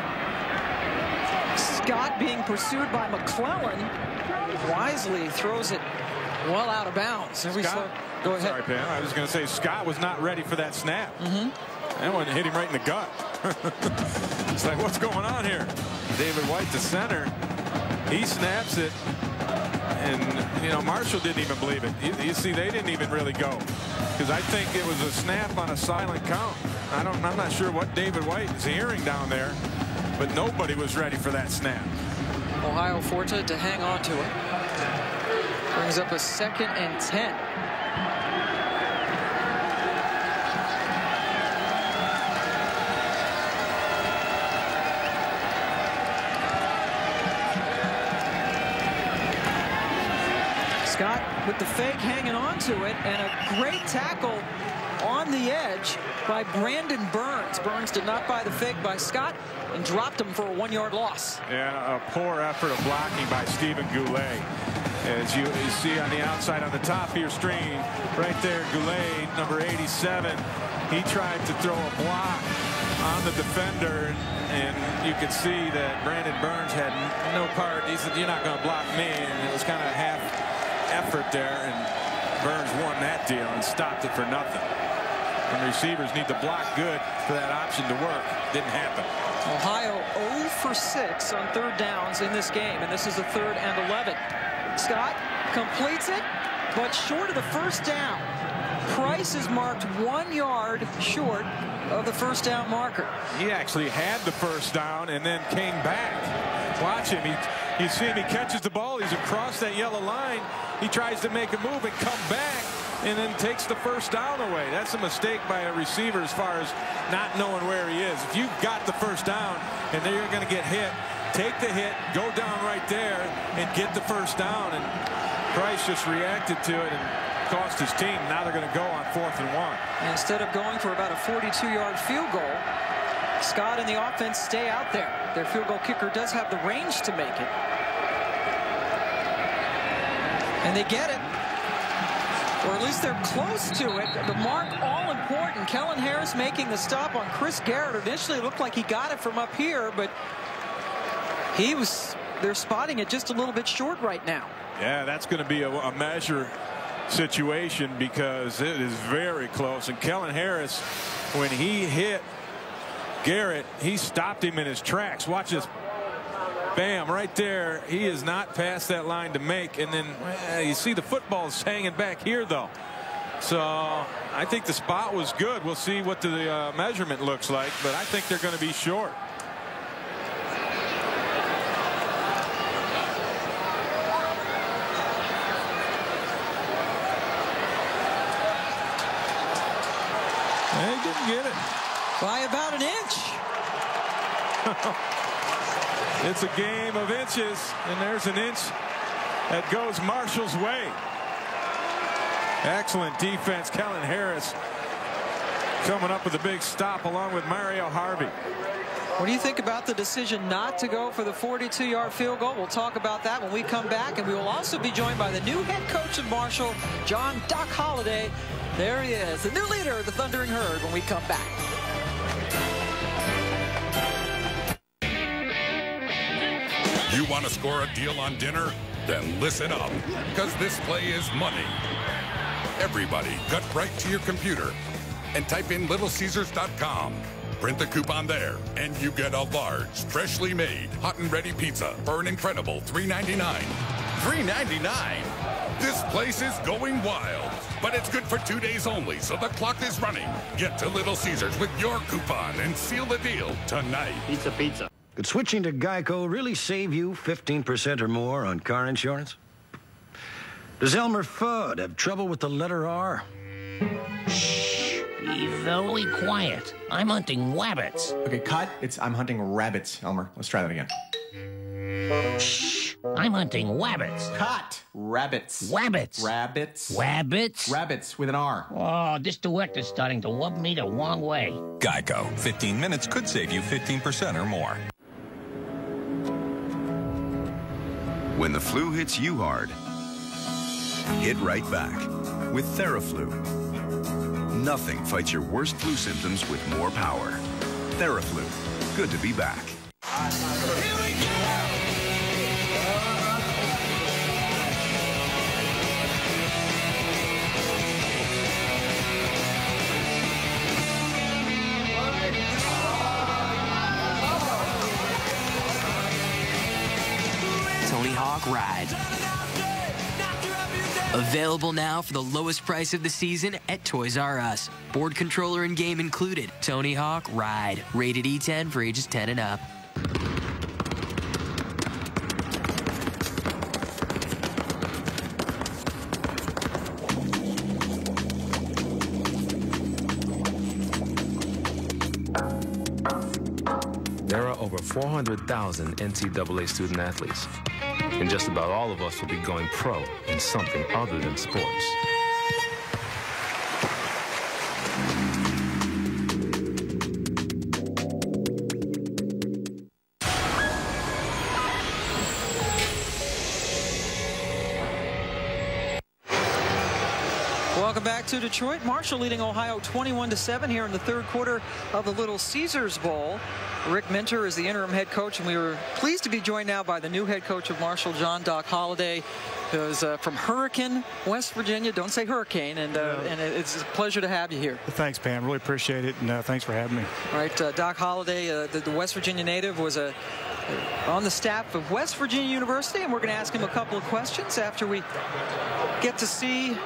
Scott being pursued by McClellan. Wisely throws it well out of bounds. Go ahead. Sorry, Pam. I was going to say Scott was not ready for that snap. That one hit him right in the gut. It's like, what's going on here? David White, the center. He snaps it, and you know Marshall didn't even believe it. You see, they didn't even really go, because I think it was a snap on a silent count. I'm not sure what David White is hearing down there, but nobody was ready for that snap. Ohio fortunate to hang on to it. Brings up a 2nd and 10. Scott with the fake, hanging on to it, and a great tackle on the edge by Brandon Burns. Burns did not buy the fake by Scott and dropped him for a 1-yard loss. Yeah, a poor effort of blocking by Stephen Goulet. As you see on the outside, on the top of your screen, right there, Goulet, number 87. He tried to throw a block on the defender, and you could see that Brandon Burns had no part. He said, "You're not going to block me," and it was kind of half effort there, and Burns won that deal and stopped it for nothing. And receivers need to block good for that option to work. Didn't happen. Ohio 0 for 6 on 3rd downs in this game, and this is the 3rd and 11. Scott completes it, but short of the first down. Price is marked 1 yard short of the first down marker. He actually had the first down and then came back. Watch him. You see him, he catches the ball, he's across that yellow line, he tries to make a move and come back, and then takes the first down away. That's a mistake by a receiver as far as not knowing where he is. If you've got the first down and then you're going to get hit, take the hit, go down right there, and get the first down. And Price just reacted to it and cost his team. Now they're going to go on 4th and 1. And instead of going for about a 42-yard field goal, Scott and the offense stay out there. Their field goal kicker does have the range to make it. And they get it. Or at least they're close to it. The mark all important. Kellen Harris making the stop on Chris Garrett. Initially it looked like he got it from up here, but they're spotting it just a little bit short right now. Yeah, that's going to be a measure situation, because it is very close. And Kellen Harris, when he hit Garrett, he stopped him in his tracks. Watch this. Bam, right there. He is not past that line to make. And then you see the football's hanging back here, though. So I think the spot was good. We'll see what the measurement looks like, but I think they're going to be short. They didn't get it. By about an inch. It's a game of inches, and there's an inch that goes Marshall's way. Excellent defense. Kellen Harris coming up with a big stop along with Mario Harvey. What do you think about the decision not to go for the 42-yard field goal? We'll talk about that when we come back, and we will also be joined by the new head coach of Marshall, John Doc Holliday. There he is, the new leader of the Thundering Herd, when we come back. You want to score a deal on dinner? Then listen up, because this play is money. Everybody, cut right to your computer and type in littlecaesars.com. Print the coupon there, and you get a large, freshly made, hot and ready pizza for an incredible $3.99. $3.99? This place is going wild, but it's good for 2 days only, so the clock is running. Get to Little Caesars with your coupon and seal the deal tonight. Pizza, pizza. Could switching to Geico really save you 15% or more on car insurance? Does Elmer Fudd have trouble with the letter R? Shh, be very quiet. I'm hunting wabbits. Okay, cut. I'm hunting rabbits, Elmer. Let's try that again. Shh, I'm hunting wabbits. Cut. Rabbits. Wabbits. Rabbits. Wabbits. Rabbits with an R. Oh, this director's starting to rub me the wrong way. Geico. 15 minutes could save you 15% or more. When the flu hits you hard, hit right back with Theraflu. Nothing fights your worst flu symptoms with more power. Theraflu. Good to be back. Tony Hawk Ride. Available now for the lowest price of the season at Toys R Us. Board controller and game included. Tony Hawk Ride. Rated E10 for ages 10 and up. There are over 400,000 NCAA student athletes, and just about all of us will be going pro in something other than sports. Welcome back to Detroit. Marshall leading Ohio 21-7 here in the third quarter of the Little Caesars Bowl. Rick Minter is the interim head coach, and we were pleased to be joined now by the new head coach of Marshall, John Doc Holliday, who's from Hurricane, West Virginia. Don't say hurricane, and it's a pleasure to have you here. Thanks, Pam. Really appreciate it, and thanks for having me. All right, Doc Holliday, the West Virginia native, was on the staff of West Virginia University, and we're going to ask him a couple of questions after we get to see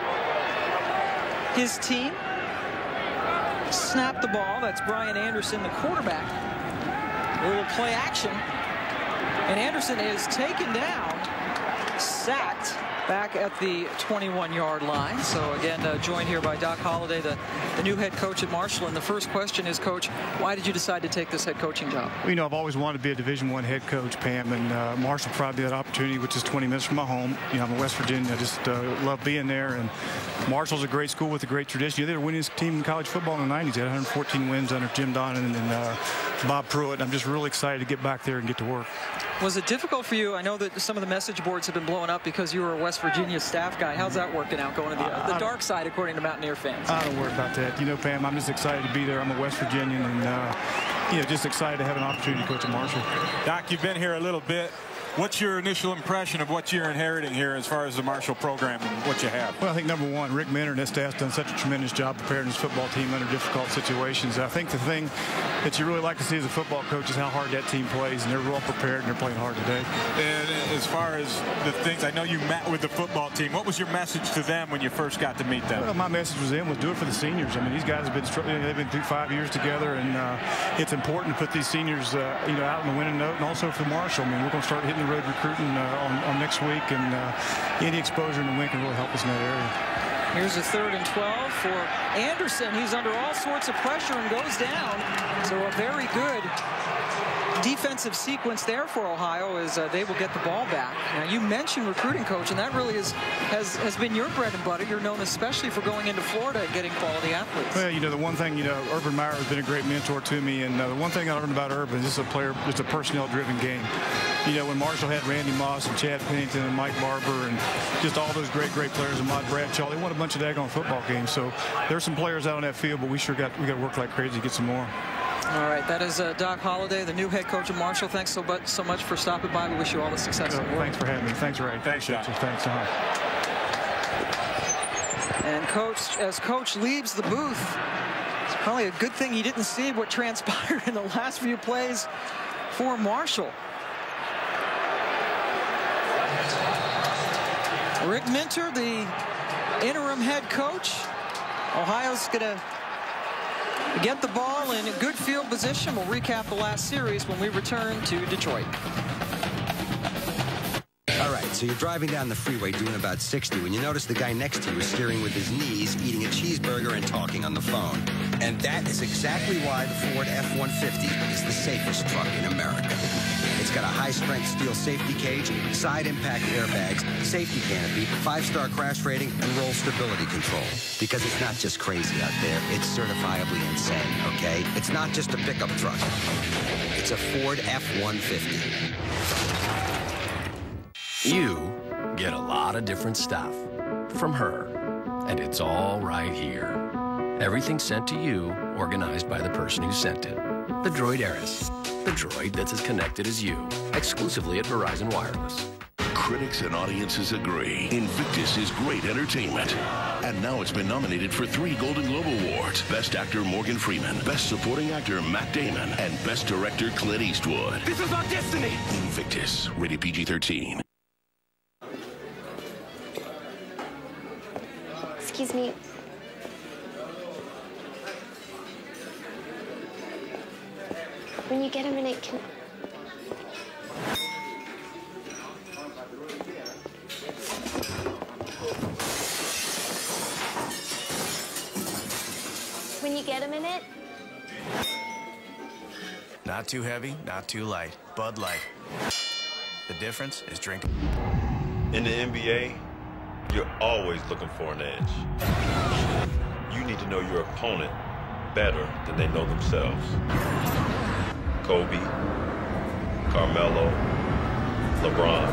his team snap the ball. That's Brian Anderson, the quarterback. A little play action. And Anderson is taken down, sacked back at the 21-yard line. So again, joined here by Doc Holliday, the new head coach at Marshall. And the first question is, Coach, why did you decide to take this head coaching job? Well, you know, I've always wanted to be a Division I head coach, Pam, and Marshall provided me that opportunity, which is 20 minutes from my home. You know, I'm in West Virginia. I just love being there. And Marshall's a great school with a great tradition. They're the winningest team in college football in the 90s. They had 114 wins under Jim Donnan and Bob Pruitt. I'm just really excited to get back there and get to work. Was it difficult for you? I know that some of the message boards have been blowing up because you were a West Virginia staff guy. How's that working out, going to the dark side, according to Mountaineer fans? I don't worry about that. You know, Pam, I'm just excited to be there. I'm a West Virginian, and you know, just excited to have an opportunity to coach at Marshall. Doc, you've been here a little bit. What's your initial impression of what you're inheriting here as far as the Marshall program and what you have? Well, I think number one, Rick Minter and his staff's done such a tremendous job preparing his football team under difficult situations. I think the thing that you really like to see as a football coach is how hard that team plays, and they're well prepared and they're playing hard today. And as far as the things, I know you met with the football team. What was your message to them when you first got to meet them? Well, my message was do it for the seniors. I mean, these guys have been they've been through 5 years together, and it's important to put these seniors you know, out in the winning note, and also for Marshall. I mean, we're going to start hitting the road recruiting on next week, and any exposure in the win can really help us in that area. Here's a 3rd and 12 for Anderson. He's under all sorts of pressure and goes down. So a very good defensive sequence there for Ohio as they will get the ball back. Now, you mentioned recruiting, Coach, and that really has been your bread and butter. You're known especially for going into Florida and getting quality athletes. Well, the one thing, Urban Meyer has been a great mentor to me, and the one thing I learned about Urban is this is a player, it's a personnel-driven game. When Marshall had Randy Moss and Chad Pennington and Mike Barber and just all those great players, and Ahmad Bradshaw, they won a bunch of daggone football games. So there's some players out on that field, but we got to work like crazy to get some more. All right, that is Doc Holliday, the new head coach of Marshall. Thanks so much for stopping by. We wish you all the success. Thanks for having me. Thanks, Ray. Thanks, Doc. Thanks. And as Coach leaves the booth, it's probably a good thing he didn't see what transpired in the last few plays for Marshall. Rick Minter, the interim head coach. Ohio's going to get the ball in a good field position. We'll recap the last series when we return to Detroit. All right, so you're driving down the freeway doing about 60 when you notice the guy next to you is steering with his knees, eating a cheeseburger and talking on the phone. And that is exactly why the Ford F-150 is the safest truck in America. It's got a high-strength steel safety cage, side impact airbags, safety canopy, 5-star crash rating, and roll stability control. Because it's not just crazy out there, it's certifiably insane, okay? It's not just a pickup truck. It's a Ford F-150. You get a lot of different stuff from her, and it's all right here. Everything sent to you, organized by the person who sent it. The Droid Aeris, the droid that's as connected as you, exclusively at Verizon Wireless. Critics and audiences agree Invictus is great entertainment. And now it's been nominated for 3 Golden Globe Awards. Best Actor Morgan Freeman, Best Supporting Actor Matt Damon, and Best Director Clint Eastwood. This is our destiny! Invictus, rated PG-13. Excuse me. When you get a minute, can... When you get a minute? Not too heavy, not too light. Bud Light. The difference is drinking. In the NBA, you're always looking for an edge. You need to know your opponent better than they know themselves. Kobe, Carmelo, LeBron.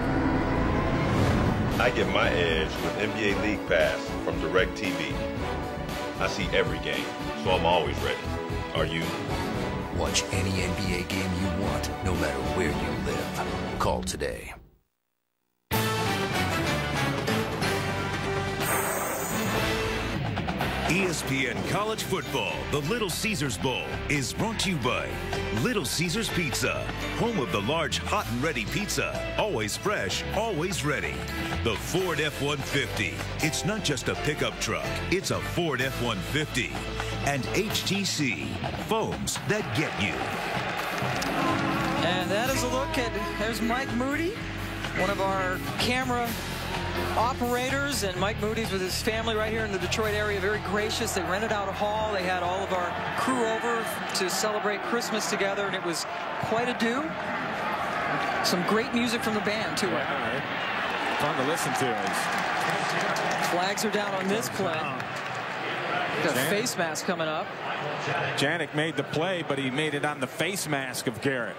I get my edge with NBA League Pass from DirecTV. I see every game, so I'm always ready. Are you? Watch any NBA game you want, no matter where you live. Call today. ESPN College Football, the Little Caesars Bowl, is brought to you by Little Caesars Pizza, home of the large hot and ready pizza, always fresh, always ready. The Ford F-150, it's not just a pickup truck, it's a Ford F-150. And HTC, foams that get you. And that is a look at, there's Mike Moody, one of our camera operators, and Mike Moody's with his family right here in the Detroit area, very gracious. They rented out a hall. They had all of our crew over to celebrate Christmas together, and it was quite a do. Some great music from the band, too. Yeah, fun to listen to. Flags are down on this play. Got a face mask coming up. Janik made the play, but he made it on the face mask of Garrett.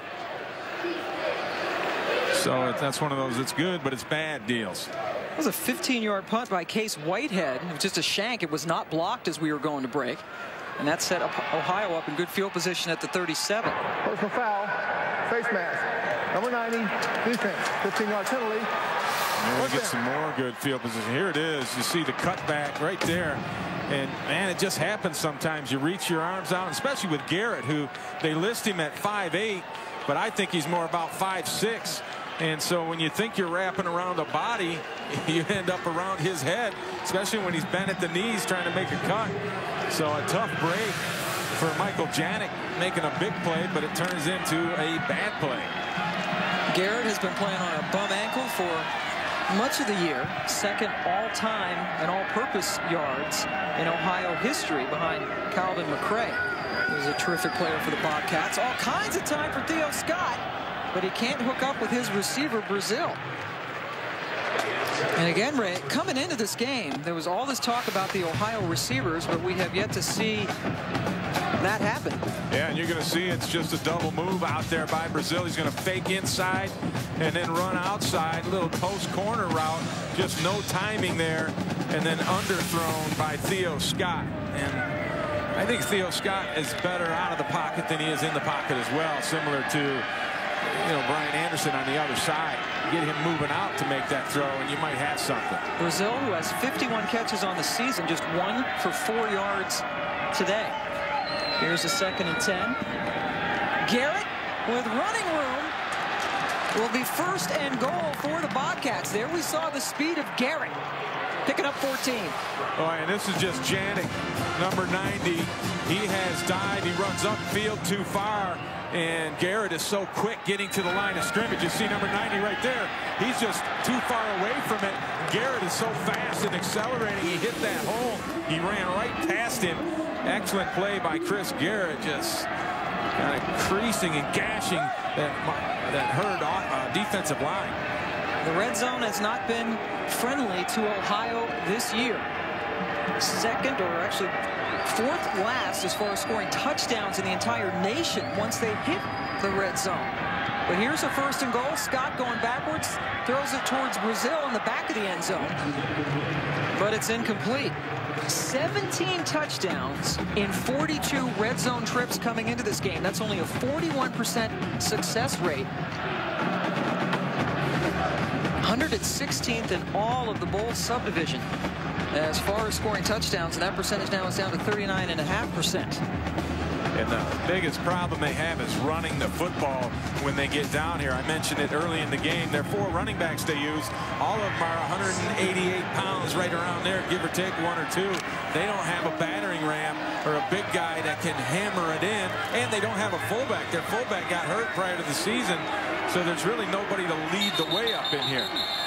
So that's one of those, it's good, but it's bad deals. It was a 15-yard punt by Case Whitehead. It was just a shank. It was not blocked as we were going to break. And that set Ohio up in good field position at the 37. Personal foul, face mask. Number 90, defense, 15-yard penalty. And we get some more good field position. Here it is. You see the cutback right there. And, man, it just happens sometimes. You reach your arms out, especially with Garrett, who they list him at 5'8", but I think he's more about 5'6". And so when you think you're wrapping around a body, you end up around his head, especially when he's bent at the knees trying to make a cut. So a tough break for Michael Janik, making a big play, but it turns into a bad play. Garrett has been playing on a bum ankle for much of the year, second all-time and all-purpose yards in Ohio history behind Calvin McRae. He was a terrific player for the Bobcats. All kinds of time for Theo Scott, but he can't hook up with his receiver, Brazil. And again, Ray, coming into this game, there was all this talk about the Ohio receivers, but we have yet to see that happen. Yeah, and you're going to see it's just a double move out there by Brazil. He's going to fake inside and then run outside, little post corner route, just no timing there, and then underthrown by Theo Scott. And I think Theo Scott is better out of the pocket than he is in the pocket as well, similar to Brian Anderson on the other side. Get him moving out to make that throw, and you might have something. Brazil, who has 51 catches on the season, just 1 for 4 yards today. Here's a 2nd and 10. Garrett with running room will be 1st and goal for the Bobcats. There we saw the speed of Garrett picking up 14. Oh, and this is just Janik, number 90. He has died. He runs upfield too far. And Garrett is so quick getting to the line of scrimmage. You see number 90 right there. He's just too far away from it. Garrett is so fast and accelerating. He hit that hole. He ran right past him. Excellent play by Chris Garrett, just kind of creasing and gashing that Herd defensive line. The red zone has not been friendly to Ohio this year. 2nd, or actually 4th last as far as scoring touchdowns in the entire nation once they hit the red zone. But here's a 1st and goal. Scott going backwards, throws it towards Brazil in the back of the end zone. But it's incomplete. 17 touchdowns in 42 red zone trips coming into this game. That's only a 41% success rate. 116th in all of the bowl subdivision as far as scoring touchdowns, and that percentage now is down to 39.5%. And the biggest problem they have is running the football when they get down here. I mentioned it early in the game. Their 4 running backs they use, all of them are 188 pounds, right around there, give or take 1 or 2. They don't have a battering ram or a big guy that can hammer it in, and they don't have a fullback. Their fullback got hurt prior to the season, so there's really nobody to lead the way up in here.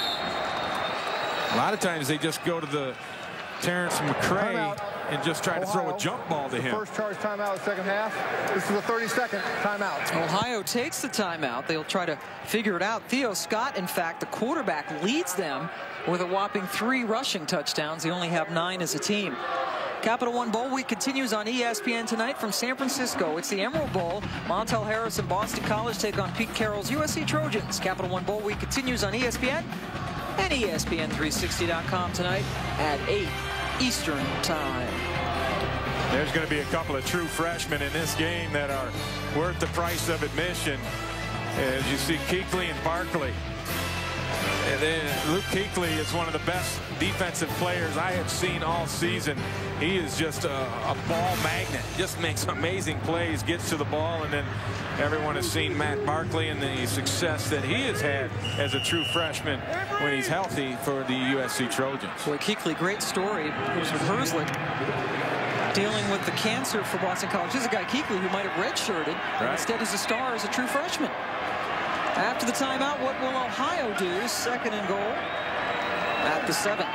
A lot of times they just go to the Terrence McRae and just try to throw a jump ball to him. First charge timeout of the second half. This is a 30-second timeout. Ohio takes the timeout. They'll try to figure it out. Theo Scott, in fact, the quarterback, leads them with a whopping 3 rushing touchdowns. They only have 9 as a team. Capital One Bowl Week continues on ESPN tonight from San Francisco. It's the Emerald Bowl. Montel Harris and Boston College take on Pete Carroll's USC Trojans. Capital One Bowl Week continues on ESPN and ESPN360.com tonight at 8 Eastern Time. There's going to be a couple of true freshmen in this game that are worth the price of admission. As you see, Kuechly and Barkley. And then Luke Kuechly is one of the best defensive players I have seen all season. He is just a ball magnet. Just makes amazing plays, gets to the ball, and then everyone has seen Matt Barkley and the success that he has had as a true freshman when he's healthy for the USC Trojans. Boy, Kuechly, great story. He was with Herzlich, dealing with the cancer for Boston College. This is a guy, Kuechly, who might have redshirted, but instead is a star as a true freshman. After the timeout, what will Ohio do? 2nd and goal at the 7.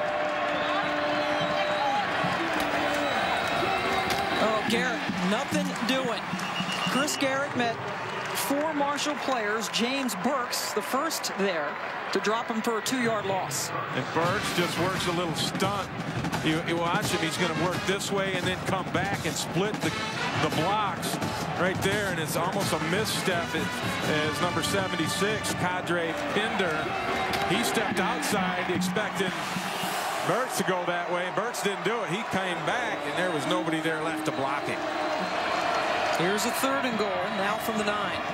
Oh, Garrett, nothing doing. Chris Garrett met 4 Marshall players. James Burks, the first there, to drop him for a 2-yard loss. And Burks just works a little stunt. You watch him, he's going to work this way and then come back and split the blocks right there, and it's almost a misstep as number 76, Kadre Pinder. He stepped outside expecting Burks to go that way. Burks didn't do it. He came back, and there was nobody there left to block him. Here's a 3rd and goal, now from the 9.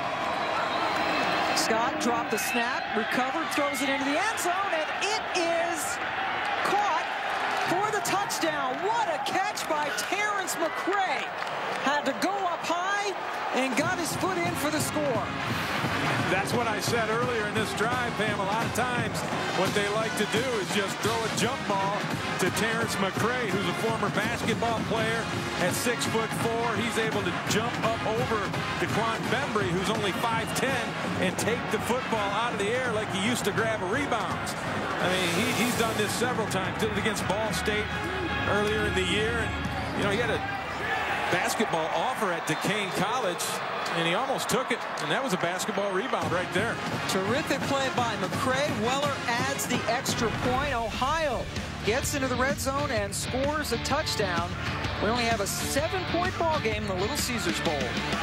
Scott dropped the snap, recovered, throws it into the end zone, and it is caught for the touchdown. What a catch by Terrence McRae. Had to go up high McCray, and got his foot in for the score. That's what I said earlier in this drive, Pam. A lot of times what they like to do is just throw a jump ball to Terrence McCray, who's a former basketball player at 6'4". He's able to jump up over Daquan Bembry, who's only 5'10", and take the football out of the air like he used to grab rebounds. I mean, he's done this several times. Did it against Ball State earlier in the year. And, you know, he had a basketball offer at Duquesne College, and he almost took it, and that was a basketball rebound right there. Terrific play by McCray. Weller adds the extra point. Ohio gets into the red zone and scores a touchdown. We only have a 7-point ball game in the Little Caesars Bowl.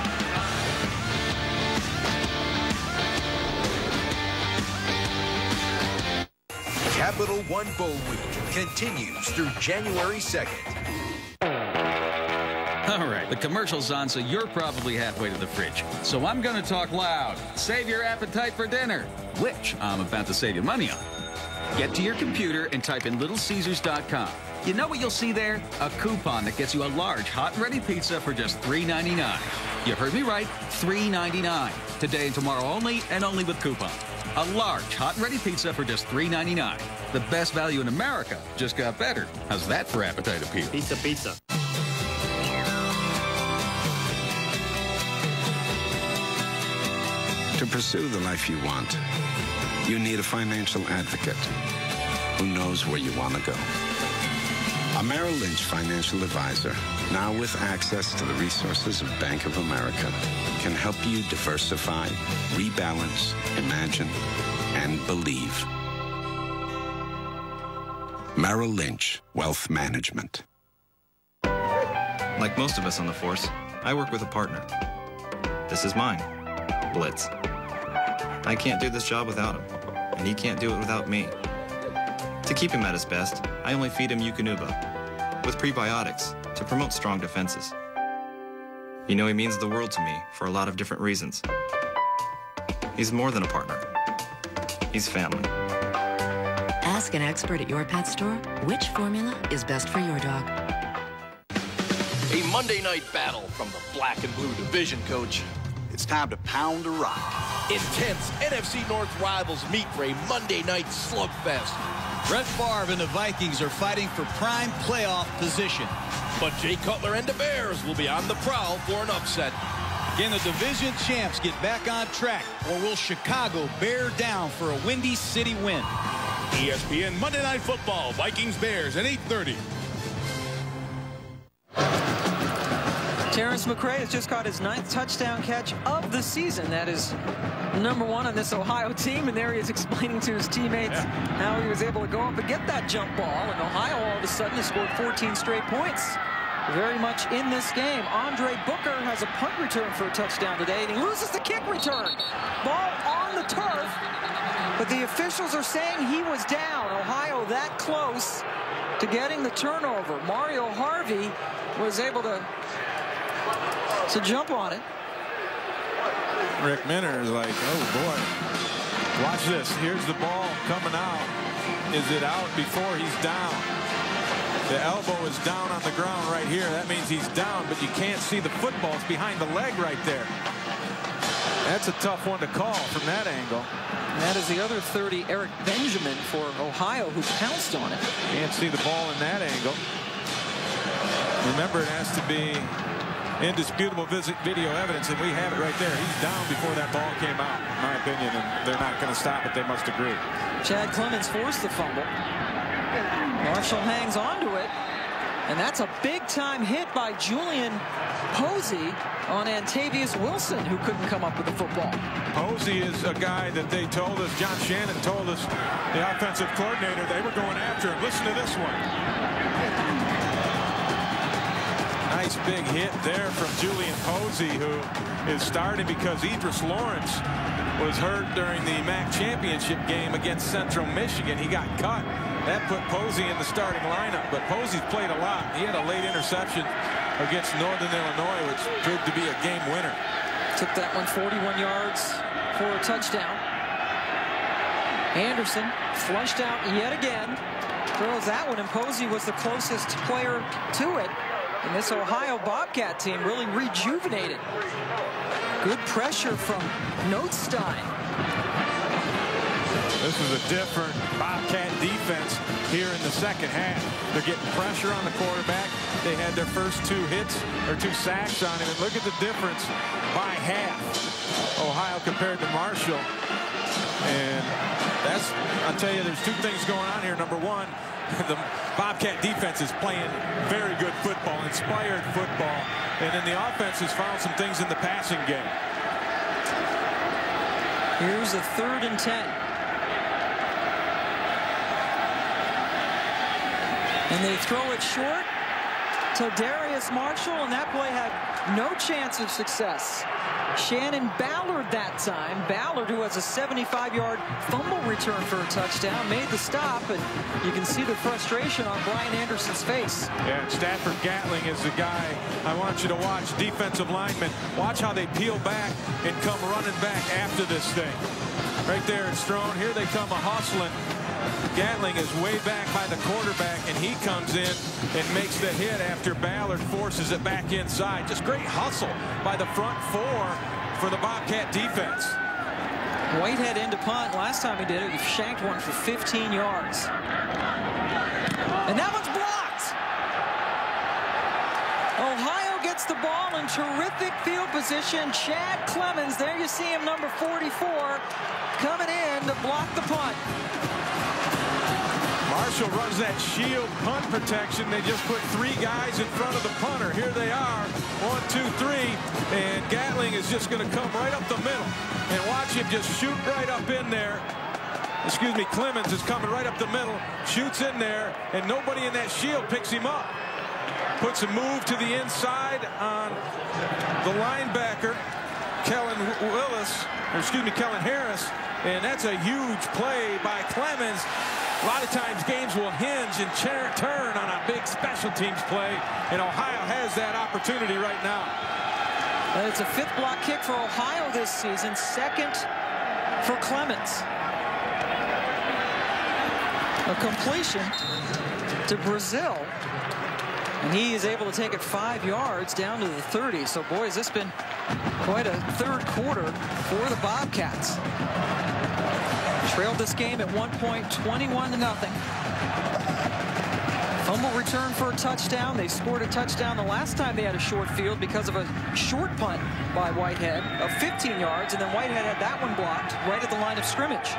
Capital One Bowl Week continues through January 2nd. All right, the commercial's on, so you're probably halfway to the fridge. So I'm going to talk loud. Save your appetite for dinner, which I'm about to save you money on. Get to your computer and type in littlecaesars.com. You know what you'll see there? A coupon that gets you a large hot and ready pizza for just $3.99. You heard me right, $3.99. Today and tomorrow only, and only with coupons. A large hot and ready pizza for just $3.99. The best value in America just got better. How's that for appetite appeal? Pizza, pizza. To pursue the life you want, you need a financial advocate who knows where you want to go. A Merrill Lynch financial advisor, now with access to the resources of Bank of America, can help you diversify, rebalance, imagine, and believe. Merrill Lynch Wealth Management. Like most of us on the force, I work with a partner. This is mine, Blitz. I can't do this job without him, and he can't do it without me. To keep him at his best, I only feed him Eukanuba with prebiotics to promote strong defenses. You know, he means the world to me for a lot of different reasons. He's more than a partner. He's family. Ask an expert at your pet store which formula is best for your dog. A Monday night battle from the black and blue division, Coach. It's time to pound a rock. Intense NFC North rivals meet for a Monday night slugfest. Brett Favre and the Vikings are fighting for prime playoff position. But Jay Cutler and the Bears will be on the prowl for an upset. Can the division champs get back on track, or will Chicago bear down for a Windy City win? ESPN Monday Night Football, Vikings-Bears at 8:30. Terrence McCray has just caught his 9th touchdown catch of the season. That is #1 on this Ohio team, and there he is explaining to his teammates how he was able to go up and get that jump ball. And Ohio all of a sudden has scored 14 straight points. Very much in this game. Andre Booker has a punt return for a touchdown today, and he loses the kick return. Ball on the turf, but the officials are saying he was down. Ohio that close to getting the turnover. Mario Harvey was able to jump on it. Rick Minner is like, oh boy, watch this. Here's the ball coming out. Is it out before he's down? The elbow is down on the ground right here. That means he's down, but you can't see the football. It's behind the leg right there. That's a tough one to call from that angle. And that is the other 30, Eric Benjamin for Ohio, who pounced on it. Can't see the ball in that angle. Remember, it has to be indisputable video evidence, and we have it right there. He's down before that ball came out, in my opinion, and they're not going to stop it. They must agree. Chad Clemens forced the fumble. Marshall hangs on to it, and that's a big-time hit by Julian Posey on Antavius Wilson, who couldn't come up with the football. Posey is a guy that they told us, John Shannon told us, the offensive coordinator, they were going after him. Listen to this one. Nice big hit there from Julian Posey, who is starting because Idris Lawrence was hurt during the MAC championship game against Central Michigan. He got cut. That put Posey in the starting lineup, but Posey's played a lot. He had a late interception against Northern Illinois, which proved to be a game winner. Took that one 41 yards for a touchdown. Anderson flushed out yet again. Throws that one, and Posey was the closest player to it. And this Ohio Bobcat team really rejuvenated. Good pressure from Notstein. This is a different Bobcat defense here in the second half. They're getting pressure on the quarterback. They had their first 2 hits or 2 sacks on him. And look at the difference by half. Ohio compared to Marshall. And that's, I'll tell you, there's 2 things going on here. Number one, the Bobcat defense is playing very good football, inspired football. And then the offense has found some things in the passing game. Here's a 3rd and 10. And they throw it short to Darius Marshall, and that play had no chance of success. Shannon Ballard that time. Ballard, who has a 75-yard fumble return for a touchdown, made the stop, and you can see the frustration on Brian Anderson's face. Yeah, and Stafford Gatling is the guy I want you to watch. Defensive linemen, watch how they peel back and come running back after this thing. Right there, it's thrown. Here they come a-hustling. Gatling is way back by the quarterback, and he comes in and makes the hit after Ballard forces it back inside. Just great hustle by the front 4 for the Bobcat defense. Whitehead into punt. Last time he did it, he shanked one for 15 yards. And that one's blocked. Ohio gets the ball in terrific field position. Chad Clemens, there you see him, number 44, coming in to block the punt. Marshall runs that shield punt protection. They just put 3 guys in front of the punter. Here they are, 1, 2, 3, and Gatling is just going to come right up the middle. And watch him just shoot right up in there. Excuse me, Clemens is coming right up the middle, shoots in there, and nobody in that shield picks him up. Puts a move to the inside on the linebacker, Kellen Harris, and that's a huge play by Clemens. A lot of times games will hinge and turn on a big special teams play, and Ohio has that opportunity right now. And it's a 5th block kick for Ohio this season, 2nd for Clemens. A completion to Brazil, and he is able to take it 5 yards down to the 30. So, boy, has this been quite a 3rd quarter for the Bobcats. Trailed this game at one point, 21-0. Fumble return for a touchdown. They scored a touchdown the last time they had a short field because of a short punt by Whitehead of 15 yards, and then Whitehead had that one blocked right at the line of scrimmage.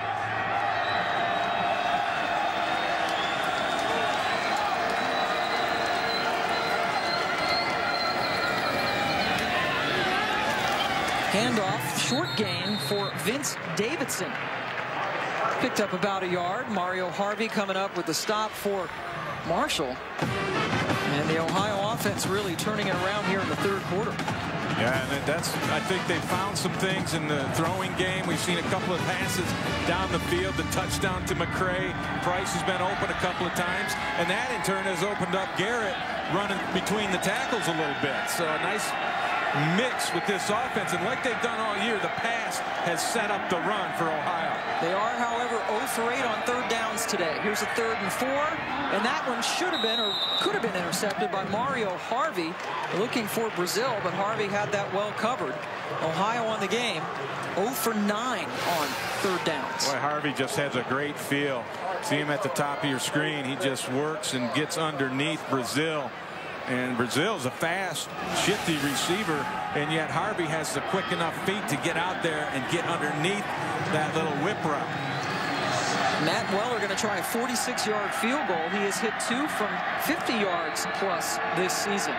Handoff, short gain for Vince Davidson. Picked up about a yard. Mario Harvey coming up with the stop for Marshall. And the Ohio offense really turning it around here in the 3rd quarter. Yeah, and I think they found some things in the throwing game. We've seen a couple of passes down the field. The touchdown to McCray. Price has been open a couple of times. And that, in turn, has opened up Garrett running between the tackles a little bit. So a nice mix with this offense. And like they've done all year, the pass has set up the run for Ohio. They are, however, 0 for 8 on 3rd downs today. Here's a 3rd and 4, and that one should have been or could have been intercepted by Mario Harvey, looking for Brazil, but Harvey had that well covered. Ohio on the game, 0 for 9 on 3rd downs. Boy, Harvey just has a great feel. See him at the top of your screen. He just works and gets underneath Brazil. And Brazil's a fast, shifty receiver, and yet Harvey has the quick enough feet to get out there and get underneath that little whip route. Matt Weller going to try a 46-yard field goal. He has hit 2 from 50 yards plus this season.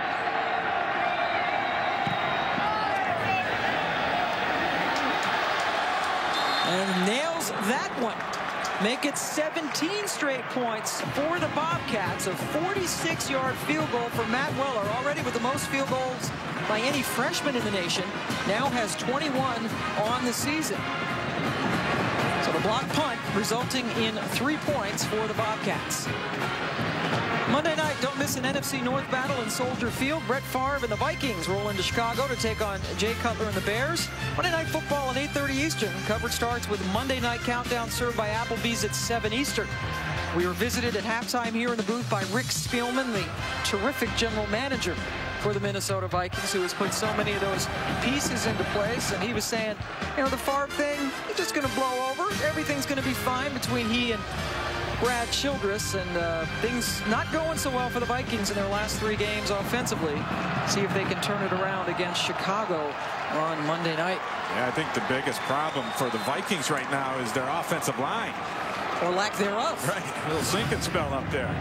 And nails that one. Make it 17 straight points for the Bobcats. A 46-yard field goal for Matt Weller, already with the most field goals by any freshman in the nation. Now has 21 on the season. So the block punt resulting in 3 points for the Bobcats. Monday night, don't miss an NFC North battle in Soldier Field. Brett Favre and the Vikings roll into Chicago to take on Jay Cutler and the Bears. Monday Night Football at 8:30 Eastern. Coverage starts with Monday Night Countdown served by Applebee's at 7 Eastern. We were visited at halftime here in the booth by Rick Spielman, the terrific general manager for the Minnesota Vikings, who has put so many of those pieces into place. And he was saying, you know, the Favre thing, he's just going to blow over. Everything's going to be fine between he and Brad Childress, and things not going so well for the Vikings in their last 3 games offensively. See if they can turn it around against Chicago on Monday night. Yeah, I think the biggest problem for the Vikings right now is their offensive line. Or lack thereof. Right, a little sink and spell up there.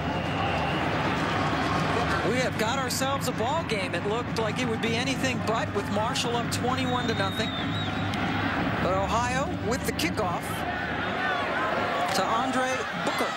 We have got ourselves a ball game. It looked like it would be anything but, with Marshall up 21-0. But Ohio with the kickoff to Andre Booker.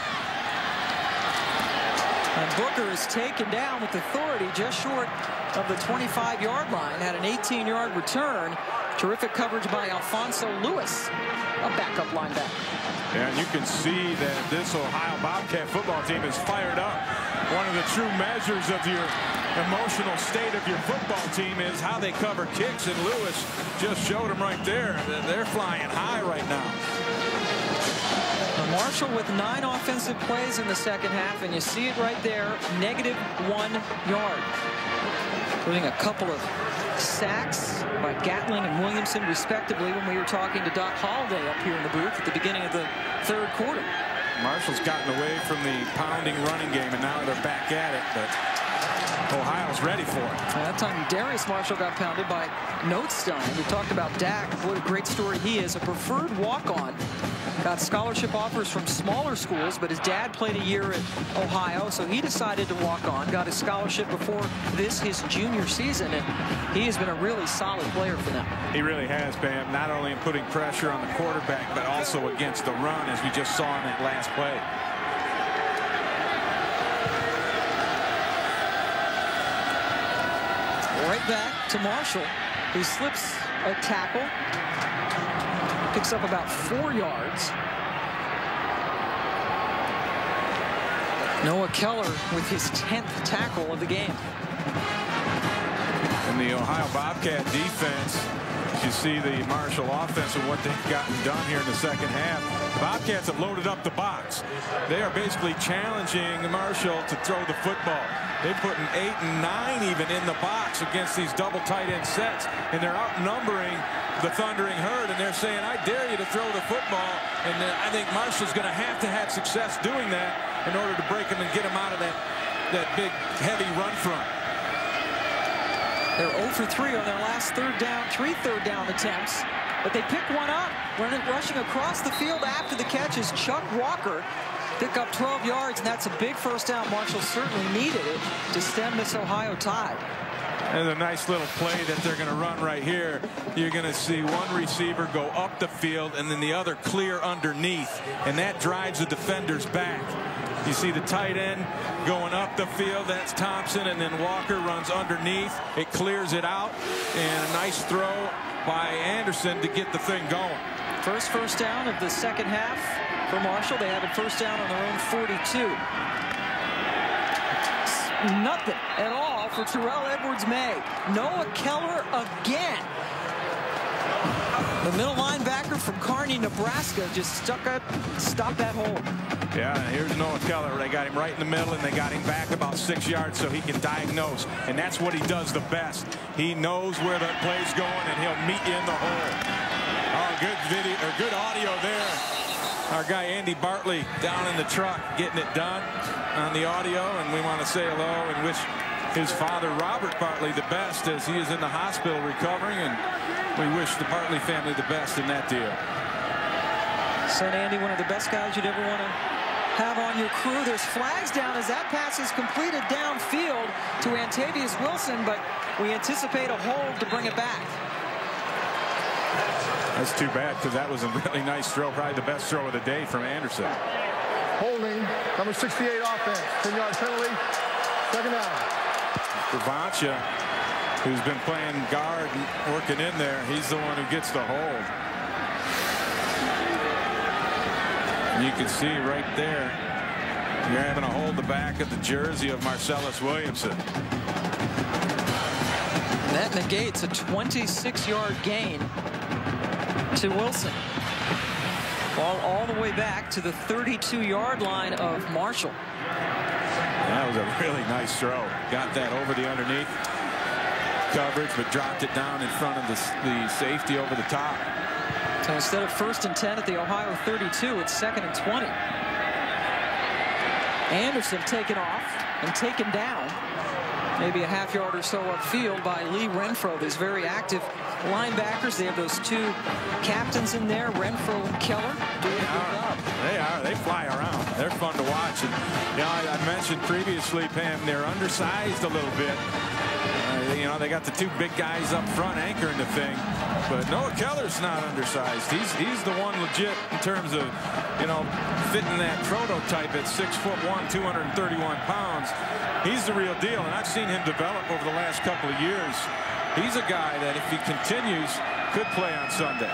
And Booker is taken down with authority just short of the 25-yard line. Had an 18-yard return. Terrific coverage by Alfonso Lewis, a backup linebacker. Yeah, and you can see that this Ohio Bobcat football team is fired up. One of the true measures of your emotional state of your football team is how they cover kicks, and Lewis just showed them right there. They're flying high right now. Marshall with 9 offensive plays in the second half, and you see it right there, -1 yard. Including a couple of sacks by Gatling and Williamson, respectively, when we were talking to Doc Holliday up here in the booth at the beginning of the 3rd quarter. Marshall's gotten away from the pounding running game, and now they're back at it, but Ohio's ready for it. At that time, Darius Marshall got pounded by Notestein. We talked about Dak. What a great story he is. A preferred walk-on. Got scholarship offers from smaller schools, but his dad played a year at Ohio, so he decided to walk on. Got his scholarship before this, his junior season, and he has been a really solid player for them. He really has, Bam, not only in putting pressure on the quarterback, but also against the run, as we just saw in that last play. Right back to Marshall, who slips a tackle. Picks up about 4 yards. Noah Keller with his 10th tackle of the game. And the Ohio Bobcat defense, you see the Marshall offense and what they've gotten done here in the second half. The Bobcats have loaded up the box. They are basically challenging Marshall to throw the football. They're putting 8 and 9 even in the box against these double tight end sets, and they're outnumbering the Thundering Herd, and they're saying, I dare you to throw the football. And I think Marshall's going to have success doing that in order to break them and get them out of that big, heavy run front. They're 0 for 3 on their last 3 third down attempts, but they pick one up. Rushing across the field after the catch is Chuck Walker. Pick up 12 yards, and that's a big first down. Marshall certainly needed it to stem this Ohio tide. And a nice little play that they're going to run right here. You're going to see one receiver go up the field and then the other clear underneath, and that drives the defenders back. You see the tight end going up the field. That's Thompson, and then Walker runs underneath. It clears it out, and a nice throw by Anderson to get the thing going. First down of the second half for Marshall. They have a first down on their own 42. Nothing at all for Terrell Edwards-May. Noah Keller again. The middle linebacker from Kearney, Nebraska, just stopped that hole. Yeah, here's Noah Keller. They got him right in the middle, and they got him back about 6 yards so he can diagnose. And that's what he does the best. He knows where the play's going, and he'll meet you in the hole. Oh, good video, or good audio there. Our guy Andy Bartley down in the truck getting it done on the audio, and we want to say hello and wish his father Robert Bartley the best as he is in the hospital recovering, and we wish the Bartley family the best in that deal. Son Andy, one of the best guys you'd ever want to have on your crew. There's flags down as that pass is completed downfield to Antavius Wilson, but we anticipate a hold to bring it back. That's too bad, because that was a really nice throw, probably the best throw of the day from Anderson. Holding, number 68 offense, 10-yard penalty, second down. Bravancia, who's been playing guard and working in there, he's the one who gets the hold. And you can see right there, you're having to hold the back of the jersey of Marcellus Williamson. That negates a 26-yard gain to Wilson. Ball all the way back to the 32-yard line of Marshall. That was a really nice throw. Got that over the underneath coverage, but dropped it down in front of the safety over the top. So instead of 1st and 10 at the Ohio 32, it's 2nd and 20. Anderson taken off and taken down. Maybe a half-yard or so upfield by Lee Renfro. These very active linebackers. They have those two captains in there, Renfro and Keller, doing a good job. They are. They fly around. They're fun to watch. And you know, I mentioned previously, Pam, they're undersized a little bit. You know, they got the two big guys up front anchoring the thing. But Noah Keller's not undersized. He's the one legit in terms of, you know, fitting that prototype at 6'1", 231 pounds. He's the real deal, and I've seen him develop over the last couple of years. He's a guy that, if he continues, could play on Sunday.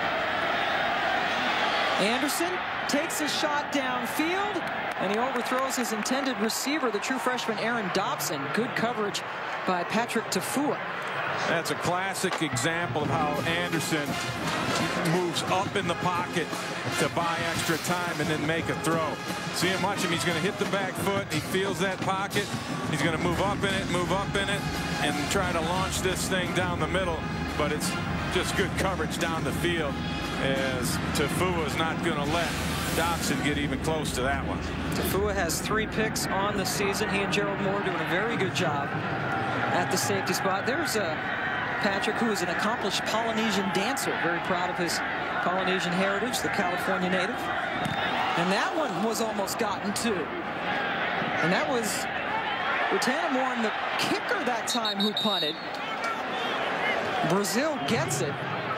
Anderson takes a shot downfield, and he overthrows his intended receiver, the true freshman Aaron Dobson. Good coverage by Patrick Tafua. That's a classic example of how Anderson moves up in the pocket to buy extra time and then make a throw. See him, watch him. He's going to hit the back foot. He feels that pocket. He's going to move up in it, and try to launch this thing down the middle. But it's just good coverage down the field, as Tafua is not going to let Dobson get even close to that one. Tafua has 3 picks on the season. He and Gerald Moore doing a very good job at the safety spot. There's Patrick, who is an accomplished Polynesian dancer. Very proud of his Polynesian heritage, the California native. And that one was almost gotten too. And that was Rutanamorn, the kicker that time, who punted. Brazil gets it.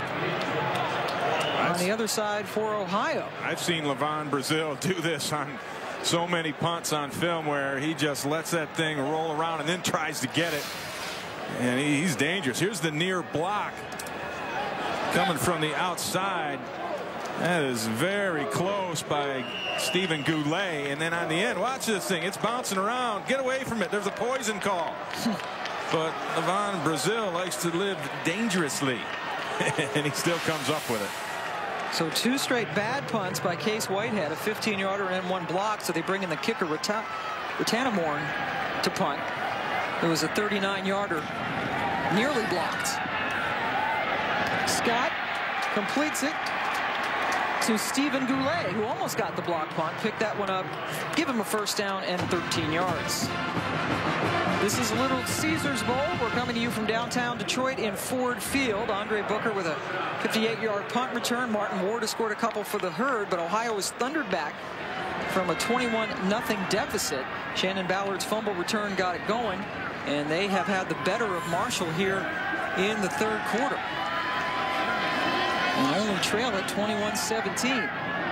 On the other side for Ohio. I've seen Levon Brazil do this on so many punts on film, where he just lets that thing roll around and then tries to get it. And he's dangerous. Here's the near block coming from the outside. That is very close by Stephen Goulet. And then on the end, watch this thing. It's bouncing around. Get away from it. There's a poison call. But Levon Brazil likes to live dangerously. And he still comes up with it. So 2 straight bad punts by Case Whitehead, a 15-yarder and 1 block. So they bring in the kicker, Rutanamorn, to punt. It was a 39-yarder, nearly blocked. Scott completes it to Stephen Goulet, who almost got the block punt. Picked that one up, give him a 1st down and 13 yards. This is Little Caesars Bowl. We're coming to you from downtown Detroit in Ford Field. Andre Booker with a 58-yard punt return. Martin Ward has scored a couple for the Herd, but Ohio was thundered back from a 21-0 deficit. Shannon Ballard's fumble return got it going, and they have had the better of Marshall here in the 3rd quarter. And only trail at 21-17.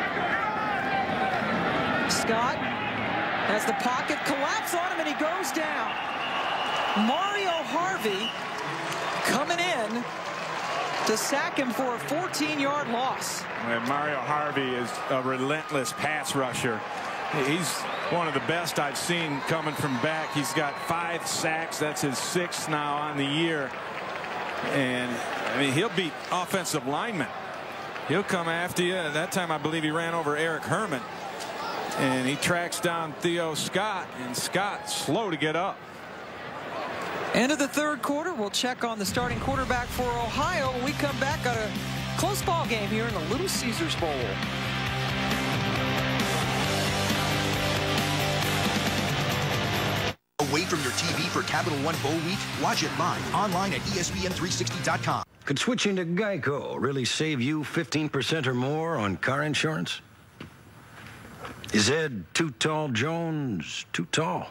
Scott has the pocket collapse on him, and he goes down. Mario Harvey coming in to sack him for a 14-yard loss. And Mario Harvey is a relentless pass rusher. He's one of the best I've seen coming from back. He's got 5 sacks. That's his 6th now on the year. And I mean, he'll beat offensive linemen. He'll come after you. At that time, I believe he ran over Eric Herman. And he tracks down Theo Scott, and Scott slow to get up. End of the 3rd quarter. We'll check on the starting quarterback for Ohio when we come back. Got a close ball game here in the Little Caesars Bowl. Away from your TV for Capital One Bowl Week? Watch it live online at ESPN360.com. Could switching to Geico really save you 15% or more on car insurance? Is Ed Too Tall Jones too tall?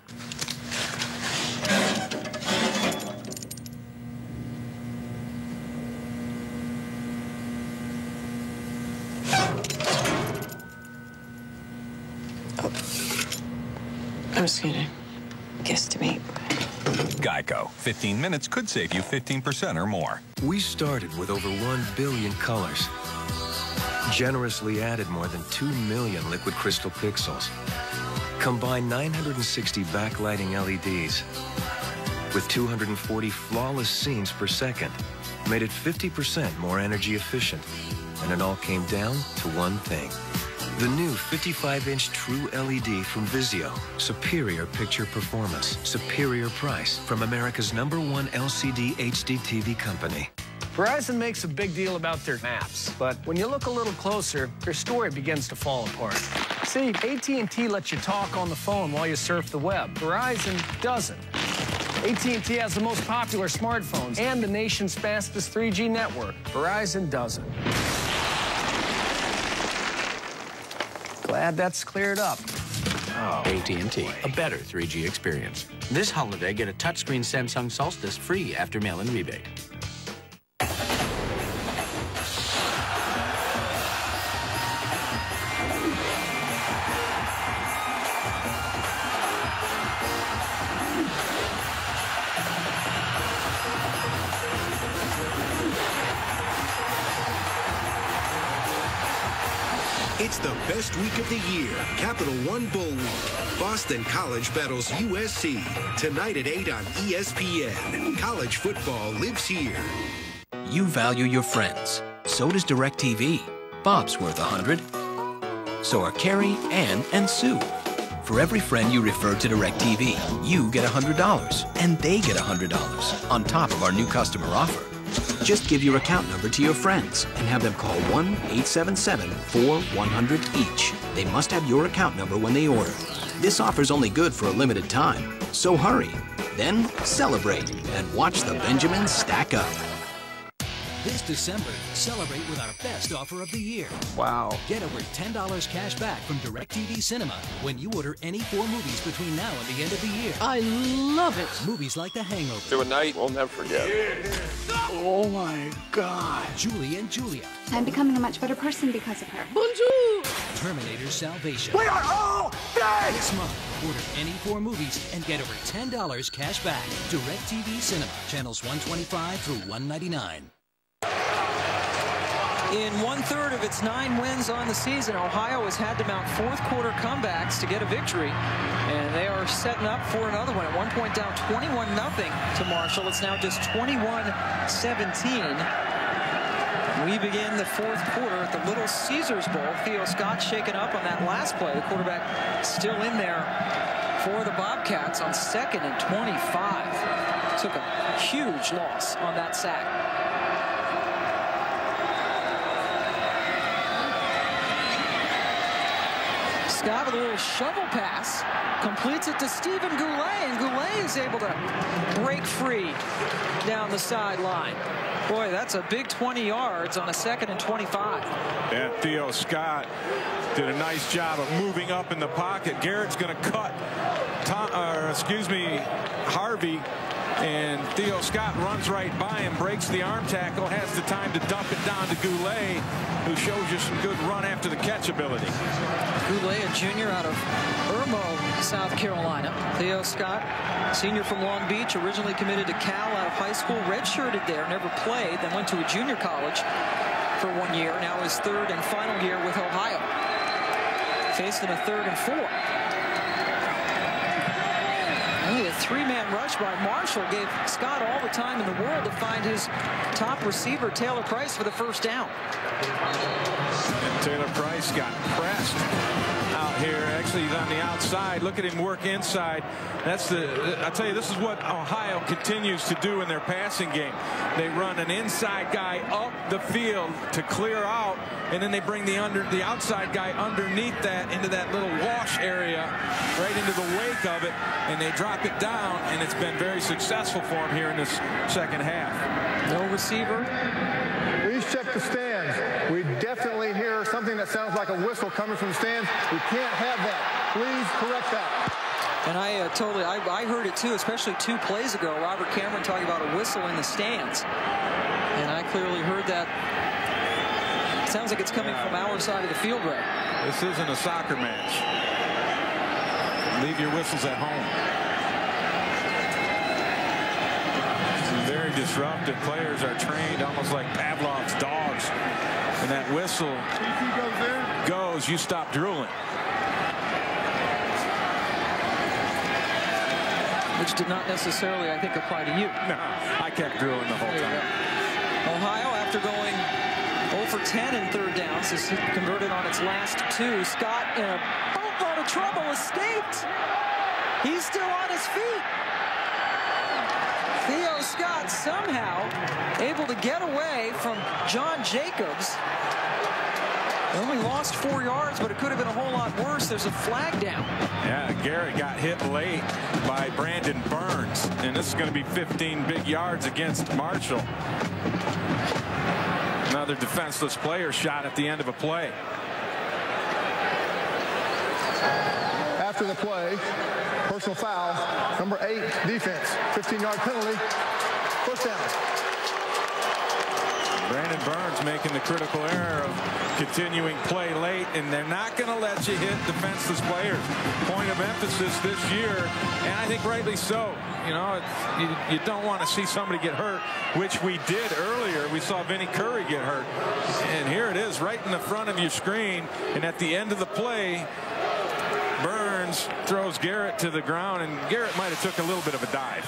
I was gonna guesstimate. Geico. 15 minutes could save you 15% or more. We started with over 1 billion colors. Generously added more than 2 million liquid crystal pixels. Combined 960 backlighting LEDs with 240 flawless scenes per second. Made it 50% more energy efficient. and it all came down to one thing. The new 55-inch True LED from Vizio. Superior picture performance, superior price from America's #1 LCD HD TV company. Verizon makes a big deal about their maps, but when you look a little closer, their story begins to fall apart. See, AT&T lets you talk on the phone while you surf the web. Verizon doesn't. AT&T has the most popular smartphones and the nation's fastest 3G network. Verizon doesn't. Glad that's cleared up. Oh. AT&T, a better 3G experience. This holiday, get a touchscreen Samsung Solstice free after mail-in rebate. It's the best week of the year, Capital One Bowl Week. Boston College battles USC. Tonight at 8 on ESPN. College football lives here. You value your friends. So does DirecTV. Bob's worth 100. So are Carrie, Ann, and Sue. For every friend you refer to DirecTV, you get $100. And they get $100 on top of our new customer offer. Just give your account number to your friends and have them call 1-877-4-100 each. They must have your account number when they order. This offer's only good for a limited time, so hurry. Then celebrate and watch the Benjamins stack up. This December, celebrate with our best offer of the year. Wow. Get over $10 cash back from DirecTV Cinema when you order any 4 movies between now and the end of the year. I love it. Movies like The Hangover. To a night we'll never forget. Oh my God. Julie and Julia. I'm becoming a much better person because of her. Bonjour. Terminator Salvation. We are all dead! This month, order any 4 movies and get over $10 cash back. DirecTV Cinema, channels 125 through 199. In 1/3 of its 9 wins on the season, Ohio has had to mount fourth-quarter comebacks to get a victory, and they are setting up for another one. At one point down 21-0 to Marshall. It's now just 21-17. We begin the fourth quarter at the Little Caesars Bowl. Theo Scott shaken up on that last play. The quarterback still in there for the Bobcats on 2nd and 25. Took a huge loss on that sack. Scott with a little shovel pass, completes it to Stephen Goulet, and Goulet is able to break free down the sideline. Boy, that's a big 20 yards on a 2nd and 25. And Theo Scott did a nice job of moving up in the pocket. Garrett's going to cut Harvey, and Theo Scott runs right by him, breaks the arm tackle, has the time to dump it down to Goulet, who shows you some good run after the catch ability. Goulet, a junior out of Irmo, South Carolina. Theo Scott, senior from Long Beach, originally committed to Cal out of high school, redshirted there, never played, then went to a junior college for 1 year. Now his 3rd and final year with Ohio. Faced in a 3rd and 4. Only a 3-man rush by Marshall gave Scott all the time in the world to find his top receiver, Taylor Price, for the first down. And Taylor Price got pressed out here. Actually, he's on the outside. Look at him work inside. I tell you, this is what Ohio continues to do in their passing game. They run an inside guy up the field to clear out, and then they bring the outside guy underneath that into that little wash area, right into the wake of it, and they drop it down, and it's been very successful for him here in this second half. No receiver. Please check the stands. We definitely hear something that sounds like a whistle coming from the stands. We can't have that. Please correct that. And I heard it too, especially 2 plays ago. Robert Cameron talking about a whistle in the stands. And I clearly heard that. It sounds like it's coming from our side of the field, Ray. This isn't a soccer match. Leave your whistles at home. Very disruptive. Players are trained almost like Pavlov's dogs. And that whistle goes, you stop drooling. Which did not necessarily, I think, apply to you. No, I kept drooling the whole time. Ohio, after going 0 for 10 in third downs. This converted on its last 2. Scott, in a boatload of trouble, escaped. He's still on his feet. Theo Scott somehow able to get away from John Jacobs. Only lost 4 yards, but it could have been a whole lot worse. There's a flag down. Yeah, Garrett got hit late by Brandon Burns, and this is going to be 15 big yards against Marshall. Another defenseless player shot at the end of a play. After the play, personal foul, number 8, defense, 15-yard penalty, first down. Brandon Burns making the critical error of continuing play late, and they're not going to let you hit defenseless players. Point of emphasis this year, and I think rightly so. You know, you don't want to see somebody get hurt, which we did earlier. We saw Vinnie Curry get hurt, and here it is right in the front of your screen, and at the end of the play, Burns throws Garrett to the ground, and Garrett might have took a little bit of a dive.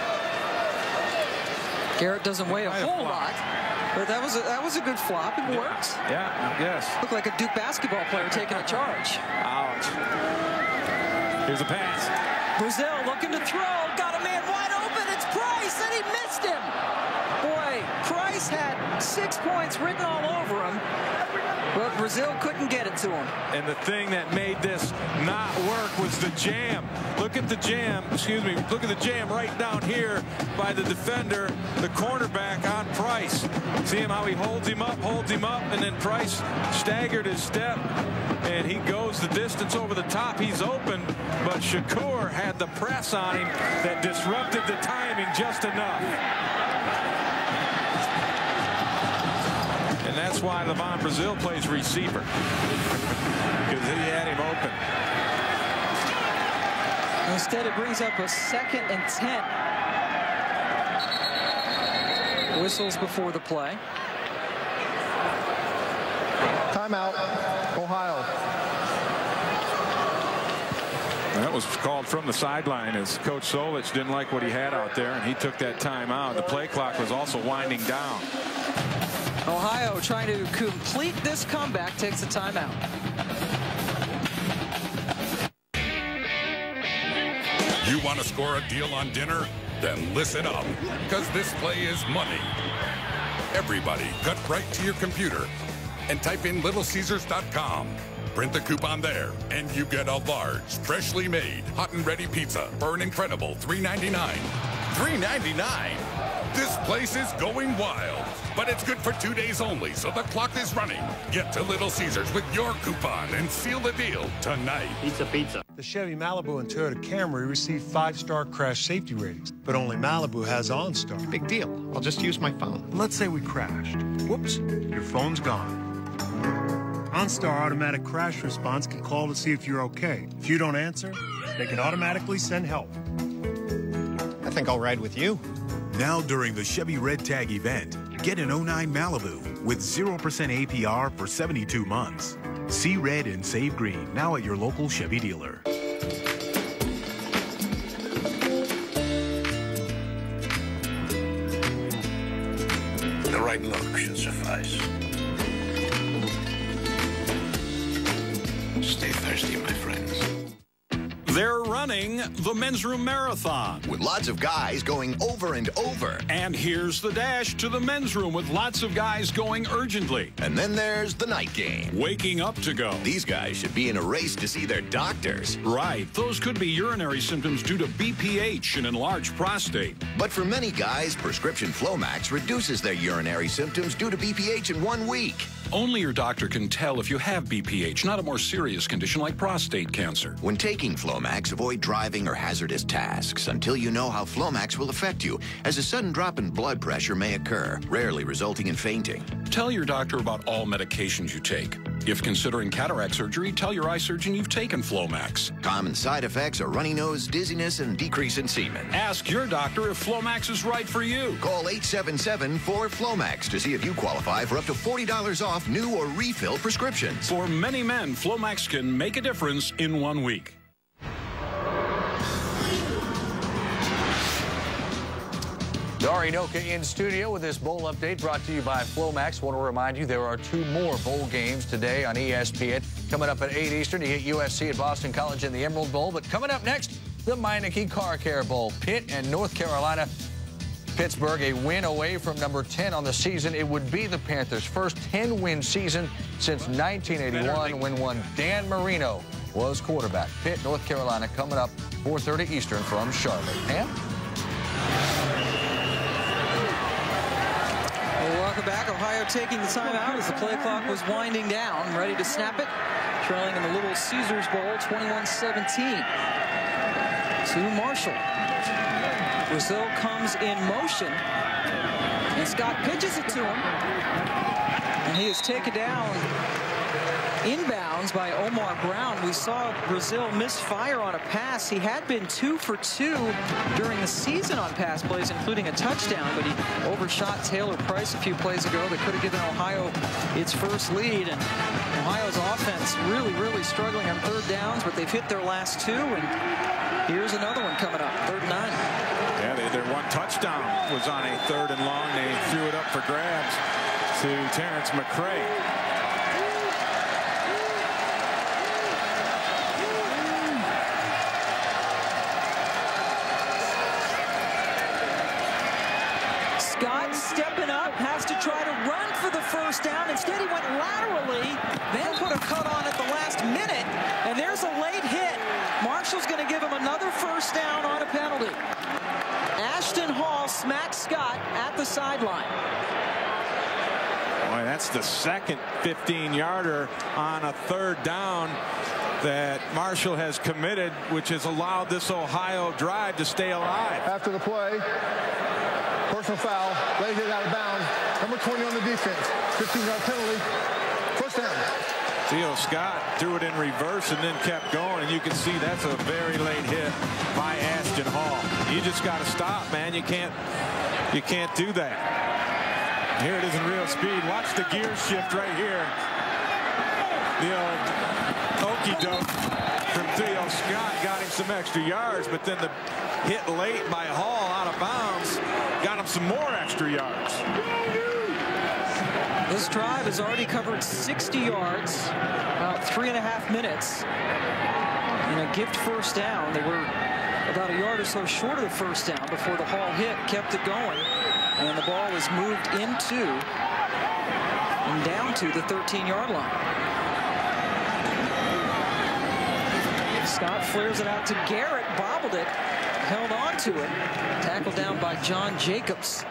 Garrett doesn't weigh a whole lot, but that was a good flop. It works. Yeah, yes. Looked like a Duke basketball player taking a charge. Ouch. Here's a pass. Brazil looking to throw. Got a man wide open. It's Price, and he missed him. Boy, Price had 6 points written all over him, but Brazil couldn't get it to him. And the thing that made this not work was the jam. Look at the jam, excuse me, look at the jam right down here by the defender, the cornerback on Price. See him how he holds him up, and then Price staggered his step, and he goes the distance over the top. He's open, but Shakur had the press on him that disrupted the timing just enough. And that's why Levon Brazil plays receiver, because he had him open. Instead, it brings up a 2nd and 10. Whistles before the play. Timeout, Ohio. That was called from the sideline as Coach Solich didn't like what he had out there, and he took that timeout. The play clock was also winding down. Ohio trying to complete this comeback takes a timeout. You want to score a deal on dinner? Then listen up, because this play is money. Everybody, cut right to your computer and type in littlecaesars.com. Print the coupon there, and you get a large, freshly made, hot and ready pizza for an incredible $3.99. $3.99? This place is going wild, but it's good for 2 days only, so the clock is running. Get to Little Caesars with your coupon and seal the deal tonight. Pizza. The Chevy Malibu and Toyota Camry received 5-star crash safety ratings, but only Malibu has OnStar. Big deal. I'll just use my phone. Let's say we crashed. Whoops, your phone's gone. OnStar automatic crash response can call to see if you're okay. If you don't answer, they can automatically send help. I think I'll ride with you. Now during the Chevy Red Tag event, get an 09 Malibu with 0% APR for 72 months. See red and save green now at your local Chevy dealer. The right look should suffice. Stay thirsty, my friends. They're running the Men's Room Marathon. With lots of guys going over and over. And here's the dash to the men's room with lots of guys going urgently. And then there's the night game. Waking up to go. These guys should be in a race to see their doctors. Right. Those could be urinary symptoms due to BPH and enlarged prostate. But for many guys, prescription Flomax reduces their urinary symptoms due to BPH in 1 week. Only your doctor can tell if you have BPH, not a more serious condition like prostate cancer. When taking Flomax, avoid driving or hazardous tasks until you know how Flomax will affect you, as a sudden drop in blood pressure may occur, rarely resulting in fainting. Tell your doctor about all medications you take. If considering cataract surgery, tell your eye surgeon you've taken Flomax. Common side effects are runny nose, dizziness, and decrease in semen. Ask your doctor if Flomax is right for you. Call 877-4FLOMAX to see if you qualify for up to $40 off new or refill prescriptions. For many men, Flomax can make a difference in 1 week. Dari Noka in studio with this bowl update brought to you by Flomax. Want to remind you there are 2 more bowl games today on ESPN. Coming up at 8 Eastern, you get USC at Boston College in the Emerald Bowl. But coming up next, the Meineke Car Care Bowl. Pitt and North Carolina. Pittsburgh a win away from number 10 on the season. It would be the Panthers' first 10-win season since 1981 when one Dan Marino was quarterback. Pitt, North Carolina coming up 4:30 Eastern from Charlotte. Pam? Welcome back. Ohio taking the timeout as the play clock was winding down, ready to snap it. Trailing in the Little Caesars Bowl, 21-17 to Marshall. Brazil comes in motion, and Scott pitches it to him, and he is taken down inbounds by Omar Brown. We saw Brazil misfire on a pass. He had been 2 for 2 during the season on pass plays, including a touchdown, but he overshot Taylor Price a few plays ago that could have given Ohio its first lead. And Ohio's offense really struggling on 3rd downs, but they've hit their last 2, and here's another one coming up, 3rd and 9. Yeah, their one touchdown was on a 3rd and long. They threw it up for grabs to Terrence McCray. Scott stepping up, has to try to run for the first down. Instead, he went laterally, then put a cut on at the last minute, and there's a late hit. Marshall's going to give him another first down on a penalty. Ashton Hall smacks Scott at the sideline. Boy, that's the second 15-yarder on a 3rd down that Marshall has committed, which has allowed this Ohio drive to stay alive. After the play, personal foul, late hit out of bounds. Number 20 on the defense. 15-yard penalty. First down. Theo Scott threw it in reverse and then kept going, and you can see that's a very late hit by Ashton Hall. You just got to stop, man. You can't do that. Here it is in real speed. Watch the gear shift right here. The okey-doke from Theo Scott got him some extra yards, but then the hit late by Hall out of bounds got him some more extra yards. This drive has already covered 60 yards, about 3.5 minutes. In a gift first down, they were about a yard or so short of the first down before the Hall hit kept it going, and the ball was moved into and down to the 13-yard line. Scott flares it out to Garrett, bobbled it, held on to it, tackled down by John Jacobs.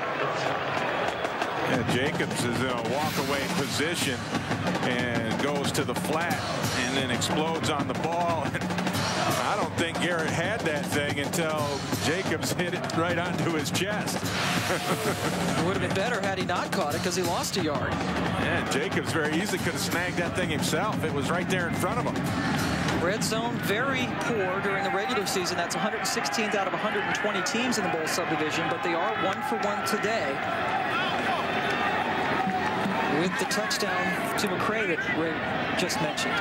Yeah, Jacobs is in a walk-away position and goes to the flat and then explodes on the ball. I don't think Garrett had that thing until Jacobs hit it right onto his chest. It would have been better had he not caught it because he lost a yard. Yeah, Jacobs very easily could have snagged that thing himself. It was right there in front of him. Red zone very poor during the regular season. That's 116th out of 120 teams in the bowl subdivision, but they are 1 for 1 today, with the touchdown to McCray that Ray just mentioned.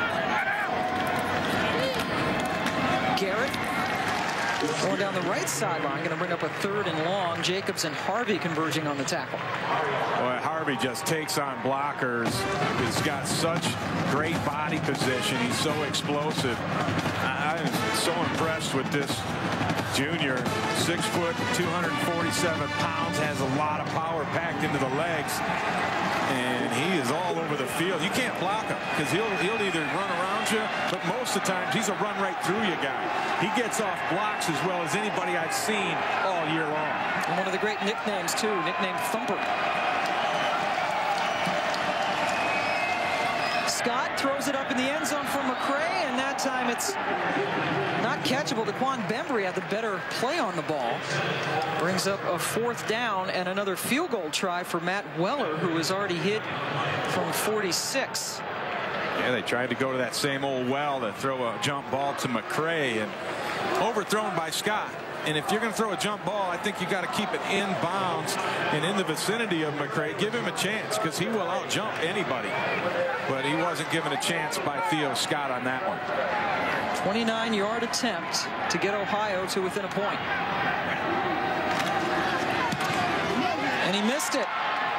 Garrett going down the right sideline, going to bring up a 3rd and long. Jacobs and Harvey converging on the tackle. Boy, Harvey just takes on blockers. He's got such great body position. He's so explosive. I'm so impressed with this junior. 6 foot, 247 pounds, has a lot of power packed into the legs. And he is all over the field. You can't block him because he'll either run around you, but most of the time he's a run right through you guy. He gets off blocks as well as anybody I've seen all year long. And one of the great nicknames too, nicknamed Thumper. Scott throws it up in the end zone for McCray, and that time it's not catchable. Daquan Bembry had the better play on the ball. Brings up a 4th down and another field goal try for Matt Weller, who has already hit from 46. Yeah, they tried to go to that same old well to throw a jump ball to McCray, and overthrown by Scott. And if you're going to throw a jump ball, I think you got to keep it in bounds and in the vicinity of McCray. Give him a chance because he will out-jump anybody. But he wasn't given a chance by Theo Scott on that one. 29-yard attempt to get Ohio to within a point. missed it.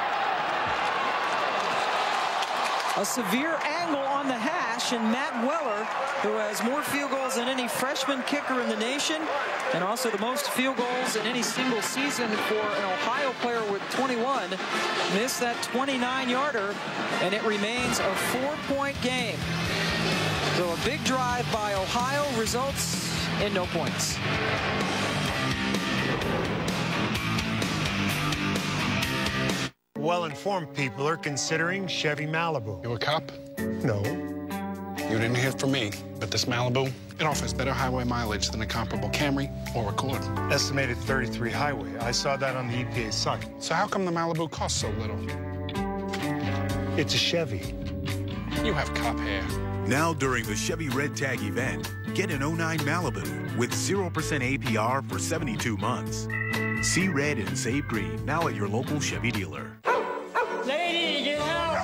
A severe angle on the hash, and Matt Weller, who has more field goals than any freshman kicker in the nation, and also the most field goals in any single season for an Ohio player with 21, missed that 29-yarder, and it remains a 4-point game. So a big drive by Ohio results in no points. Well-informed people are considering Chevy Malibu. You a cop? No. You didn't hear from me, but this Malibu, it offers better highway mileage than a comparable Camry or Accord. Estimated 33 highway. I saw that on the EPA site. So how come the Malibu costs so little? It's a Chevy. You have cop hair. Now during the Chevy Red Tag event, get an 09 Malibu with 0% APR for 72 months. See red and save green now at your local Chevy dealer. Lady, get out!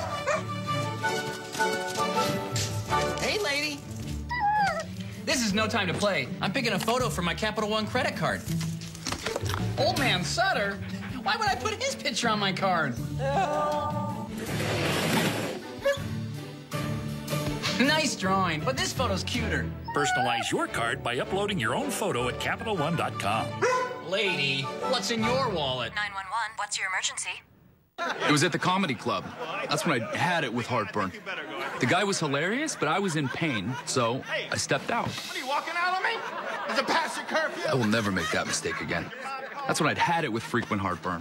Hey, lady. This is no time to play. I'm picking a photo for my Capital One credit card. Old man Sutter? Why would I put his picture on my card? Nice drawing, but this photo's cuter. Personalize your card by uploading your own photo at CapitalOne.com. Lady, what's in your wallet? 911, what's your emergency? It was at the comedy club. That's when I had it with heartburn. The guy was hilarious, but I was in pain, so I stepped out. What are you walking out on me? Is it past your curfew? I will never make that mistake again. That's when I'd had it with frequent heartburn.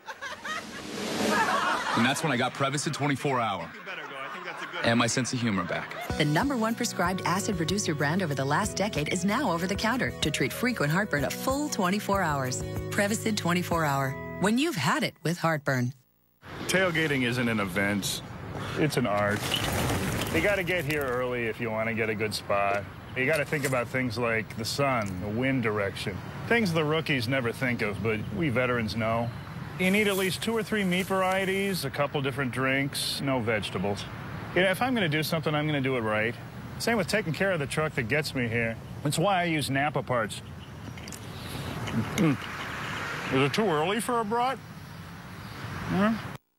And that's when I got Prevacid 24-hour. And my sense of humor back. The #1 prescribed acid reducer brand over the last decade is now over the counter to treat frequent heartburn a full 24 hours. Prevacid 24-hour. When you've had it with heartburn. Tailgating isn't an event. It's an art. You got to get here early if you want to get a good spot. You got to think about things like the sun, the wind direction. Things the rookies never think of, but we veterans know. You need at least 2 or 3 meat varieties, a couple different drinks, no vegetables. You know, if I'm going to do something, I'm going to do it right. Same with taking care of the truck that gets me here. That's why I use Napa parts. Is it too early for a brat? Hmm?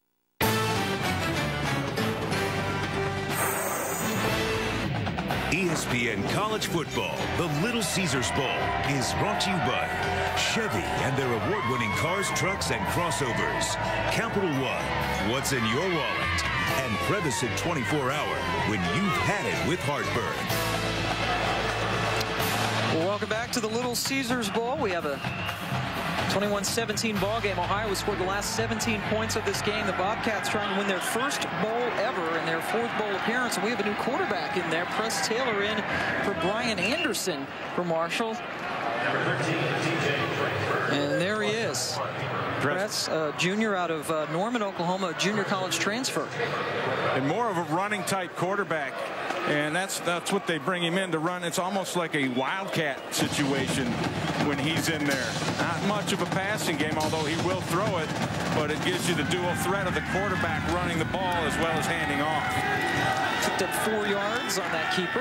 ESPN College Football, the Little Caesars Bowl, is brought to you by Chevy and their award-winning cars, trucks, and crossovers. Capital One, what's in your wallet? And Prevacid 24-hour, when you've had it with heartburn. Well, welcome back to the Little Caesars Bowl. We have a 21-17 ball game. Ohio has scored the last 17 points of this game. The Bobcats trying to win their first bowl ever and their 4th bowl appearance. And we have a new quarterback in there. Press Taylor in for Brian Anderson for Marshall. And there he is. Press, junior out of Norman, Oklahoma, junior college transfer. And more of a running type quarterback. And that's what they bring him in to run. It's almost like a wildcat situation when he's in there. Not much of a passing game, although he will throw it, but it gives you the dual threat of the quarterback running the ball as well as handing off. Picked up 4 yards on that keeper.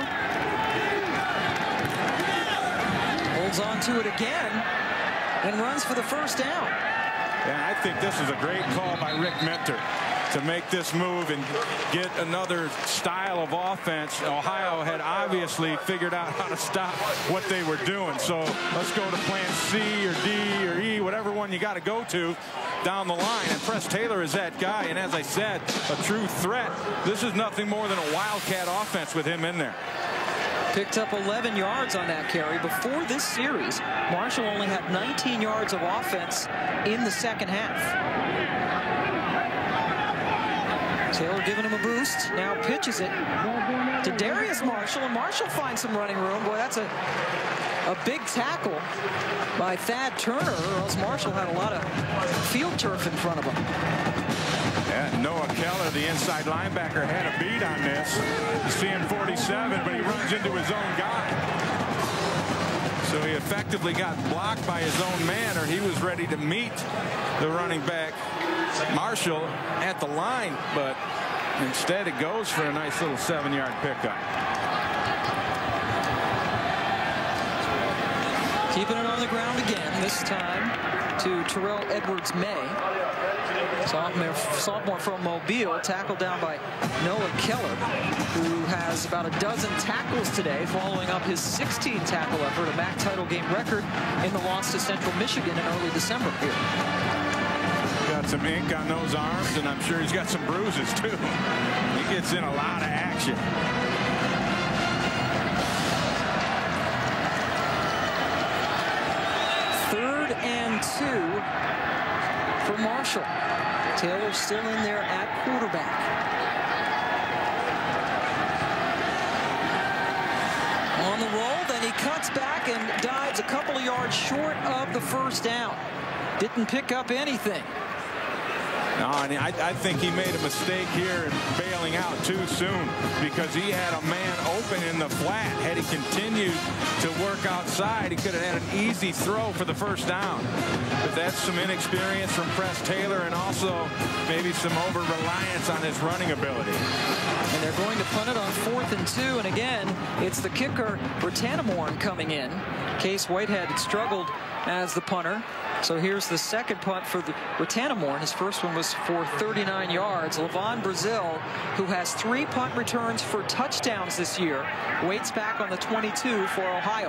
Holds on to it again and runs for the first down. Yeah, I think this is a great call by Rick Minter to make this move and get another style of offense. Ohio had obviously figured out how to stop what they were doing. So let's go to plan C or D or E, whatever one you got to go to down the line. And Press Taylor is that guy. And as I said, a true threat. This is nothing more than a wildcat offense with him in there. Picked up 11 yards on that carry. Before this series, Marshall only had 19 yards of offense in the second half. Taylor giving him a boost. Now pitches it to Darius Marshall, and Marshall finds some running room. Boy, that's a big tackle by Thad Turner, or else Marshall had a lot of field turf in front of him. Yeah, Noah Keller, the inside linebacker, had a beat on this. He's seeing 47, but he runs into his own guy. So he effectively got blocked by his own man, or he was ready to meet the running back Marshall at the line, but instead it goes for a nice little 7-yard pickup. Keeping it on the ground again, this time to Terrell Edwards-May. Sophomore from Mobile, tackled down by Noah Keller, who has about a dozen tackles today, following up his 16-tackle effort, a MAC title game record in the loss to Central Michigan in early December here. Got some ink on those arms, and I'm sure he's got some bruises, too. He gets in a lot of action. Third and 2 for Marshall. Taylor still in there at quarterback. On the roll, then he cuts back and dives a couple of yards short of the first down. Didn't pick up anything. No, and I think he made a mistake here in bailing out too soon, because he had a man open in the flat. Had he continued to work outside, he could have had an easy throw for the first down. But that's some inexperience from Press Taylor, and also maybe some over-reliance on his running ability. And they're going to punt it on 4th and 2, and again, it's the kicker, Britanamorn, coming in. Case Whitehead had struggled as the punter. So here's the second punt for the Britanamorn. His first one was for 39 yards. Levon Brazil, who has 3 punt returns for touchdowns this year, waits back on the 22 for Ohio.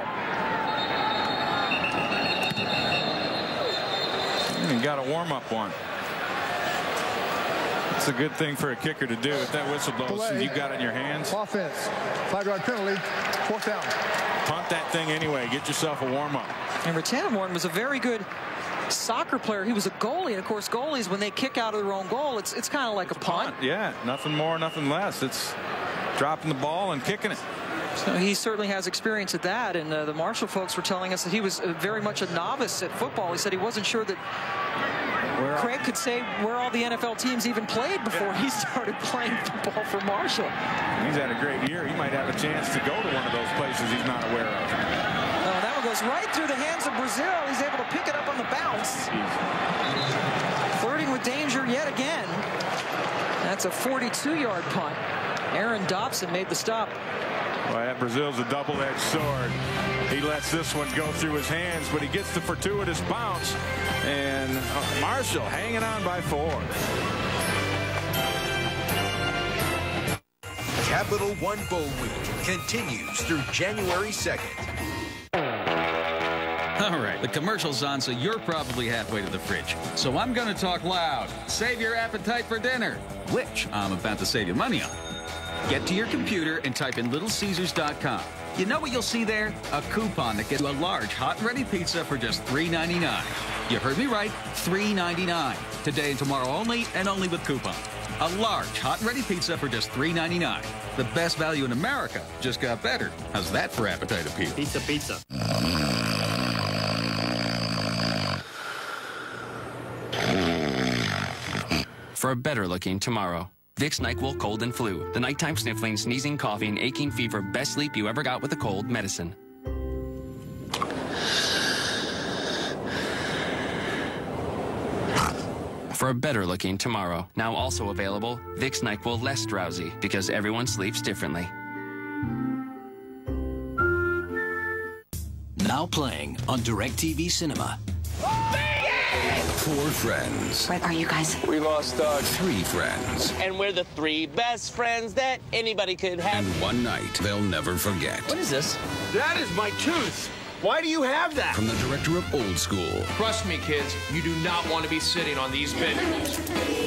And got a warm-up one. It's a good thing for a kicker to do. If that whistle blows and you got it in your hands. Offense. 5-yard penalty. 4th down. Punt that thing anyway. Get yourself a warm-up. And Britanamorn was a very good soccer player. He was a goalie, and of course goalies, when they kick out of their own goal, it's kind of like a punt. Yeah, nothing more, nothing less. It's dropping the ball and kicking it. So he certainly has experience at that, and the Marshall folks were telling us that he was very much a novice at football. He said he wasn't sure that Craig could say where all the NFL teams even played before he started playing football for Marshall. He's had a great year. He might have a chance to go to one of those places he's not aware of. Oh, that one goes right through the hands of Brazil. He's able to pick it up on the bounce. Flirting with danger yet again. That's a 42-yard punt. Aaron Dobson made the stop. Well, that Brazil's a double-edged sword. He lets this one go through his hands, but he gets the fortuitous bounce. And Marshall hanging on by 4. Capital One Bowl Week continues through January 2nd. All right, the commercial's on, so you're probably halfway to the fridge. So I'm going to talk loud. Save your appetite for dinner, which I'm about to save you money on. Get to your computer and type in littlecaesars.com. You know what you'll see there? A coupon that gets you a large hot and ready pizza for just $3.99. You heard me right, $3.99. Today and tomorrow only, and only with coupons. A large hot and ready pizza for just $3.99. The best value in America just got better. How's that for appetite appeal? Pizza, pizza. For a better looking tomorrow. Vicks NyQuil Cold and Flu. The nighttime sniffling, sneezing, coughing, aching fever, best sleep you ever got with a cold medicine. For a better looking tomorrow. Now also available, Vicks NyQuil Less Drowsy, because everyone sleeps differently. Now playing on DirecTV Cinema. 4 friends. Where are you guys? We lost 3 friends. And we're the 3 best friends that anybody could have. And one night they'll never forget. What is this? That is my tooth. Why do you have that? From the director of Old School. Trust me, kids, you do not want to be sitting on these benches.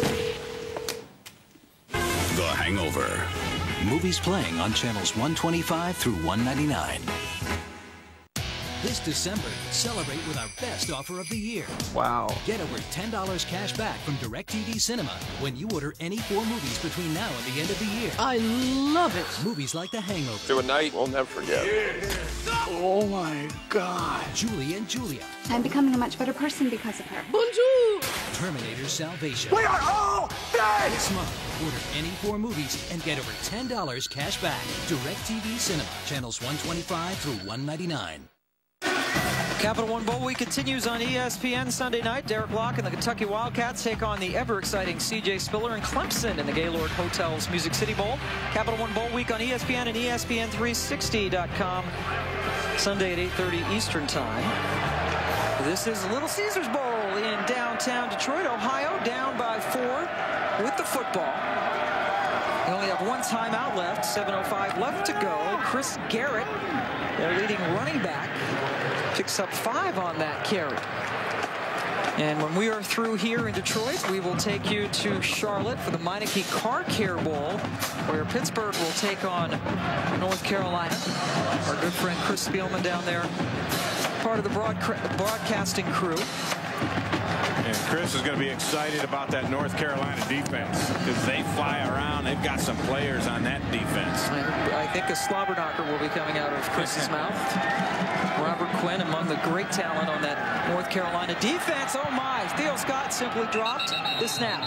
The Hangover. Movies playing on channels 125 through 199. This December, celebrate with our best offer of the year. Wow. Get over $10 cash back from DirecTV Cinema when you order any 4 movies between now and the end of the year. I love it. Movies like The Hangover. To a night we'll never forget. Oh my God. Julie and Julia. I'm becoming a much better person because of her. Bonjour. Terminator Salvation. We are all dead! This month, order any 4 movies and get over $10 cash back. DirecTV Cinema, channels 125 through 199. Capital One Bowl Week continues on ESPN Sunday night. Derek Locke and the Kentucky Wildcats take on the ever-exciting C.J. Spiller and Clemson in the Gaylord Hotels Music City Bowl. Capital One Bowl Week on ESPN and ESPN360.com. Sunday at 8:30 Eastern Time. This is Little Caesars Bowl. early in downtown Detroit. Ohio down by 4 with the football. They only have one timeout left. 7:05 left to go. Chris Garrett, their leading running back, picks up 5 on that carry. And when we are through here in Detroit, we will take you to Charlotte for the Meineke Car Care Bowl, where Pittsburgh will take on North Carolina. Our good friend Chris Spielman down there, part of the broadcasting crew. And Chris is going to be excited about that North Carolina defense because they fly around. They've got some players on that defense. I think a slobber knocker will be coming out of Chris's mouth. Robert Quinn among the great talent on that North Carolina defense. Oh my, Theo Scott simply dropped the snap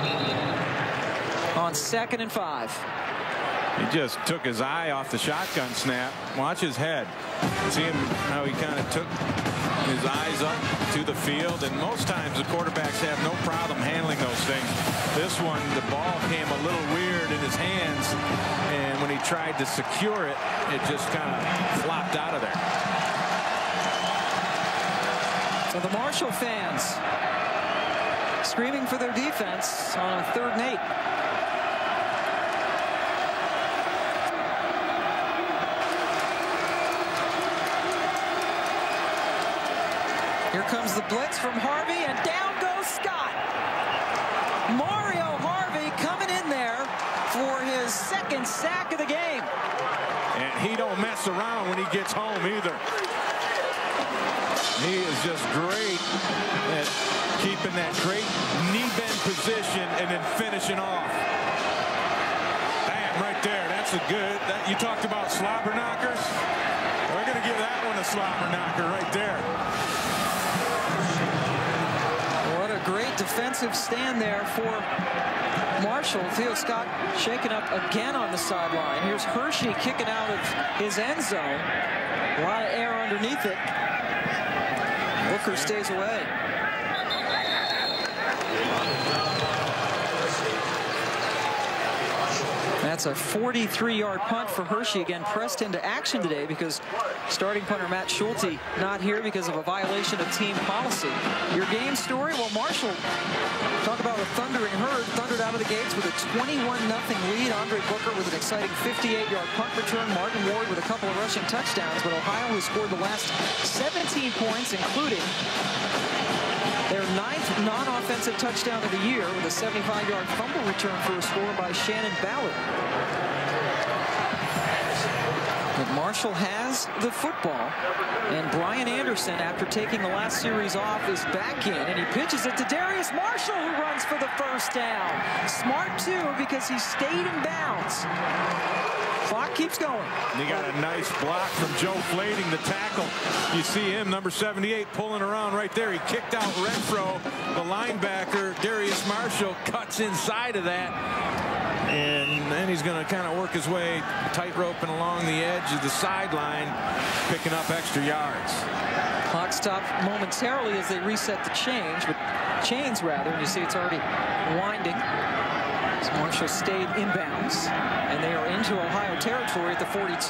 on 2nd and 5. He just took his eye off the shotgun snap. Watch his head. See him how he kind of took his eyes up to the field, and most times the quarterbacks have no problem handling those things. This one, the ball came a little weird in his hands, and when he tried to secure it, it just kind of flopped out of there. So the Marshall fans screaming for their defense on a 3rd and 8. Here comes the blitz from Harvey, and down goes Scott. Mario Harvey coming in there for his 2nd sack of the game. And he don't mess around when he gets home either. He is just great at keeping that great knee bend position and then finishing off. Bam, right there. That's a good. You talked about slobber knockers. We're going to give that one a slobber knocker right there. What a great defensive stand there for Marshall. Theo Scott shaken up again on the sideline. Here's Hershey kicking out of his end zone. A lot of air underneath it. Booker stays away. That's a 43-yard punt for Hershey. Again, pressed into action today because starting punter Matt Schulte not here because of a violation of team policy. Your game story? Well, Marshall, talk about a thundering herd, thundered out of the gates with a 21-0 lead. Andre Booker with an exciting 58-yard punt return. Martin Ward with a couple of rushing touchdowns. But Ohio has scored the last 17 points, including their 9th non-offensive touchdown of the year with a 75-yard fumble return for a score by Shannon Ballard. But Marshall has the football, and Brian Anderson, after taking the last series off, is back in, and he pitches it to Darius Marshall, who runs for the 1st down. Smart, too, because he stayed in bounds. Clock keeps going. He got a nice block from Joe Flading, the tackle. You see him, number 78, pulling around right there. He kicked out Renfro, the linebacker. Darius Marshall cuts inside of that. And then he's going to kind of work his way tightroping along the edge of the sideline, picking up extra yards. Clock stopped momentarily as they reset the chains, and you see it's already winding. So Marshall stayed inbounds, and they are into Ohio territory at the 42.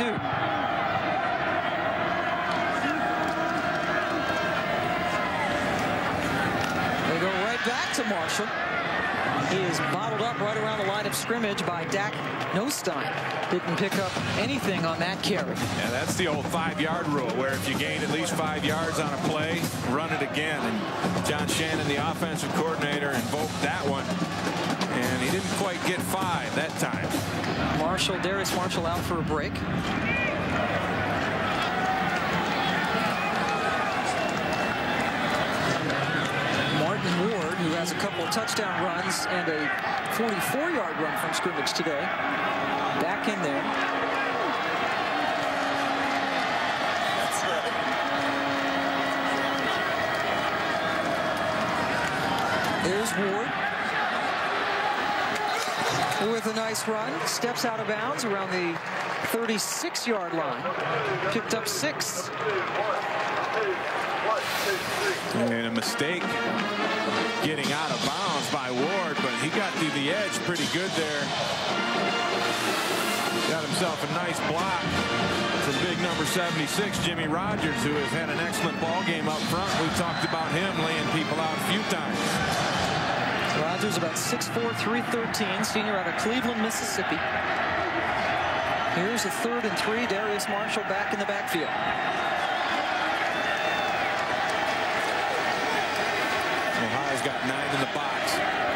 They go right back to Marshall. He is bottled up right around the line of scrimmage by Dak Nostine. Didn't pick up anything on that carry. Yeah, that's the old 5-yard rule, where if you gain at least 5 yards on a play, run it again. And John Shannon, the offensive coordinator, invoked that one. And he didn't quite get 5 that time. Darius Marshall out for a break. Martin Ward, who has a couple of touchdown runs and a 44-yard run from scrimmage today, back in there. There's Ward with a nice run, steps out of bounds around the 36-yard line, picked up 6. And a mistake getting out of bounds by Ward, but he got to the edge pretty good there. Got himself a nice block from big number 76, Jimmy Rogers, who has had an excellent ball game up front. We talked about him laying people out a few times. Rogers about 6'4", 313, senior out of Cleveland, Mississippi. Here's a 3rd and 3. Darius Marshall back in the backfield. Ohio's got 9 in the box.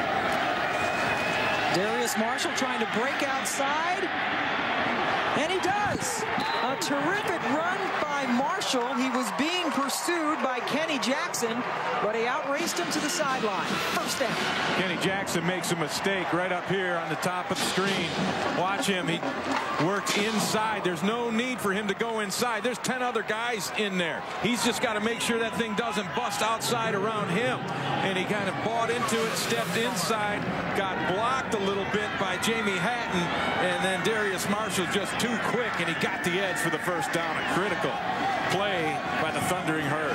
Darius Marshall trying to break outside, and he does. A terrific run by Marshall. He was being pursued by Kenny Jackson, but he outraced him to the sideline. First down. Kenny Jackson makes a mistake right up here on the top of the screen. Watch him. He works inside. There's no need for him to go inside. There's 10 other guys in there. He's just got to make sure that thing doesn't bust outside around him. And he kind of bought into it, stepped inside, got blocked a little bit by Jamie Hatton, and then Darius Marshall just too quick, and he got the edge for the first down. A critical play by the Thundering Herd.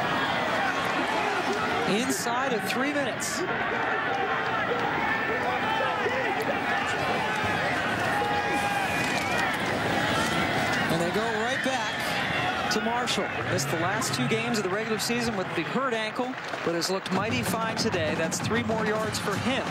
Inside of 3 minutes. And they go right back to Marshall. Missed the last 2 games of the regular season with the hurt ankle, but has looked mighty fine today. That's 3 more yards for him.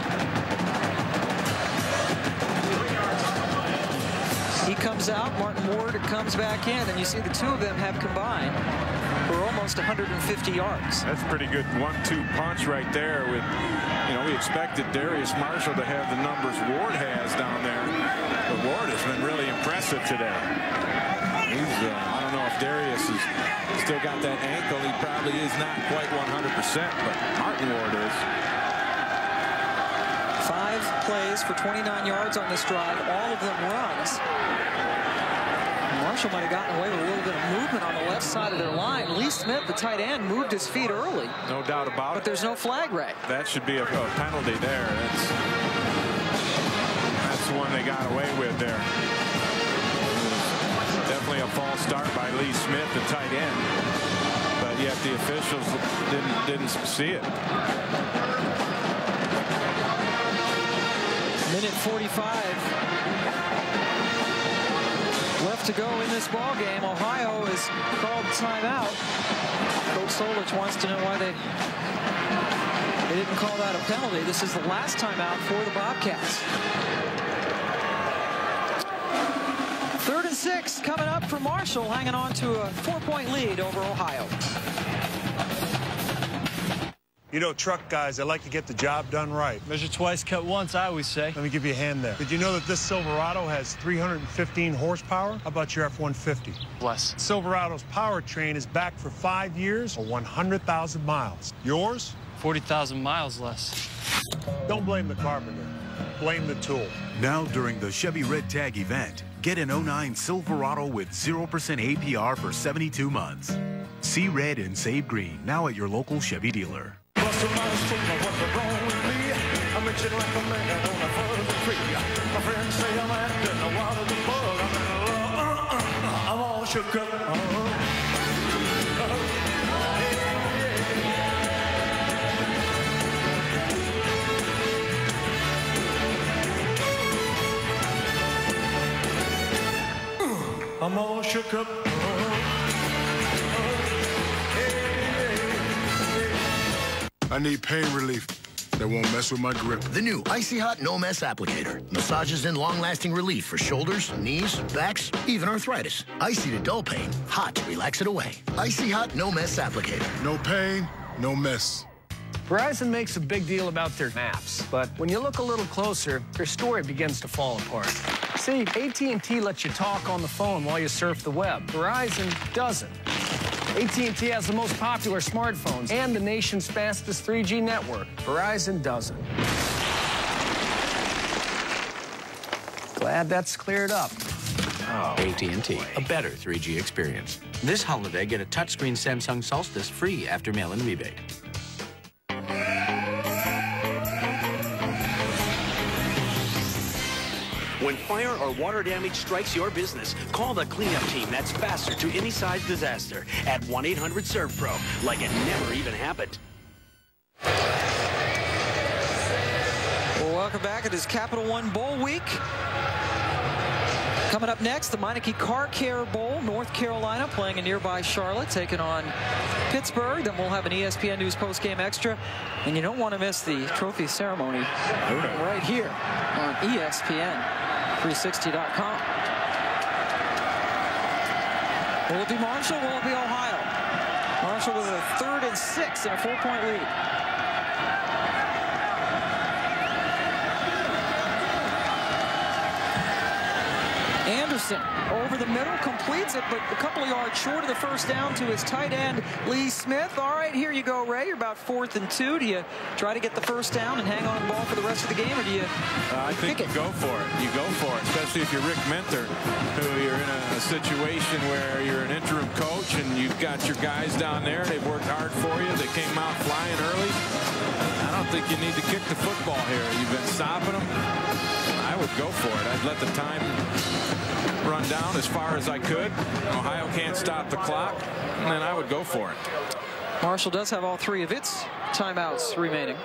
He comes out, Martin Ward comes back in, and you see the 2 of them have combined for almost 150 yards. That's a pretty good 1-2 punch right there. With, we expected Darius Marshall to have the numbers Ward has down there, but Ward has been really impressive today. I don't know if Darius has still got that ankle. He probably is not quite 100%, but Martin Ward is. 5 plays for 29 yards on this drive, all of them runs. Marshall might have gotten away with a little bit of movement on the left side of their line. Lee Smith, the tight end, moved his feet early. No doubt about it. But there's no flag, Ray. That should be a penalty there. That's the one they got away with there. Definitely a false start by Lee Smith, the tight end. But yet the officials didn't see it. Minute 45 left to go in this ball game. Ohio has called timeout. Coach Solich wants to know why they didn't call that a penalty. This is the last timeout for the Bobcats. 3rd and 6 coming up for Marshall, hanging on to a 4-point lead over Ohio. You know, truck guys, they like to get the job done right. Measure twice, cut once, I always say. Let me give you a hand there. Did you know that this Silverado has 315 horsepower? How about your F-150? Bless. Silverado's powertrain is back for 5 years or 100,000 miles. Yours? 40,000 miles less. Don't blame the carpenter. Blame the tool. Now during the Chevy Red Tag event, get an 09 Silverado with 0% APR for 72 months. See red and save green now at your local Chevy dealer. I'm all shook up. I'm all shook up. I need pain relief that won't mess with my grip. The new Icy Hot No Mess Applicator. Massages in long-lasting relief for shoulders, knees, backs, even arthritis. Icy to dull pain, hot to relax it away. Icy Hot No Mess Applicator. No pain, no mess. Verizon makes a big deal about their maps, but when you look a little closer, their story begins to fall apart. See, AT&T lets you talk on the phone while you surf the web. Verizon doesn't. AT&T has the most popular smartphones and the nation's fastest 3G network. Verizon doesn't. Glad that's cleared up. Oh, AT&T, a better 3G experience. This holiday, get a touchscreen Samsung Solstice free after mail-in rebate. When fire or water damage strikes your business, call the cleanup team that's faster to any size disaster at 1-800-SERVPRO, like it never even happened. Well, welcome back. It is Capital One Bowl week. Coming up next, the Meineke Car Care Bowl. North Carolina playing in nearby Charlotte, taking on Pittsburgh. Then we'll have an ESPN News post-game extra. And you don't want to miss the trophy ceremony right here on ESPN360.com. Will it be Marshall? Will it be Ohio? Marshall with a 3rd and 6 and a 4-point lead. Anderson over the middle, completes it, but a couple of yards short of the first down to his tight end, Lee Smith. All right, here you go, Ray. You're about 4th and 2. Do you try to get the first down and hang on the ball for the rest of the game, or do you I think you go for it. You go for it, especially if you're Rick Minter, who you're in a situation where you're an interim coach and you've got your guys down there. They've worked hard for you. They came out flying early. I don't think you need to kick the football here. You've been stopping them. I would go for it. I'd let the time run down as far as I could. Ohio can't stop the clock, and then I would go for it. Marshall does have all 3 of its timeouts remaining.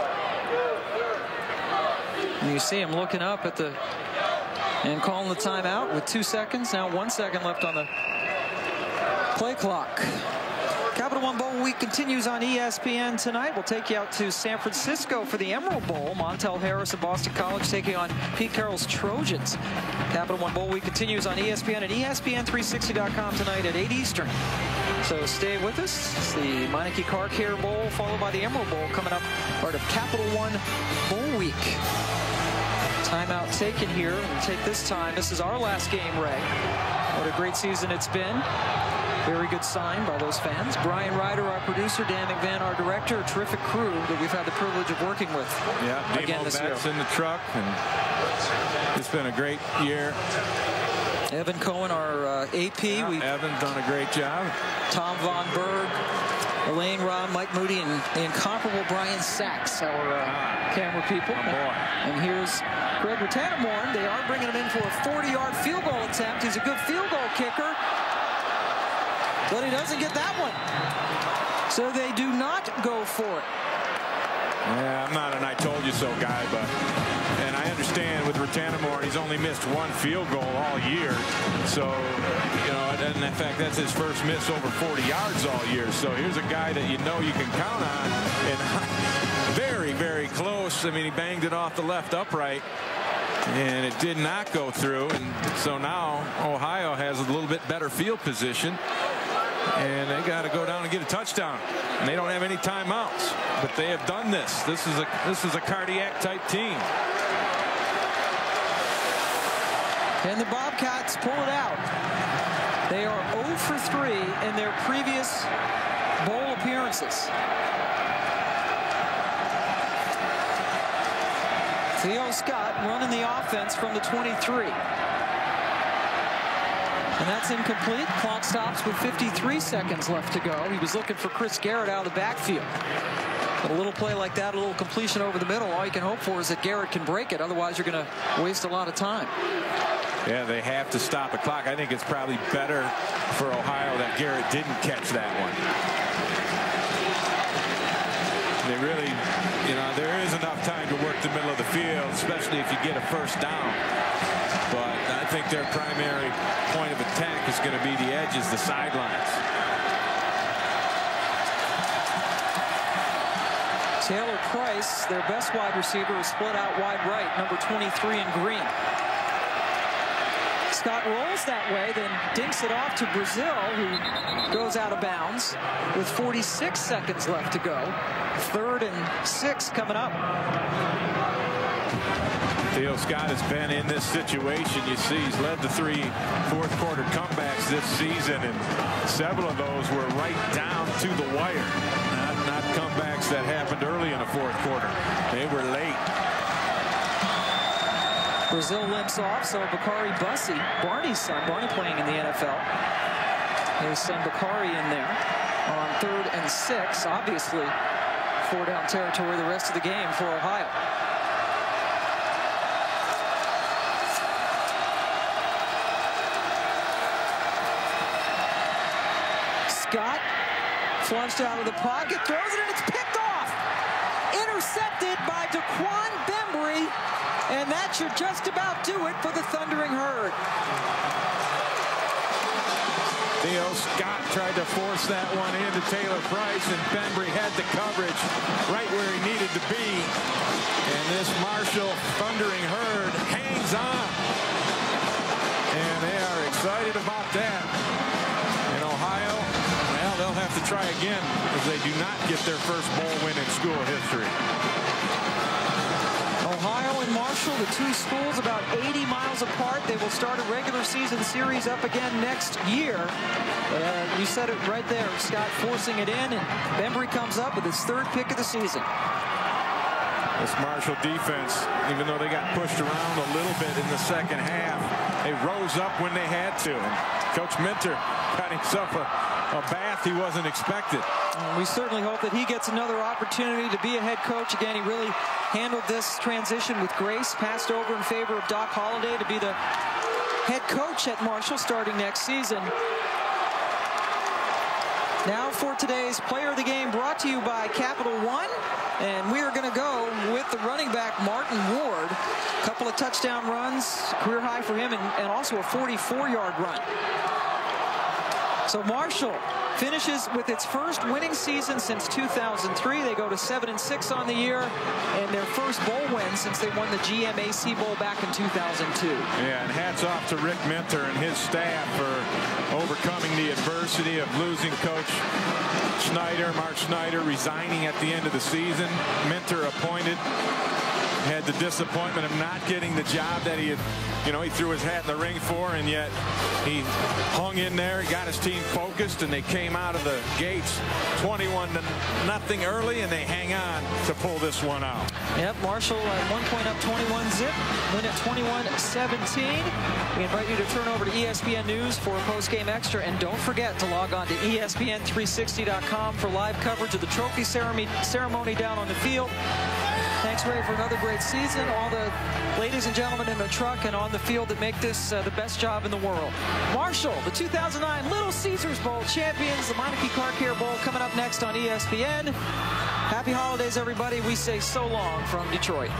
And you see him looking up at the and calling the timeout with 2 seconds. Now 1 second left on the play clock. Capital One Bowl Week continues on ESPN tonight. We'll take you out to San Francisco for the Emerald Bowl. Montel Harris of Boston College taking on Pete Carroll's Trojans. Capital One Bowl Week continues on ESPN and ESPN360.com tonight at 8 Eastern. So stay with us. It's the Meineke Car Care Bowl followed by the Emerald Bowl coming up, part of Capital One Bowl Week. Timeout taken here. We'll take this time. This is our last game, Ray. What a great season it's been. Very good sign by those fans. Brian Ryder, our producer, Dan McVan, our director, a terrific crew that we've had the privilege of working with. Yeah, again this year. In the truck, and it's been a great year. Evan Cohen, our AP. Yeah, Evan's done a great job. Tom Von Berg, Elaine Ron, Mike Moody, and the incomparable Brian Sachs, our camera people. Oh boy. And here's Greg Ratanamorn. They are bringing him in for a 40-yard field goal attempt. He's a good field goal kicker, but he doesn't get that one. So they do not go for it. Yeah, I'm not an I told you so guy, and I understand with Ratanamorn, he's only missed 1 field goal all year. So, you know, and in fact, that's his first miss over 40 yards all year. So here's a guy that you know you can count on, and very, very close. I mean, he banged it off the left upright, and it did not go through. And so now Ohio has a little bit better field position, and they got to go down and get a touchdown. And they don't have any timeouts, but they have done this. This is a cardiac type team. And the Bobcats pull it out. They are 0 for 3 in their previous bowl appearances. Theo Scott running the offense from the 23. And that's incomplete. Clock stops with 53 seconds left to go. He was looking for Chris Garrett out of the backfield. But a little play like that, a little completion over the middle, all you can hope for is that Garrett can break it. Otherwise, you're going to waste a lot of time. Yeah, they have to stop the clock. I think it's probably better for Ohio that Garrett didn't catch that one. They really, you know, there is enough time to work the middle of the field, especially if you get a first down. But I think their primary point of attack is going to be the edges, the sidelines. Taylor Price, their best wide receiver, is split out wide right, number 23 in green. Scott rolls that way, then dinks it off to Brazil, who goes out of bounds with 46 seconds left to go. 3rd and 6 coming up. Theo Scott has been in this situation. You see, he's led the 3 fourth-quarter comebacks this season, and several of those were right down to the wire. Not comebacks that happened early in the fourth quarter. They were late. Brazil limps off, so Bakari Bussey, Barney's son, Barney playing in the NFL. His son Bakari in there on 3rd and 6. Obviously, 4-down territory the rest of the game for Ohio. Scott flushed out of the pocket, throws it, and it's picked off. intercepted by Daquan Bembry, and that should just about do it for the Thundering Herd. Theo Scott tried to force that one into Taylor Price, and Bembry had the coverage right where he needed to be. And this Marshall Thundering Herd hangs on. And they are excited about that. In Ohio, well, they'll have to try again as they do not get their first bowl win in school history. Ohio and Marshall, the two schools about 80 miles apart. They will start a regular season series up again next year. You said it right there. Scott forcing it in, and Bembry comes up with his third pick of the season. This Marshall defense, even though they got pushed around a little bit in the second half, they rose up when they had to. And Coach Minter got himself a bath he wasn't expected. We certainly hope that he gets another opportunity to be a head coach. Again, he really handled this transition with grace, passed over in favor of Doc Holliday to be the head coach at Marshall starting next season. Now for today's Player of the Game, brought to you by Capital One. And we are going to go with the running back, Martin Ward. A couple of touchdown runs, career high for him, and also a 44-yard run. So Marshall finishes with its first winning season since 2003. They go to 7-6 on the year, and their first bowl win since they won the GMAC Bowl back in 2002. Yeah, and hats off to Rick Minter and his staff for overcoming the adversity of losing Coach Snyder, Mark Snyder, resigning at the end of the season. Minter appointed. Had the disappointment of not getting the job that he had, he threw his hat in the ring for, and yet he hung in there, got his team focused, and they came out of the gates 21-0 early, and they hang on to pull this one out. Yep, Marshall at one point up 21-zip, win at 21-17. We invite you to turn over to ESPN News for a post-game extra, and don't forget to log on to ESPN360.com for live coverage of the trophy ceremony down on the field. Thanks, Ray, for another great season. All the ladies and gentlemen in the truck and on the field that make this the best job in the world. Marshall, the 2009 Little Caesars Bowl champions, the Meineke Car Care Bowl coming up next on ESPN. Happy holidays, everybody. We say so long from Detroit.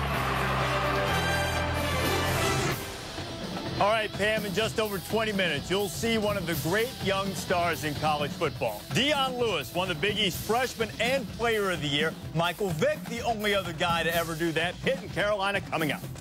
All right, Pam, in just over 20 minutes, you'll see one of the great young stars in college football. Dion Lewis won the Big East Freshman and Player of the Year. Michael Vick, the only other guy to ever do that. Pitt and Carolina coming up.